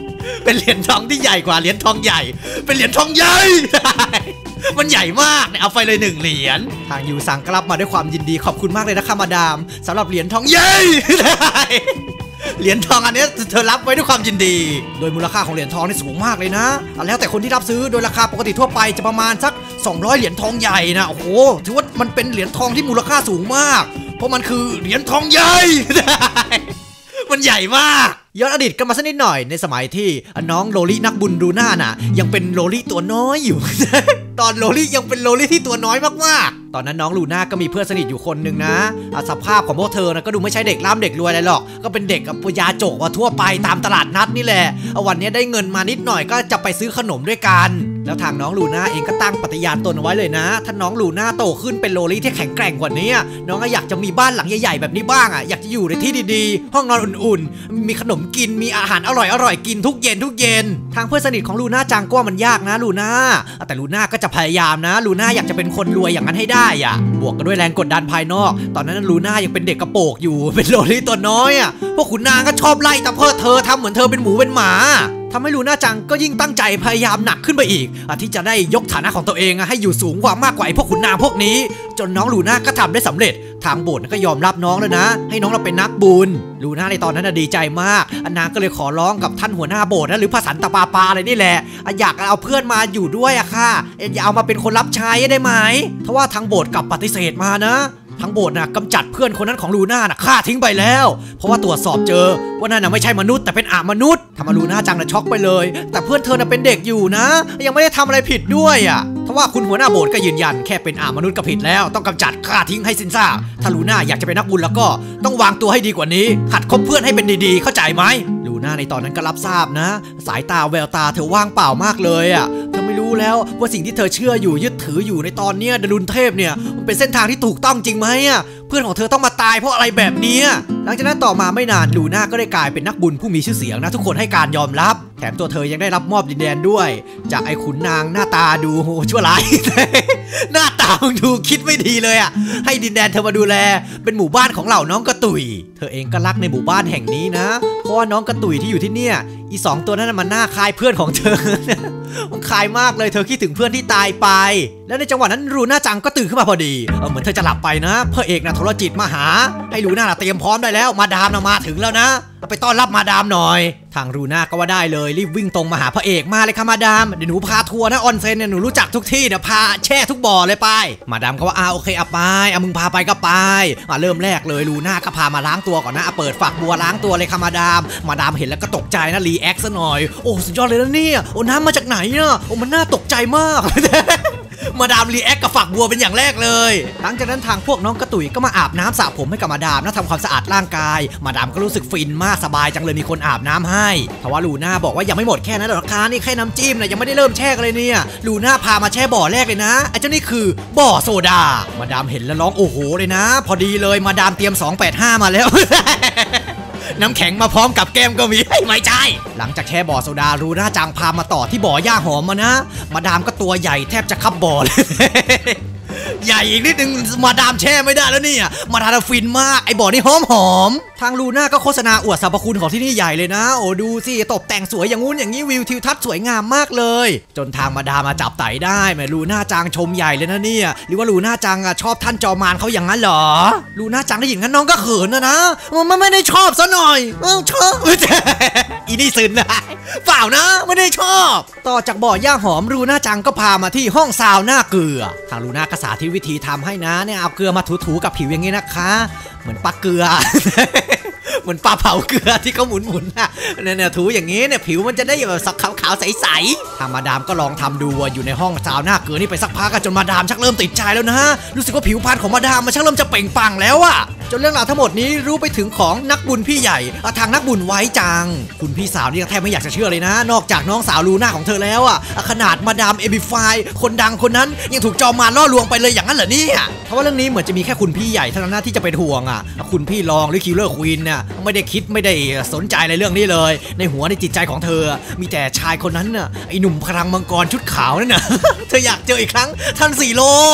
เป็นเหรียญทองที่ใหญ่กว่าเหรียญทองใหญ่เป็นเหรียญทองใหญ่มันใหญ่มากเนี่ยเอาไปเลยหนึ่งเหรียญทางยูซังกลับมาด้วยความยินดีขอบคุณมากเลยนะคะมาดามสำหรับเหรียญทองใหญ่เหรียญทองอันนี้เธอรับไว้ด้วยความยินดีโดยมูลค่าของเหรียญทองนี่สูงมากเลยนะแล้วแต่คนที่รับซื้อโดยราคาปกติทั่วไปจะประมาณสักสองร้อยเหรียญทองใหญ่นะโอ้โหถือว่ามันเป็นเหรียญทองที่มูลค่าสูงมากเพราะมันคือเหรียญทองใหญ่มันใหญ่มากย้อนอดีตกันมาสักนิดหน่อยในสมัยที่น้องโลลินักบุญดูหน้าน่ะยังเป็นโลลิตัวน้อยอยู่ ตอนโลลิยังเป็นโลลิที่ตัวน้อยมากๆตอนนั้นน้องลูน่าก็มีเพื่อนสนิทอยู่คนหนึ่งนะสภาพของพวกเธอนะก็ดูไม่ใช่เด็กร่ำเด็กรวยอะไรหรอกก็เป็นเด็กกับปยาจกว่าทั่วไปตามตลาดนัดนี่แหละวันนี้ได้เงินมานิดหน่อยก็จะไปซื้อขนมด้วยกันแล้วทางน้องลูน่าเองก็ตั้งปฏิญาณตนเอาไว้เลยนะถ้าน้องลูน่าโตขึ้นเป็นโลลิที่แข็งแกร่งกว่านี้น้องก็อยากจะมีบ้านหลังใหญ่ๆแบบนี้บ้างอ่ะอยากจะอยู่ในที่ดีๆห้องนอนอุ่นๆมีขนมกินมีอาหารอร่อยอร่อยกินทุกเย็นทุกเย็นทางเพื่อนสนิทของลูน่าจังก็ว่ามันยากนะลูน่าแต่ลูน่าก็จะพยายามนะลูน่าอยากจะเป็นคนรวยอย่างนั้นให้ได้อ่ะบวกกันด้วยแรงกดดันภายนอกตอนนั้นลูน่ายังเป็นเด็กกระโปงอยู่เป็นโลลิตัวน้อยอ่ะพวกขุนนางก็ชอบไล่ตะเพิดเธอทำเหมือนเธอเป็นหมูเป็นหมาทำให้ลูน่าจังก็ยิ่งตั้งใจพยายามหนักขึ้นไปอีกที่จะได้ยกฐานะของตัวเองให้อยู่สูงกว่ามากกว่าไอ้พวกขุนนางพวกนี้จนน้องลูน่าก็ทำได้สำเร็จทางโบสถ์ก็ยอมรับน้องแล้วนะให้น้องเราเป็นนักบุญลูน่าในตอนนั้นดีใจมากนางก็เลยขอร้องกับท่านหัวหน้าโบสถ์นะหรือพระสันตะปาปาอะไรนี่แหละอยากเอาเพื่อนมาอยู่ด้วยอะค่ะอย่าเอามาเป็นคนรับใช้ได้ไหมเพราะว่าทางโบสถ์กลับปฏิเสธมานะทั้งโบสถ์นะกำจัดเพื่อนคนนั้นของลูน่านะฆ่าทิ้งไปแล้วเพราะว่าตรวจสอบเจอว่านั่นนะไม่ใช่มนุษย์แต่เป็นอามนุษย์ทำให้ลูน่าจังนะช็อกไปเลยแต่เพื่อนเธอน่ะเป็นเด็กอยู่นะยังไม่ได้ทำอะไรผิดด้วยอ่ะเพราะว่าคุณหัวหน้าโบสถ์ก็ยืนยันแค่เป็นอามนุษย์ก็ผิดแล้วต้องกำจัดฆ่าทิ้งให้สิ้นซากถ้าลูน่าอยากจะเป็นนักบุญแล้วก็ต้องวางตัวให้ดีกว่านี้หัดคบเพื่อนให้เป็นดีๆเข้าใจไหมลูน่าในตอนนั้นก็รับทราบนะสายตาแววตาเธอว่างเปล่ามากเลยอ่ะเธอไม่รู้แล้วว่าสิ่งที่เธอเชื่ออยู่ยึดถืออยู่ในตอนนี้ดลุนเทพเนี่ยมันเป็นเส้นทางที่ถูกต้องจริงไหมอ่ะเพื่อนของเธอต้องมาตายเพราะอะไรแบบนี้หลังจากนั้นต่อมาไม่นานลูน่าก็ได้กลายเป็นนักบุญผู้มีชื่อเสียงนะทุกคนให้การยอมรับแถมตัวเธอยังได้รับมอบดินแดนด้วยจากไอ้ขุนนางหน้าตาดูโหชั่วร้าย หน้าตาดูคิดไม่ดีเลยอ่ะให้ดินแดนเธอมาดูแลเป็นหมู่บ้านของเหล่าน้องกระตุยเธอเองก็รักในหมู่บ้านแห่งนี้นะเพราะว่าน้องกระตุยที่อยู่ที่เนี่ยอีสองตัวนั้นมันหน้าคล้ายเพื่อนของเธอ มันคล้ายมากเลยเธอคิดถึงเพื่อนที่ตายไปแล้วในจังหวะนั้นลูน่าจังก็ตื่นขึ้นมาพอดีเออเหมือนเธอจะหลับไปนะพระเอกนะโทรจิตมาหาให้ลูน่าเตรียมพร้อมได้แล้วมาดามนะมาถึงแล้วนะไปต้อนรับมาดามหน่อยทางลูน่าก็ว่าได้เลยรีบวิ่งตรงมาหาพระเอกมาเลยค่ะมาดามเดี๋ยวหนูพาทัวร์นะออนเซ็นเนี่ยหนูรู้จักทุกที่เดี๋ยวพาแช่ทุกบ่อเลยไปมาดามก็ว่าอ่าโอเคเอาไปเอามึงพาไปก็ไปอ่ะเริ่มแรกเลยลูน่าก็พามาล้างตัวก่อนนะเปิดฝักบัวล้างตัวเลยค่ะมาดามมาดามเห็นแล้วก็ตกใจนะรีแอคซะหน่อยโอ้สุดยอดเลยนะเนี่ยโอ้น้ำมาจากไหนเนี่ยโอ้มันน่าตกใจมาก มาดามรีแอคกับฝักบัวเป็นอย่างแรกเลยหลังจากนั้นทางพวกน้องกระตุยก็มาอาบน้ำสระผมให้กับมาดามนะทำความสะอาดร่างกายมาดามก็รู้สึกฟินมากสบายจังเลยมีคนอาบน้ำให้แต่ว่าลูน่าบอกว่ายังไม่หมดแค่นั้นหรอกค่ะนี่แค่น้ำจิ้มนะยังไม่ได้เริ่มแช่กันเลยเนี่ยลูน่าพามาแช่บ่อแรกเลยนะไอ้เจ้านี่คือบ่อโซดามาดามเห็นแล้วร้องโอ้โหเลยนะพอดีเลยมาดามเตรียมสองแปดห้ามาแล้ว น้ำแข็งมาพร้อมกับแก้มก็มีไม่ใช่หลังจากแช่บ่อโซดาลูน่าจังพามาต่อที่บ่อย่าหอมมานะมาดามก็ตัวใหญ่แทบจะคับบ่อเลย ใหญ่อีกนิดนึงมาดามแช่ไม่ได้แล้วเนี่ยมาดามฟินมากไอ้บ่อนี่หอมหอมทางลูน่าก็โฆษณาอวดสรรพคุณของที่นี่ใหญ่เลยนะโอ้ดูสิตกแต่งสวยอย่างงู้นอย่างนี้วิวทิวทัศน์สวยงามมากเลยจนทางมาดามมาจับไต่ได้แม่ลูน่าจังชมใหญ่เลยนะเนี่ยหรือว่าลูน่าจังอ่ะชอบท่านจอมานเขาอย่างนั้นเหรอลูน่าจังได้ยินงั้นน้องก็เขินนะนะมันไม่ได้ชอบซะหน่อยเออชอบ อีนี่ซึนนะเปล่านะไม่ได้ชอบต่อจากบ่อย่าหอมลูน่าจังก็พามาที่ห้องซาวน่าเกลือทางลูน่าก็สาธิตวิธีทำให้นะเนี่ยเอาเกลือมาถูๆกับผิวอย่างนี้นะคะเหมือนปลาเกลือ เหมือนปลาเผาเกลือที่เขาหมุนๆนะเนี่ยถูอย่างนี้เนี่ยผิวมันจะได้แบบสักขาวๆใสๆทางมาดามก็ลองทำดูอยู่ในห้องซาวน่าเกลือนี่ไปสักพักจนมาดามชักเริ่มติดใจแล้วนะรู้สึกว่าผิวพรรณของมาดามมันชักเริ่มจะเปล่งปลั่งแล้วอะจนเรื่องราวทั้งหมดนี้รู้ไปถึงของนักบุญพี่ใหญ่ทางนักบุญไว้จังคุณพี่สาวนี่แทบไม่อยากจะเชื่อเลยนะนอกจากน้องสาวลูน่าของเธอแล้วอะขนาดมาดามเอบิฟายคนดังคนนั้นยังถูกจอมมารล่อลวงไปเลยอย่างนั้นเหรอเนี่ยเพราะว่าเรื่องนี้เหมือนจะมีแค่คุณพี่ใหญ่เท่านั้นที่จะเป็นห่วงอะคุณพี่รองหรือคิลเลอร์ควีนเนี่ยไม่ได้คิดไม่ได้สนใจในเรื่องนี้เลยในหัวในจิตใจของเธอมีแต่ชายคนนั้นน่ะไอ้หนุ่มพลังมังกรชุดขาวนั่นน่ะ เธออยากเจออีกครั้งท่านสี่โล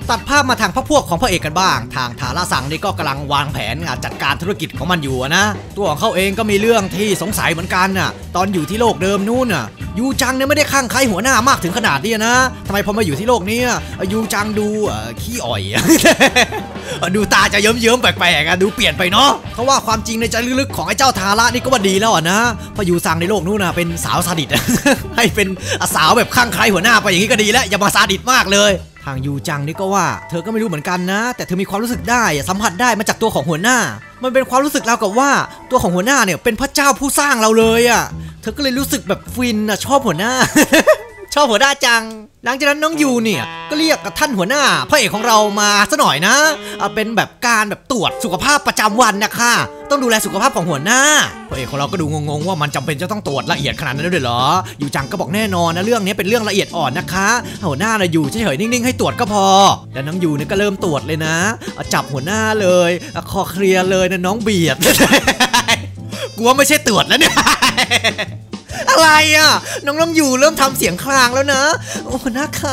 ตัดภาพมาทางพระพวกของพระเอกกันบ้างทางทาราซังนี่ก็กำลังวางแผนจัดการธุรกิจของมันอยู่นะตัวของเขาเองก็มีเรื่องที่สงสัยเหมือนกันน่ะตอนอยู่ที่โลกเดิมนู่นน่ะยูจังเนี่ยไม่ได้ข้างใครหัวหน้ามากถึงขนาดนี้นะทำไมพอมาอยู่ที่โลกนี้ยูจังดูขี้อ่อย ดูตาจะเยิ้มๆแปลกๆดูเปลี่ยนไปเนาะเพราะว่าความจริงในใจลึกๆของไอ้เจ้าทาระนี่ก็ว่าดีแล้วนะพอยูซังในโลกนู้นน่ะเป็นสาวซาดิส ให้เป็นสาวแบบข้างใครหัวหน้าไปอย่างนี้ก็ดีแล้วอย่ามาซาดิสมากเลยทางยูจังนี่ก็ว่าเธอก็ไม่รู้เหมือนกันนะแต่เธอมีความรู้สึกได้สัมผัสได้มาจากตัวของหัวหน้ามันเป็นความรู้สึกเรากับว่าตัวของหัวหน้าเนี่ยเป็นพระเจ้าผู้สร้างเราเลยอ่ะเธอก็เลยรู้สึกแบบฟินอ่ะชอบหัวหน้า ชอบหัวหน้าจังหลังจากนั้นน้องยูเนี่ยก็เรียกกับท่านหัวหน้าพระเอกของเรามาซะหน่อยนะเอาเป็นแบบการแบบตรวจสุขภาพประจำวันนะคะต้องดูแลสุขภาพของหัวหน้าพระเอกของเราก็ดูงงๆว่ามันจำเป็นจะต้องตรวจละเอียดขนาดนั้นด้วยเหรอยูจังก็บอกแน่นอนนะเรื่องนี้เป็นเรื่องละเอียดอ่อนนะคะหัวหน้าน่ะอยู่เฉยๆนิ่งๆให้ตรวจก็พอแล้วน้องยูเนี่ยก็เริ่มตรวจเลยนะจับหัวหน้าเลยคอเคลียร์เลยนะน้องเบียด กลัวไม่ใช่ตรวจแล้วเนี่ย อะไรอ่ะน้องน้ำอยู่เริ่มทำเสียงคลางแล้วนะโอ้นะคะ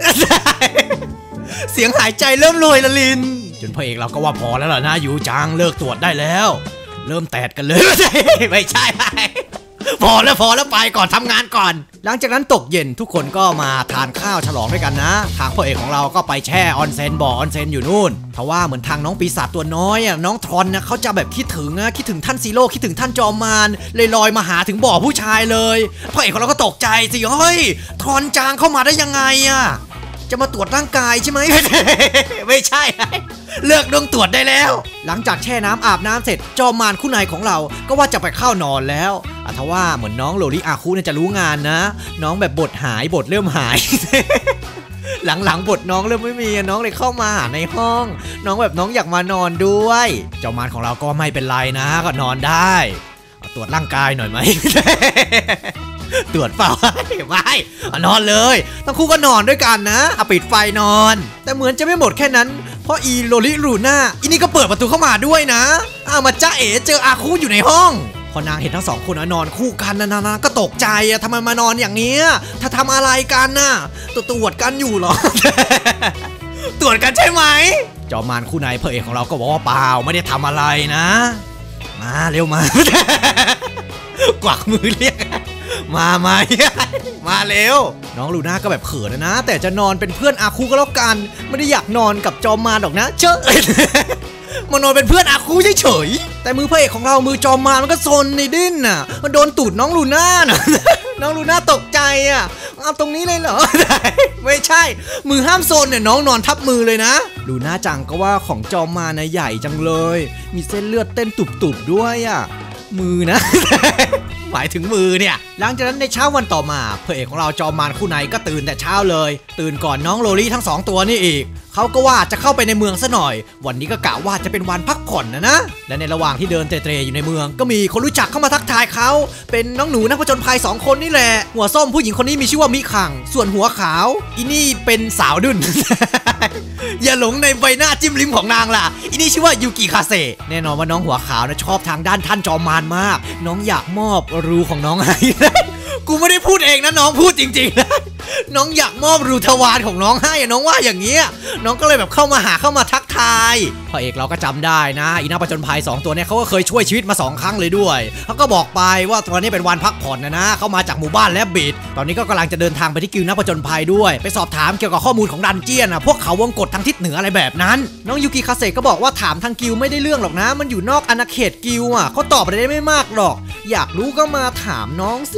เสียงหายใจเริ่มลอยละลินจนพระเอกเราก็ว่าพอแล้วล่ะนะยูจังเลิกตรวจได้แล้วเริ่มแตดกันเลยไม่ใช่พอแล้วพอแล้วไปก่อนทำงานก่อนหลังจากนั้นตกเย็นทุกคนก็มาทานข้าวฉลองด้วยกันนะทางพระเอกของเราก็ไปแช่ออนเซ็นบ่อออนเซ็นอยู่นู่นเพราะว่าเหมือนทางน้องปีศาจตัวน้อยอ่ะน้องทรอนนะเขาจะแบบคิดถึงนะคิดถึงท่านซีโร่คิดถึงท่านจอมมารเลยลอยมาหาถึงบ่อผู้ชายเลยพระเอกของเราก็ตกใจสิเฮ้ยทรอนจางเข้ามาได้ยังไงอ่ะจะมาตรวจร่างกายใช่ไหม ไม่ใช่เลิกดวงตรวจได้แล้วหลังจากแช่น้ำอาบน้ำเสร็จจอมมารคู่นายของเราก็ว่าจะไปเข้านอนแล้วอะทว่าเหมือนน้องโลริอาคุเนี่ยจะรู้งานนะน้องแบบบทหายบทเริ่มหาย หลังๆบทน้องเริ่มไม่มีน้องเลยเข้ามาหาในห้องน้องแบบน้องอยากมานอนด้วยจอมมารของเราก็ไม่เป็นไรนะก็นอนได้ตรวจร่างกายหน่อยไหม ตรวจเปล่าไม่นอนเลยทั้งคู่ก็นอนด้วยกันนะเอาปิดไฟนอนแต่เหมือนจะไม่หมดแค่นั้นเพราะอีโลริรูน่าอีนี่ก็เปิดประตูเข้ามาด้วยนะอ้าวมาจ้าเอ๋เจออาคุอยู่ในห้องพอนางเห็นทั้งสองคนนอนคู่กันนะนะก็ตกใจอะทำไมมานอนอย่างนี้ถ้าทำอะไรกันน่ะตัวตรวจกันอยู่หรอ ตรวจกันใช่ไหมจอมมารคู่นายพระเอกของเราก็บอกว่าเปล่าไม่ได้ทำอะไรนะมาเร็วมา กวักมือเรียกมามามาเร็วน้องลูน่าก็แบบเขินนะนะแต่จะนอนเป็นเพื่อนอาคุก็แล้วกันไม่ได้อยากนอนกับจอมมารหรอกนะเชอะ มานอนเป็นเพื่อนอาคุเฉยๆแต่มือพระเอกของเรามือจอมมารมันก็ซนในดิ้นน่ะมันโดนตูดน้องลูน่าน่ะ น้องลูน่าตกใจอ่ะเอาตรงนี้เลยเหรอ ไม่ใช่มือห้ามโซนเนี่ยน้องนอนทับมือเลยนะลูน่าจังก็ว่าของจอมมารนะใหญ่จังเลยมีเส้นเลือดเต้นตุบๆด้วยอ่ะมือนะ หมายถึงมือเนี่ยหลังจากนั้นในเช้าวันต่อมาพระเอกของเราจอมมารคู่ไหนก็ตื่นแต่เช้าเลยตื่นก่อนน้องโลลี่ทั้งสองตัวนี่อีกเขาก็ว่าจะเข้าไปในเมืองซะหน่อยวันนี้ก็กะว่าจะเป็นวันพักผ่อนนะนะและในระหว่างที่เดินเตร่ๆอยู่ในเมืองก็มีคนรู้จักเข้ามาทักทายเขาเป็นน้องหนูนักผจญภัยสองคนนี่แหละหัวส้มผู้หญิงคนนี้มีชื่อว่ามิคังส่วนหัวขาวอีนี่เป็นสาวดุน อย่าหลงในใบหน้าจิ้มลิ้มของนางล่ะอีนี่ชื่อว่ายูกิคาเซแน่นอนว่าน้องหัวขาวนะชอบทางด้านท่านจอมมารมากน้องอยากมอบรูของน้องให้ กูไม่ได้พูดเองนะน้องพูดจริงๆนะน้องอยากมอบรูทวารของน้องให้น้องว่าอย่างเงี้ยน้องก็เลยแบบเข้ามาหาเข้ามาทักทายพระเอกเราก็จำได้นะอีนักผจญภัยสองตัวเนี่ยเขาก็เคยช่วยชีวิตมาสองครั้งเลยด้วยเขาก็บอกไปว่าตอนนี้เป็นวันพักผ่อนนะนะเขามาจากหมู่บ้านแลบบิดตอนนี้ก็กำลังจะเดินทางไปที่กิลด์นักผจญภัยด้วยไปสอบถามเกี่ยวกับข้อมูลของดันเจียนนะพวกเขาวงกฏทางทิศเหนืออะไรแบบนั้นน้องยูกิคาเซก็บอกว่าถามทางกิลด์ไม่ได้เรื่องหรอกนะมันอยู่นอกอาณาเขตกิลด์อ่ะเขาตอบอะไรได้ไม่มากหรอกอยากรู้ก็มาถามน้องสิ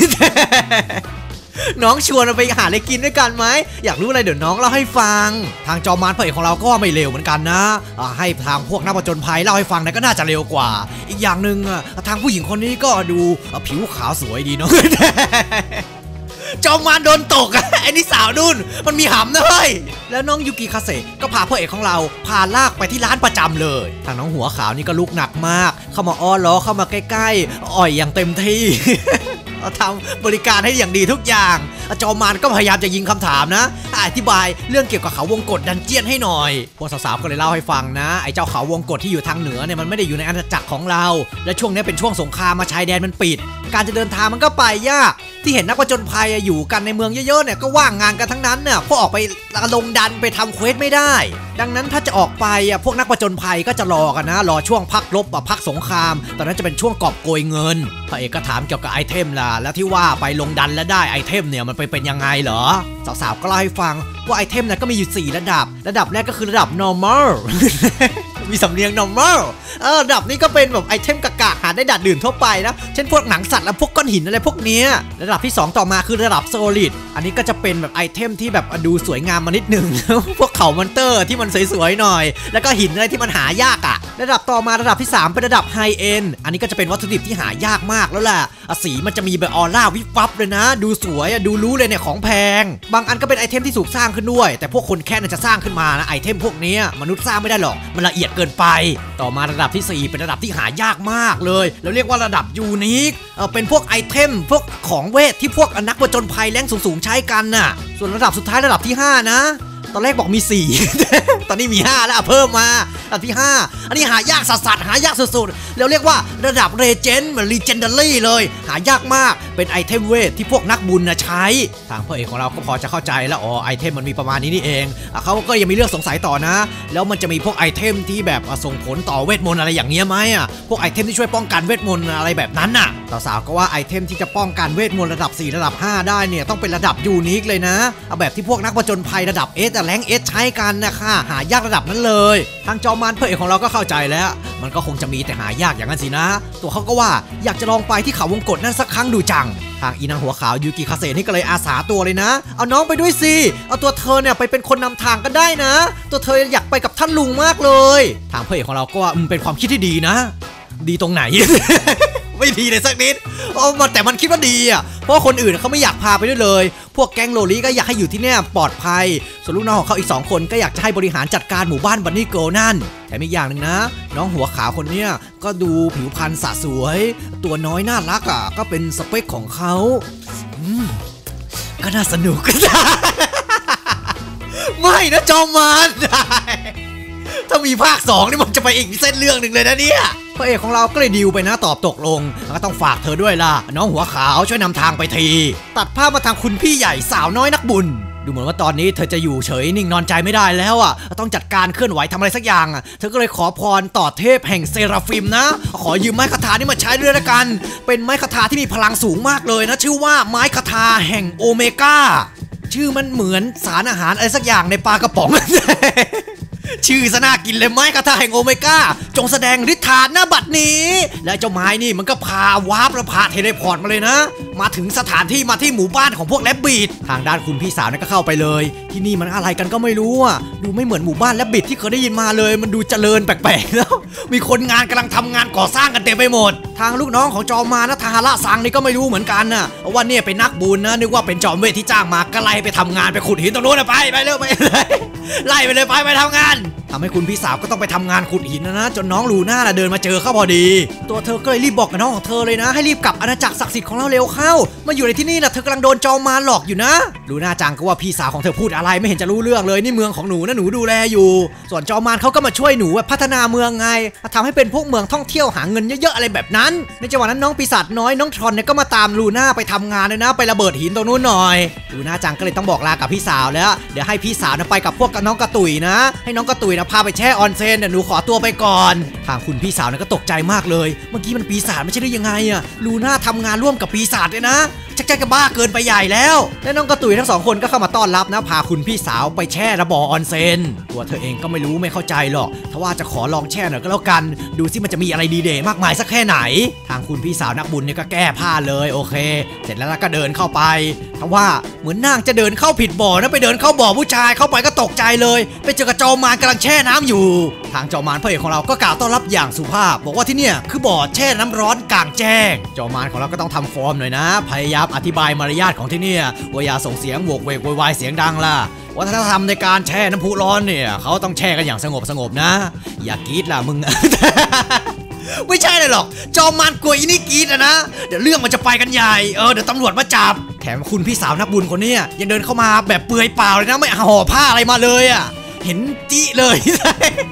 น้องชวนเราไปหาอะไรกินด้วยกันไหมอยากรู้อะไรเดี๋ยวน้องเล่าให้ฟังทางจอมมารพระเอกของเราก็ไม่เร็วเหมือนกันนะให้ทางพวกนักผจญภัยเล่าให้ฟังนะก็น่าจะเร็วกว่าอีกอย่างหนึ่งทางผู้หญิงคนนี้ก็ดูผิวขาวสวยดีเนาะ จอมมารโดนตกอ่ะไอ้นี่สาวนุ่นมันมีหำนะเฮ้ยแล้วน้องยูกิคาเซก็พาพระเอกของเราพาลากไปที่ร้านประจำเลยทางน้องหัวขาวนี่ก็ลุกหนักมากเข้ามาอ้อนล้อเข้ามาใกล้ๆอ่อยอย่างเต็มที่ ทำบริการให้อย่างดีทุกอย่างจอมมารก็พยายามจะยิงคำถามนะอธิบายเรื่องเกี่ยวกับเขาวงกฏดันเจียนให้หน่อยพวกสาวๆก็เลยเล่าให้ฟังนะไอ้เจ้าเขาวงกฏที่อยู่ทางเหนือเนี่ยมันไม่ได้อยู่ในอาณาจักรของเราและช่วงนี้เป็นช่วงสงครามมาชายแดนมันปิดการจะเดินทางมันก็ไปยากที่เห็นนักผจญภัยอยู่กันในเมืองเยอะๆเนี่ยก็ว่างงานกันทั้งนั้นเนี่ยพวกออกไปลงดันไปทำเควสไม่ได้ดังนั้นถ้าจะออกไปอ่ะพวกนักผจญภัยก็จะรอกันนะรอช่วงพักรบพักสงครามตอนนั้นจะเป็นช่วงกอบโกยเงินพระเอกก็ถามเกี่ยวกับไอเทมล่ะแล้วที่ว่าไปลงดันแล้วได้ไอเทมเนี่ยมันไปเป็นยังไงเหรอสาวๆก็เล่าให้ฟังว่าไอเทมเนี่ยก็มีอยู่สี่ระดับระดับแรกก็คือระดับ normal มีสำเนียง normal เออระดับนี้ก็เป็นแบบไอเทมกะกะหาได้ดัดดื่นทั่วไปนะเช่นพวกหนังสัตว์และพวกก้อนหินอะไรพวกเนี้ยระดับที่สองต่อมาคือระดับ solid อันนี้ก็จะเป็นแบบไอเทมที่แบบดูสวยงามมานิดนึง พวกเขามอนเตอร์ที่มันสวยๆหน่อยแล้วก็หินอะไรที่มันหายากอ่ะระดับต่อมาระดับที่สามเป็นระดับ high end อันนี้ก็จะเป็นวัตถุดิบที่หายากมากแล้วแหละสีมันจะมีแบบออร่าวิบวับเลยนะดูสวยดูรู้เลยเนี่ยของแพงบางอันก็เป็นไอเทมที่ถูกสร้างขึ้นด้วยแต่พวกคนแค่จะสร้างขึ้นมานะไอเทมพวกนี้มนุษย์สร้างไม่ได้หรอกมันละเอียดเกินไปต่อมาระดับที่สี่เป็นระดับที่หายากมากเลยแล้วเรียกว่าระดับยูนิคเออเป็นพวกไอเทมพวกของเวทที่พวกนักผจญภัยแรงสูงๆใช้กันน่ะส่วนระดับสุดท้ายระดับที่ห้านะตอนแรกบอกมีสี่ ตอนนี้มีห้าแล้วเพิ่มมาระดับที่ห้าอันนี้หายากสัสๆหายากสุดๆแล้วเรียกว่าระดับเรเจนด์เหมือน Legendary เลยหายากมากเป็นไอเทมเวทที่พวกนักบุญนะใช้ทางพระเอกของเราก็พอจะเข้าใจแล้วอ๋อไอเทมมันมีประมาณนี้นี่เองเขาก็ยังมีเรื่องสงสัยต่อนะแล้วมันจะมีพวกไอเทมที่แบบส่งผลต่อเวทมนต์อะไรอย่างเงี้ยไหมอ่ะพวกไอเทมที่ช่วยป้องกันเวทมนต์อะไรแบบนั้นน่ะสาวๆก็ว่าไอเทมที่จะป้องกันเวทมนต์ระดับสี่ระดับห้าได้เนี่ยต้องเป็นระดับยูนิคเลยนะเอาแบบที่พวกนักผจญภัยระดับ S แต่แรงเอสใช้กันนะคะหายากระดับนั้นเลยทางจอมมันพระเอกของเราก็เข้าใจแล้วมันก็คงจะมีแต่หายากอย่างนั้นสินะตัวเขาก็ว่าอยากจะลองไปที่เขาวงกฏนั่นสักครั้งดูจังทางอีนางหัวขาวยูกิคาเซนี่ก็เลยอาสาตัวเลยนะเอาน้องไปด้วยสิเอาตัวเธอเนี่ยไปเป็นคนนำทางก็ได้นะตัวเธออยากไปกับท่านลุงมากเลยทางพระเอกของเราก็ว่าเป็นความคิดที่ดีนะดีตรงไหน ไม่ดีเลยสักนิดโอ้แต่มันคิดว่าดีอ่ะเพราะคนอื่นเขาไม่อยากพาไปด้วยเลยพวกแก๊งโลลี่ก็อยากให้อยู่ที่นี่ปลอดภัยส่วนลูกน้องของเขาอีกสองคนก็อยากจะให้บริหารจัดการหมู่บ้านบันนี่เกิลนั่นแต่อีกอย่างหนึ่งนะน้องหัวขาวคนเนี้ยก็ดูผิวพรรณสะสวยตัวน้อยน่ารักอ่ะก็เป็นสเปคของเขาก็น่าสนุก ไม่นะจอมมันถ้ามีภาคสองนี่มันจะไปอีกเส้นเรื่องหนึ่งเลยนะเนี่ยพระเอกของเราก็เลยดีลไปนะตอบตกลงแล้วก็ต้องฝากเธอด้วยล่ะน้องหัวขาวช่วยนำทางไปทีตัดภาพมาทางคุณพี่ใหญ่สาวน้อยนักบุญดูเหมือนว่าตอนนี้เธอจะอยู่เฉยนิ่งนอนใจไม่ได้แล้วอ่ะต้องจัดการเคลื่อนไหวทำอะไรสักอย่างอ่ะเธอก็เลยขอพรต่อเทพแห่งเซราฟิมนะขอยืมไม้คาถานี่มาใช้ด้วยละกันเป็นไม้คาถาที่มีพลังสูงมากเลยนะชื่อว่าไม้คาถาแห่งโอเมก้าชื่อมันเหมือนสารอาหารอะไรสักอย่างในปลากระป๋อง ชื่อซะน่ากินเลยไม้คาถาแห่งโอเมก้าจงแสดงฤทธาหน้าบัดนี้และเจ้าไม้นี่มันก็พาวาร์ปและพาเทเลพอร์ตมาเลยนะมาถึงสถานที่มาที่หมู่บ้านของพวกแรบบิททางด้านคุณพี่สาวนี่ก็เข้าไปเลยที่นี่มันอะไรกันก็ไม่รู้อ่ะดูไม่เหมือนหมู่บ้านแรบบิทที่เคยได้ยินมาเลยมันดูเจริญแปลกๆแล้วมีคนงานกำลังทำงานก่อสร้างกันเต็มไปหมดทางลูกน้องของจอมมารนะทาระซังนี่ก็ไม่รู้เหมือนกันนะว่าเนี่ยเป็นนักบุญนะนึกว่าเป็นจอมเวทที่จ้างมาก็ไล่ไปทำงานไปขุดหินตรงโน้นไปไปเร็วไปไล่ไปเลยไปไปทำงานทำให้คุณพี่สาวก็ต้องไปทำงานขุดหินนะนะจนน้องลูน่าเดินมาเจอเขาพอดีตัวเธอก็เลยรีบบอกกับน้องของเธอเลยนะให้รีบกลับอาณาจักรศักดิ์สิทธิ์ของเราเร็วเข้ามาอยู่ในที่นี่นะเธอกำลังโดนจอมมารหลอกอยู่นะลูน่าจังก็ว่าพี่สาวของเธอพูดอะไรไม่เห็นจะรู้เรื่องเลยนี่เมืองของหนูนะหนูดูแลอยู่ส่วนจอมมารเขาก็มาช่วยหนูพัฒนาเมืองไงทำให้เป็นพวกเมืองท่องเที่ยวหาเงินเยอะๆอะไรแบบนั้นในจังหวะนั้นน้องปีศาจน้อยน้องทรอนเนี่ยก็มาตามลูน่าไปทำงานเลยนะไประเบิดหินตรงนู้นหน่อยลูน่าจังก็เลยต้องบอกลากับพี่สาวแล้วเดี๋ยวให้พี่สาวไปกับพวกน้องกระตุยนะให้น้องกระตุยนะพาไปแช่ออนเซ็นเดี๋ยวหนูขอตัวไปก่อนทางคุณพี่สาวเนี่ยก็ตกใจมากเลยเมื่อกี้มันปีศาจไม่ใช่ได้ยังไงอะลูน่าทำงานร่วมกับปีศาจเลยนะชักจะบ้าเกินไปใหญ่แล้วและน้องกระตุยทั้งสองคนก็เข้ามาต้อนรับนะพาคุณพี่สาวไปแช่ระบ่อออนเซ็นตัวเธอเองก็ไม่รู้ไม่เข้าใจหรอกถ้าว่าจะขอลองแช่หน่อยก็แล้วกันดูซิมันจะมีอะไรดีเด่นมากมายสักแค่ไหนทางคุณพี่สาวนักบุญเนี่ยก็แก้ผ้าเลยโอเคเสร็จแล้วก็เดินเข้าไปทว่าเหมือนนางจะเดินเข้าผิดบ่อนะไปเดินเข้าบ่อผู้ชายเข้าไปก็ตกใจเลยไปเจอกับจอมมารกำลังแช่น้ำอยู่ทางจอมมารพระเอกของเราก็กล่าวต้อนรับอย่างสุภาพบอกว่าที่เนี่ยคือบ่อแช่น้ำร้อนกลางแจ้งจอมมารของเราก็ต้องทำฟอร์มหน่อยนะพยายามอธิบายมารยาทของที่เนี่ยว่าอย่าส่งเสียงโวกเวกโวยวายเสียงดังล่ะวัฒนธรรมในการแช่น้ำพุร้อนเนี่ยเขาต้องแช่กันอย่างสงบสงบนะอย่ากรี๊ดล่ะมึง ไม่ใช่เลยหรอกจอมมารกลัวอีนี่กรี๊ดนะเดี๋ยวเรื่องมันจะไปกันใหญ่เออเดี๋ยวตำรวจมาจับแถมคุณพี่สาวนักบุญคนนี้ยังเดินเข้ามาแบบเปลือยเปล่าเลยนะไม่ห่อผ้าอะไรมาเลยอ่ะเห็นจี้เลย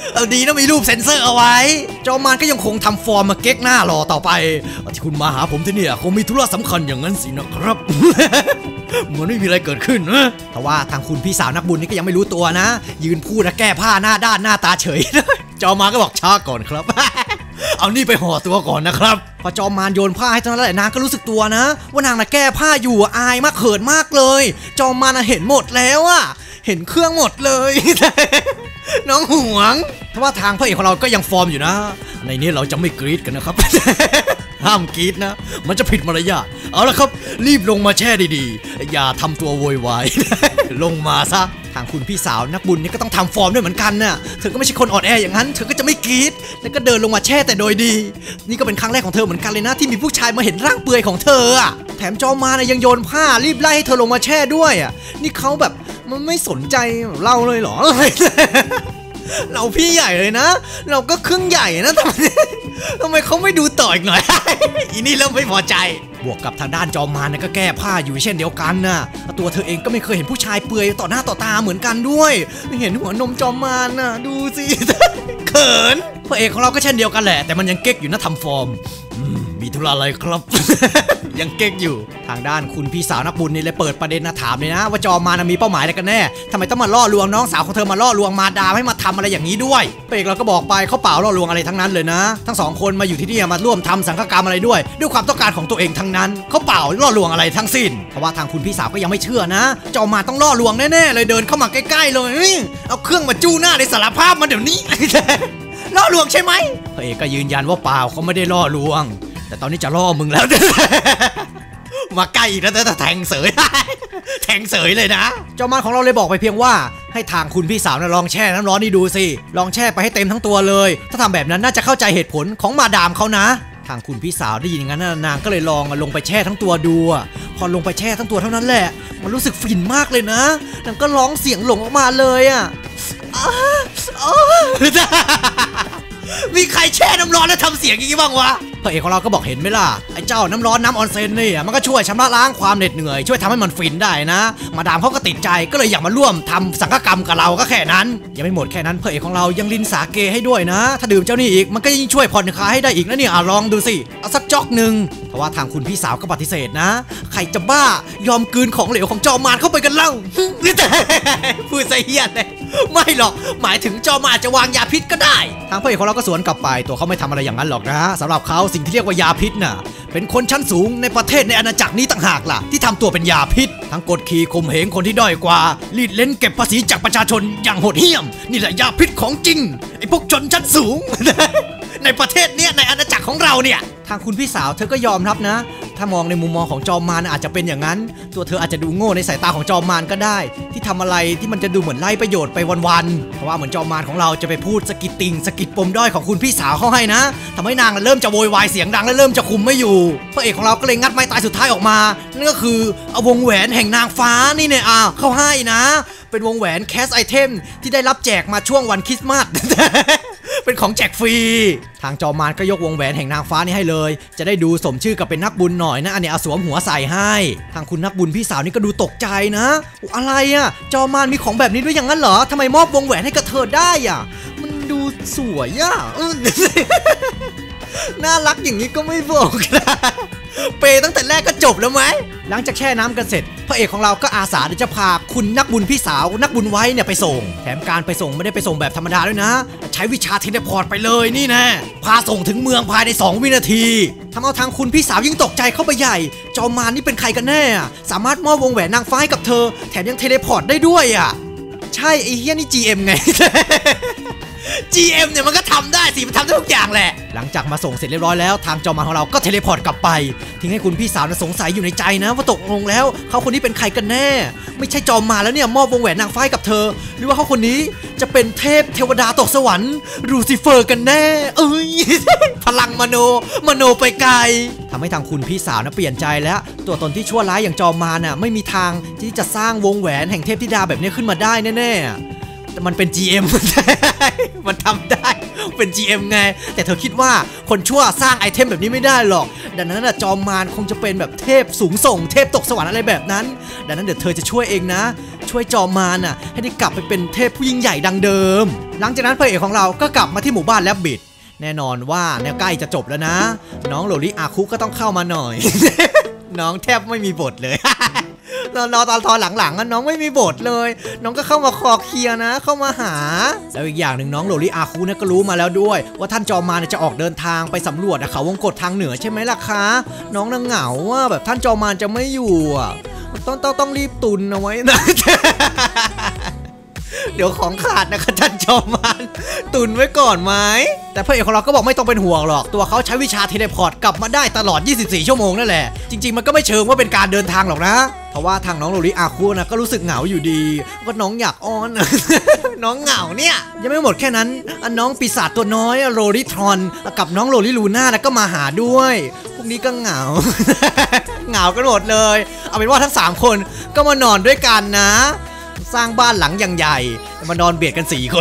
เอาดีนะมีรูปเซ็นเซอร์เอาไว้จอมมารก็ยังคงทำฟอร์มมาเก๊กหน้ารอต่อไปที่คุณมาหาผมที่นี่คงมีธุระสำคัญอย่างนั้นสินะครับ เหมือนไม่มีอะไรเกิดขึ้นนะแต่ว่าทางคุณพี่สาวนักบุญนี่ก็ยังไม่รู้ตัวนะยืนพูดและแก้ผ้าหน้าด้านหน้าตาเฉย จอมมารก็บอกช้าก่อนครับ เอานี่ไปห่อตัวก่อนนะครับพอจอมมารโยนผ้าให้เท่านั้นแหละนางก็รู้สึกตัวนะว่านางน่ะแก้ผ้าอยู่อายมากเขินมากเลยจอมมารเห็นหมดแล้วอะเห็นเครื่องหมดเลย น้องห่วงเพราะว่าทางพระเอกของเราก็ยังฟอร์มอยู่นะในนี้เราจะไม่กรี๊ดกันนะครับ ห้ามกรี๊ดนะมันจะผิดมารยาทเอาละครับรีบลงมาแช่ดีๆอย่าทำตัวโวยวาย ลงมาซะทางคุณพี่สาวนักบุญนี่ก็ต้องทำฟอร์มด้วยเหมือนกันน่ะเธอก็ไม่ใช่คนอ่อนแออย่างนั้นเธอก็จะไม่กรี๊ดแล้วก็เดินลงมาแช่แต่โดยดีนี่ก็เป็นครั้งแรกของเธอเหมือนกันเลยนะที่มีผู้ชายมาเห็นร่างเปลือยของเธออ่ะแถมจอมมารยังโยนผ้ารีบไล่ให้เธอลงมาแช่ด้วยอ่ะนี่เขาแบบมันไม่สนใจเราเลยเหรอ เราพี่ใหญ่เลยนะเราก็ครึ่งใหญ่นะทำไมทำไมเขาไม่ดูต่ออีกหน่อย อีนี่เริ่มไม่พอใจบวกกับทางด้านจอมมารก็แก้ผ้าอยู่เช่นเดียวกันนะตัวเธอเองก็ไม่เคยเห็นผู้ชายเปลือยต่อหน้าต่อตาเหมือนกันด้วยเห็นหัวนมจอมมารนะดูสิ เขินพระเอกของเราก็เช่นเดียวกันแหละแต่มันยังเก๊กอยู่นะทำฟอร์มมีธุระอะไรครับ ยังเก๊กอยู่ทางด้านคุณพี่สาวนักบุญนี่เลยเปิดประเด็นนะถามเลยนะว่าจอมมารมีเป้าหมายอะไรกันแน่ทำไมต้องมาล่อลวงน้องสาวของเธอมาล่อลวงมาดามให้มาทำอะไรอย่างนี้ด้วยพระเอกเราก็บอกไปเขาเปล่าล่อลวงอะไรทั้งนั้นเลยนะทั้งสองคนมาอยู่ที่นี่มาร่วมทำสังฆกรรมอะไรด้วยด้วยความต้องการของตัวเองทั้งนั้นเขาเปล่าล่อลวงอะไรทั้งสิ้นเพราะว่าทางคุณพี่สาวก็ยังไม่เชื่อนะจอมมารต้องล่อลวงแน่ๆเลยเดินเข้ามาใกล้ๆเลยเอาเครื่องมาจู้หน้าเลยสารภาพมาเดี๋ยวนี้ ล่อลวงใช่ไหมพระเอกก็ยืนยันว่าเปล่าเขาไม่ได้ล่อลวงแต่ตอนนี้จะล่อมึงแล้ว มาใกล้อีกแล้วแต่แทงเสย แทงเสยเลยนะจอมมารของเราเลยบอกไปเพียงว่าให้ทางคุณพี่สาวนะลองแช่น้ำร้อนนี่ดูสิลองแช่ไปให้เต็มทั้งตัวเลยถ้าทำแบบนั้นน่าจะเข้าใจเหตุผลของมาดามเขานะทางคุณพี่สาวได้ยินอย่างนั้นนางก็เลยลองลงไปแช่ทั้งตัวดูพอลงไปแช่ทั้งตัวเท่านั้นแหละมันรู้สึกฟินมากเลยนะนางก็ร้องเสียงหลงออกมาเลยอ่ะ มีใครแช่น้ำร้อนแล้วทำเสียงอย่างนี้บ้างวะพระเอกของเราก็บอกเห็นไหมล่ะไอ้เจ้าน้ำร้อนน้ำออนเซ็นนี่มันก็ช่วยชำระล้างความเหน็ดเหนื่อยช่วยทำให้มันฟินได้นะมาดามเขาก็ติดใจก็เลยอยากมาร่วมทำสังฆกรรมกับเราก็แค่นั้นยังไม่หมดแค่นั้นพระเอกของเรายังลินสาเกให้ด้วยนะถ้าดื่มเจ้านี่อีกมันก็ยิ่งช่วยผ่อนคลายให้ได้อีกนะเนี่ยลองดูสิเอาสักจ๊อกหนึ่งเพราะว่าทางคุณพี่สาวก็ปฏิเสธนะใครจะบ้ายอมกลืนของเหลวของจอมมารเข้าไปกันเล่า พูดใส่เฮียเลยไม่หรอกหมายถึงจอมมารจะวางยาพิษก็ได้ทางพระเอกของเราก็สวนกลับไปตัวเขาไม่ทำอะไรอย่างนั้นหรอกนะสำหรับเขาสิ่งที่เรียกว่ายาพิษน่ะเป็นคนชั้นสูงในประเทศในอาณาจักรนี้ต่างหากล่ะที่ทำตัวเป็นยาพิษทั้งกดขี่ข่มเหงคนที่ด้อยกว่ารีดเล่นเก็บภาษีจากประชาชนอย่างโหดเหี้ยมนี่แหละยาพิษของจริงไอ้พวกชนชั้นสูง ในประเทศเนี้ยในอาณาจักรของเราเนี่ยทางคุณพี่สาวเธอก็ยอมรับนะถ้ามองในมุมมองของจอมมารอาจจะเป็นอย่างนั้นตัวเธออาจจะดูโง่ในสายตาของจอมมารก็ได้ที่ทำอะไรที่มันจะดูเหมือนไร้ประโยชน์ไปวันๆเพราะว่าเหมือนจอมมารของเราจะไปพูดสกิดติ่งสกิดปมด้อยของคุณพี่สาวเขาให้นะทำให้นางเริ่มจะโวยวายเสียงดังและเริ่มจะคุมไม่อยู่พระเอกของเราก็เลยงัดไม้ตายสุดท้ายออกมานั่นก็คือเอาวงแหวนแห่งนางฟ้านี่เนี่ยอ่ะเข้าให้นะเป็นวงแหวนแคสไอเทมที่ได้รับแจกมาช่วงวันคริสต์มาส เป็นของแจกฟรีทางจอมมารก็ยกวงแหวนแห่งนางฟ้านี่ให้เลยจะได้ดูสมชื่อกับเป็นนักบุญหน่อยนะอันนี้เอาสวมหัวใส่ให้ทางคุณนักบุญพี่สาวนี่ก็ดูตกใจนะอะไรอ่ะจอมมารมีของแบบนี้ด้วยอย่างนั้นเหรอทำไมมอบวงแหวนให้กับเธอได้อ่ะมันดูสวยอ่ะ น่ารักอย่างนี้ก็ไม่บอกนะเปตั้งแต่แรกก็จบแล้วไหมหลังจากแช่น้ำกันเสร็จพระเอกของเราก็อาสาจะพาคุณนักบุญพี่สาวนักบุญไว้เนี่ยไปส่งแถมการไปส่งไม่ได้ไปส่งแบบธรรมดาด้วยนะใช้วิชาเทเลพอร์ตไปเลยนี่แน่พาส่งถึงเมืองภายในสองวินาทีทำเอาทางคุณพี่สาวยิ่งตกใจเข้าไปใหญ่จอมมารนี่เป็นใครกันแน่สามารถมอบวงแหวนนางฟ้าให้กับเธอแถมยังเทเลพอร์ตได้ด้วยอ่ะใช่ไอ้เฮี้ยนี่ จี เอ็ม ไง จี เอ็ม เนี่ยมันก็ทำได้สิมันทำได้ทุกอย่างแหละหลังจากมาส่งเสร็จเรียบร้อยแล้วทางจอมมารของเราก็เทเลพอร์ตกลับไปทิ้งให้คุณพี่สาวสงสัยอยู่ในใจนะว่าตกลงแล้วเขาคนนี้เป็นใครกันแน่ไม่ใช่จอมมารแล้วเนี่ยมอบวงแหวนนางฟ้ากับเธอหรือว่าเขาคนนี้จะเป็นเทพเทวดาตกสวรรค์ลูซิเฟอร์กันแน่เอ้ย พลังมโนมโนไปไกลทำให้ทางคุณพี่สาวนะเปลี่ยนใจแล้วตัวตนที่ชั่วร้ายอย่างจอมมารน่ะไม่มีทางที่จะสร้างวงแหวนแห่งเทพธิดาแบบนี้ขึ้นมาได้แน่ๆมันเป็น จี เอ็ม มันทำได้เป็น จี เอ็ม ไงแต่เธอคิดว่าคนชั่วสร้างไอเทมแบบนี้ไม่ได้หรอกดังนั้นจอมมารคงจะเป็นแบบเทพสูงส่งเทพตกสวรรค์อะไรแบบนั้นดังนั้นเดี๋ยวเธอจะช่วยเองนะช่วยจอมมารน่ะให้ได้กลับไปเป็นเทพผู้ยิ่งใหญ่ดังเดิมหลังจากนั้นพระเอกของเราก็กลับมาที่หมู่บ้านแลบบิทแน่นอนว่าแนวใกล้จะจบแล้วนะน้องโรลิอาคุก็ต้องเข้ามาหน่อย น้องแทบไม่มีบทเลย ตอนตอนตอนหลังๆน้องไม่มีบทเลยน้องก็เข้ามาคอเคลียร์นะเข้ามาหาแล้วอีกอย่างหนึ่งน้องโรลิอาคุนะก็รู้มาแล้วด้วยว่าท่านจอมมารจะออกเดินทางไปสำรวจเขาวงกฏทางเหนือใช่ไหมล่ะคะน้องน่าเหงาว่าแบบท่านจอมมารจะไม่อยู่ต้องต้องต้องรีบตุนเอาไว้นะ เดี๋ยวของขาดนะคะท่านจอมมารตุนไว้ก่อนไหมแต่พระเอกของเราก็บอกไม่ต้องเป็นห่วงหรอกตัวเขาใช้วิชาเทเลพอร์ตกลับมาได้ตลอดยี่สิบสี่ชั่วโมงนั่นแหละจริงๆมันก็ไม่เชิงว่าเป็นการเดินทางหรอกนะเพราะว่าทางน้องโรลิอาคุนะก็รู้สึกเหงาอยู่ดีก็น้องอยากอ้อน น้องเหงาเนี่ยยังไม่หมดแค่นั้นน้องปีศาจตัวน้อยโรลิทรอนกับน้องโรลิลูน่าแล้วก็มาหาด้วยพวกนี้ก็เหงา เหงากันหมดเลยเอาเป็นว่าทั้งสามคนก็มานอนด้วยกันนะสร้างบ้านหลังอย่างใหญ่มานอนเบียดกันสี่คน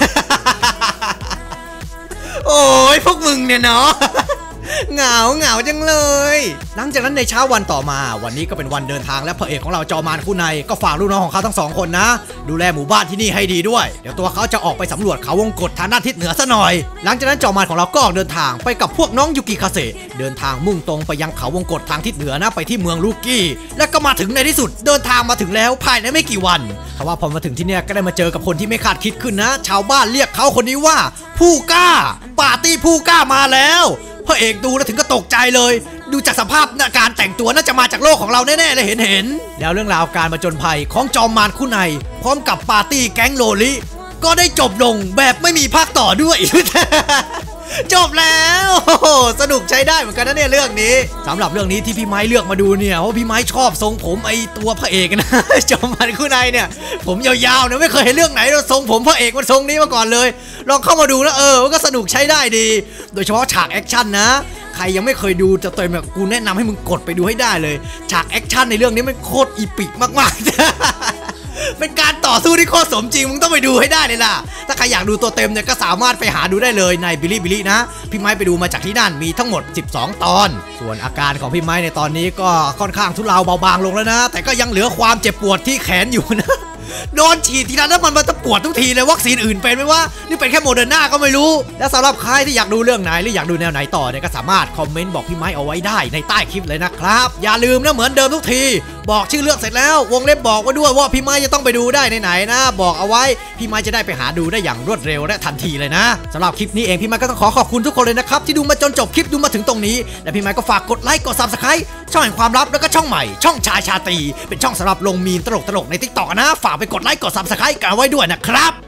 โอ้ยพวกมึงเนี่ยเนาะ เหงาเหงาจังเลยหลังจากนั้นในเช้าวันต่อมาวันนี้ก็เป็นวันเดินทางและพระเอกของเราจอมมารคู่ในก็ฝากลูกน้องของเขาทั้งสองคนนะดูแลหมู่บ้านที่นี่ให้ดีด้วยเดี๋ยวตัวเขาจะออกไปสำรวจเขาวงกฏทางด้านทิศเหนือซะหน่อยหลังจากนั้นจอมมารของเราก็ออกเดินทางไปกับพวกน้องยูกิคาเซเดินทางมุ่งตรงไปยังเขาวงกฏทางทิศเหนือนะไปที่เมืองลูกี้และก็มาถึงในที่สุดเดินทางมาถึงแล้วภายในไม่กี่วันแต่ว่าพอมาถึงที่นี่ก็ได้มาเจอกับคนที่ไม่คาดคิดขึ้นนะชาวบ้านเรียกเขาคนนี้ว่าผู้กล้าปาร์ตี้ผู้กล้ามาแล้วพระเอกดูแล้วถึงก็ตกใจเลยดูจากสภาพการแต่งตัวน่าจะมาจากโลกของเราแน่ๆเลยเห็นเห็นแล้วเรื่องราวการมาจนภัยของจอมมารคู่ในพร้อมกับปาร์ตี้แก๊งโรลิก็ได้จบลงแบบไม่มีภาคต่อด้วย จบแล้วสนุกใช้ได้เหมือนกันนะเนี่ยเรื่องนี้สำหรับเรื่องนี้ที่พี่ไม้เลือกมาดูเนี่ยเพราะพี่ไม้ชอบทรงผมไอตัวพระเอกนะ จอมมารคู่ในเนี่ยผมยาวๆเนี่ยไม่เคยเห็นเรื่องไหนทรงผมพระเอกมันทรงนี้มาก่อนเลยลองเข้ามาดูนะเออมันก็สนุกใช้ได้ดีโดยเฉพาะฉากแอคชั่นนะใครยังไม่เคยดูจะเต็มแบบกูแนะนำให้มึงกดไปดูให้ได้เลยฉากแอคชั่นในเรื่องนี้มันโคตรอีปิกมากๆ เป็นการต่อสู้ที่โคตรสมจริงมึงต้องไปดูให้ได้เลยล่ะถ้าใครอยากดูตัวเต็มเนี่ยก็สามารถไปหาดูได้เลยในบิลิบิลินะพี่ไม้ไปดูมาจากที่นั่นมีทั้งหมดสิบสองตอนส่วนอาการของพี่ไม้ในตอนนี้ก็ค่อนข้างทุเลาเบาบางลงแล้วนะแต่ก็ยังเหลือความเจ็บปวดที่แขนอยู่นะโดนฉีดทีนั้นแล้วมันมันจะปวดทุกทีเลยวัคซีนอื่นเป็นไหมวะนี่เป็นแค่โมเดอร์นาก็ไม่รู้แล้วสำหรับใครที่อยากดูเรื่องไหนหรืออยากดูแนวไหนต่อเนี่ยก็สามารถคอมเมนต์บอกพี่ไม้เอาไว้ได้ในใต้คลิปเลยนะครับอย่าลืมนะเหมือนเดิมทุกทีบอกชื่อเรื่องเสร็จแล้ววงเล็บบอกไว้ด้วยว่าพี่ไม้จะต้องไปดูได้ในไหนนะบอกเอาไว้พี่ไม้จะได้ไปหาดูได้อย่างรวดเร็วและทันทีเลยนะสำหรับคลิปนี้เองพี่ไม้ก็ต้องขอขอบคุณทุกคนเลยนะครับที่ดูมาจนจบคลิปดูมาถึงตรงนี้และพี่ไม้ก็ฝากกดไลค์กด ซับสไครบ์ ช่องแห่งความลับแล้วก็ช่องใหม่ช่องชายชาตรีเป็นช่องสำหรับลงมีนตลกๆใน ติ๊กต็อก นะฝากไปกดไลค์กด ซับสไครบ์ กันไว้ด้วยนะครับ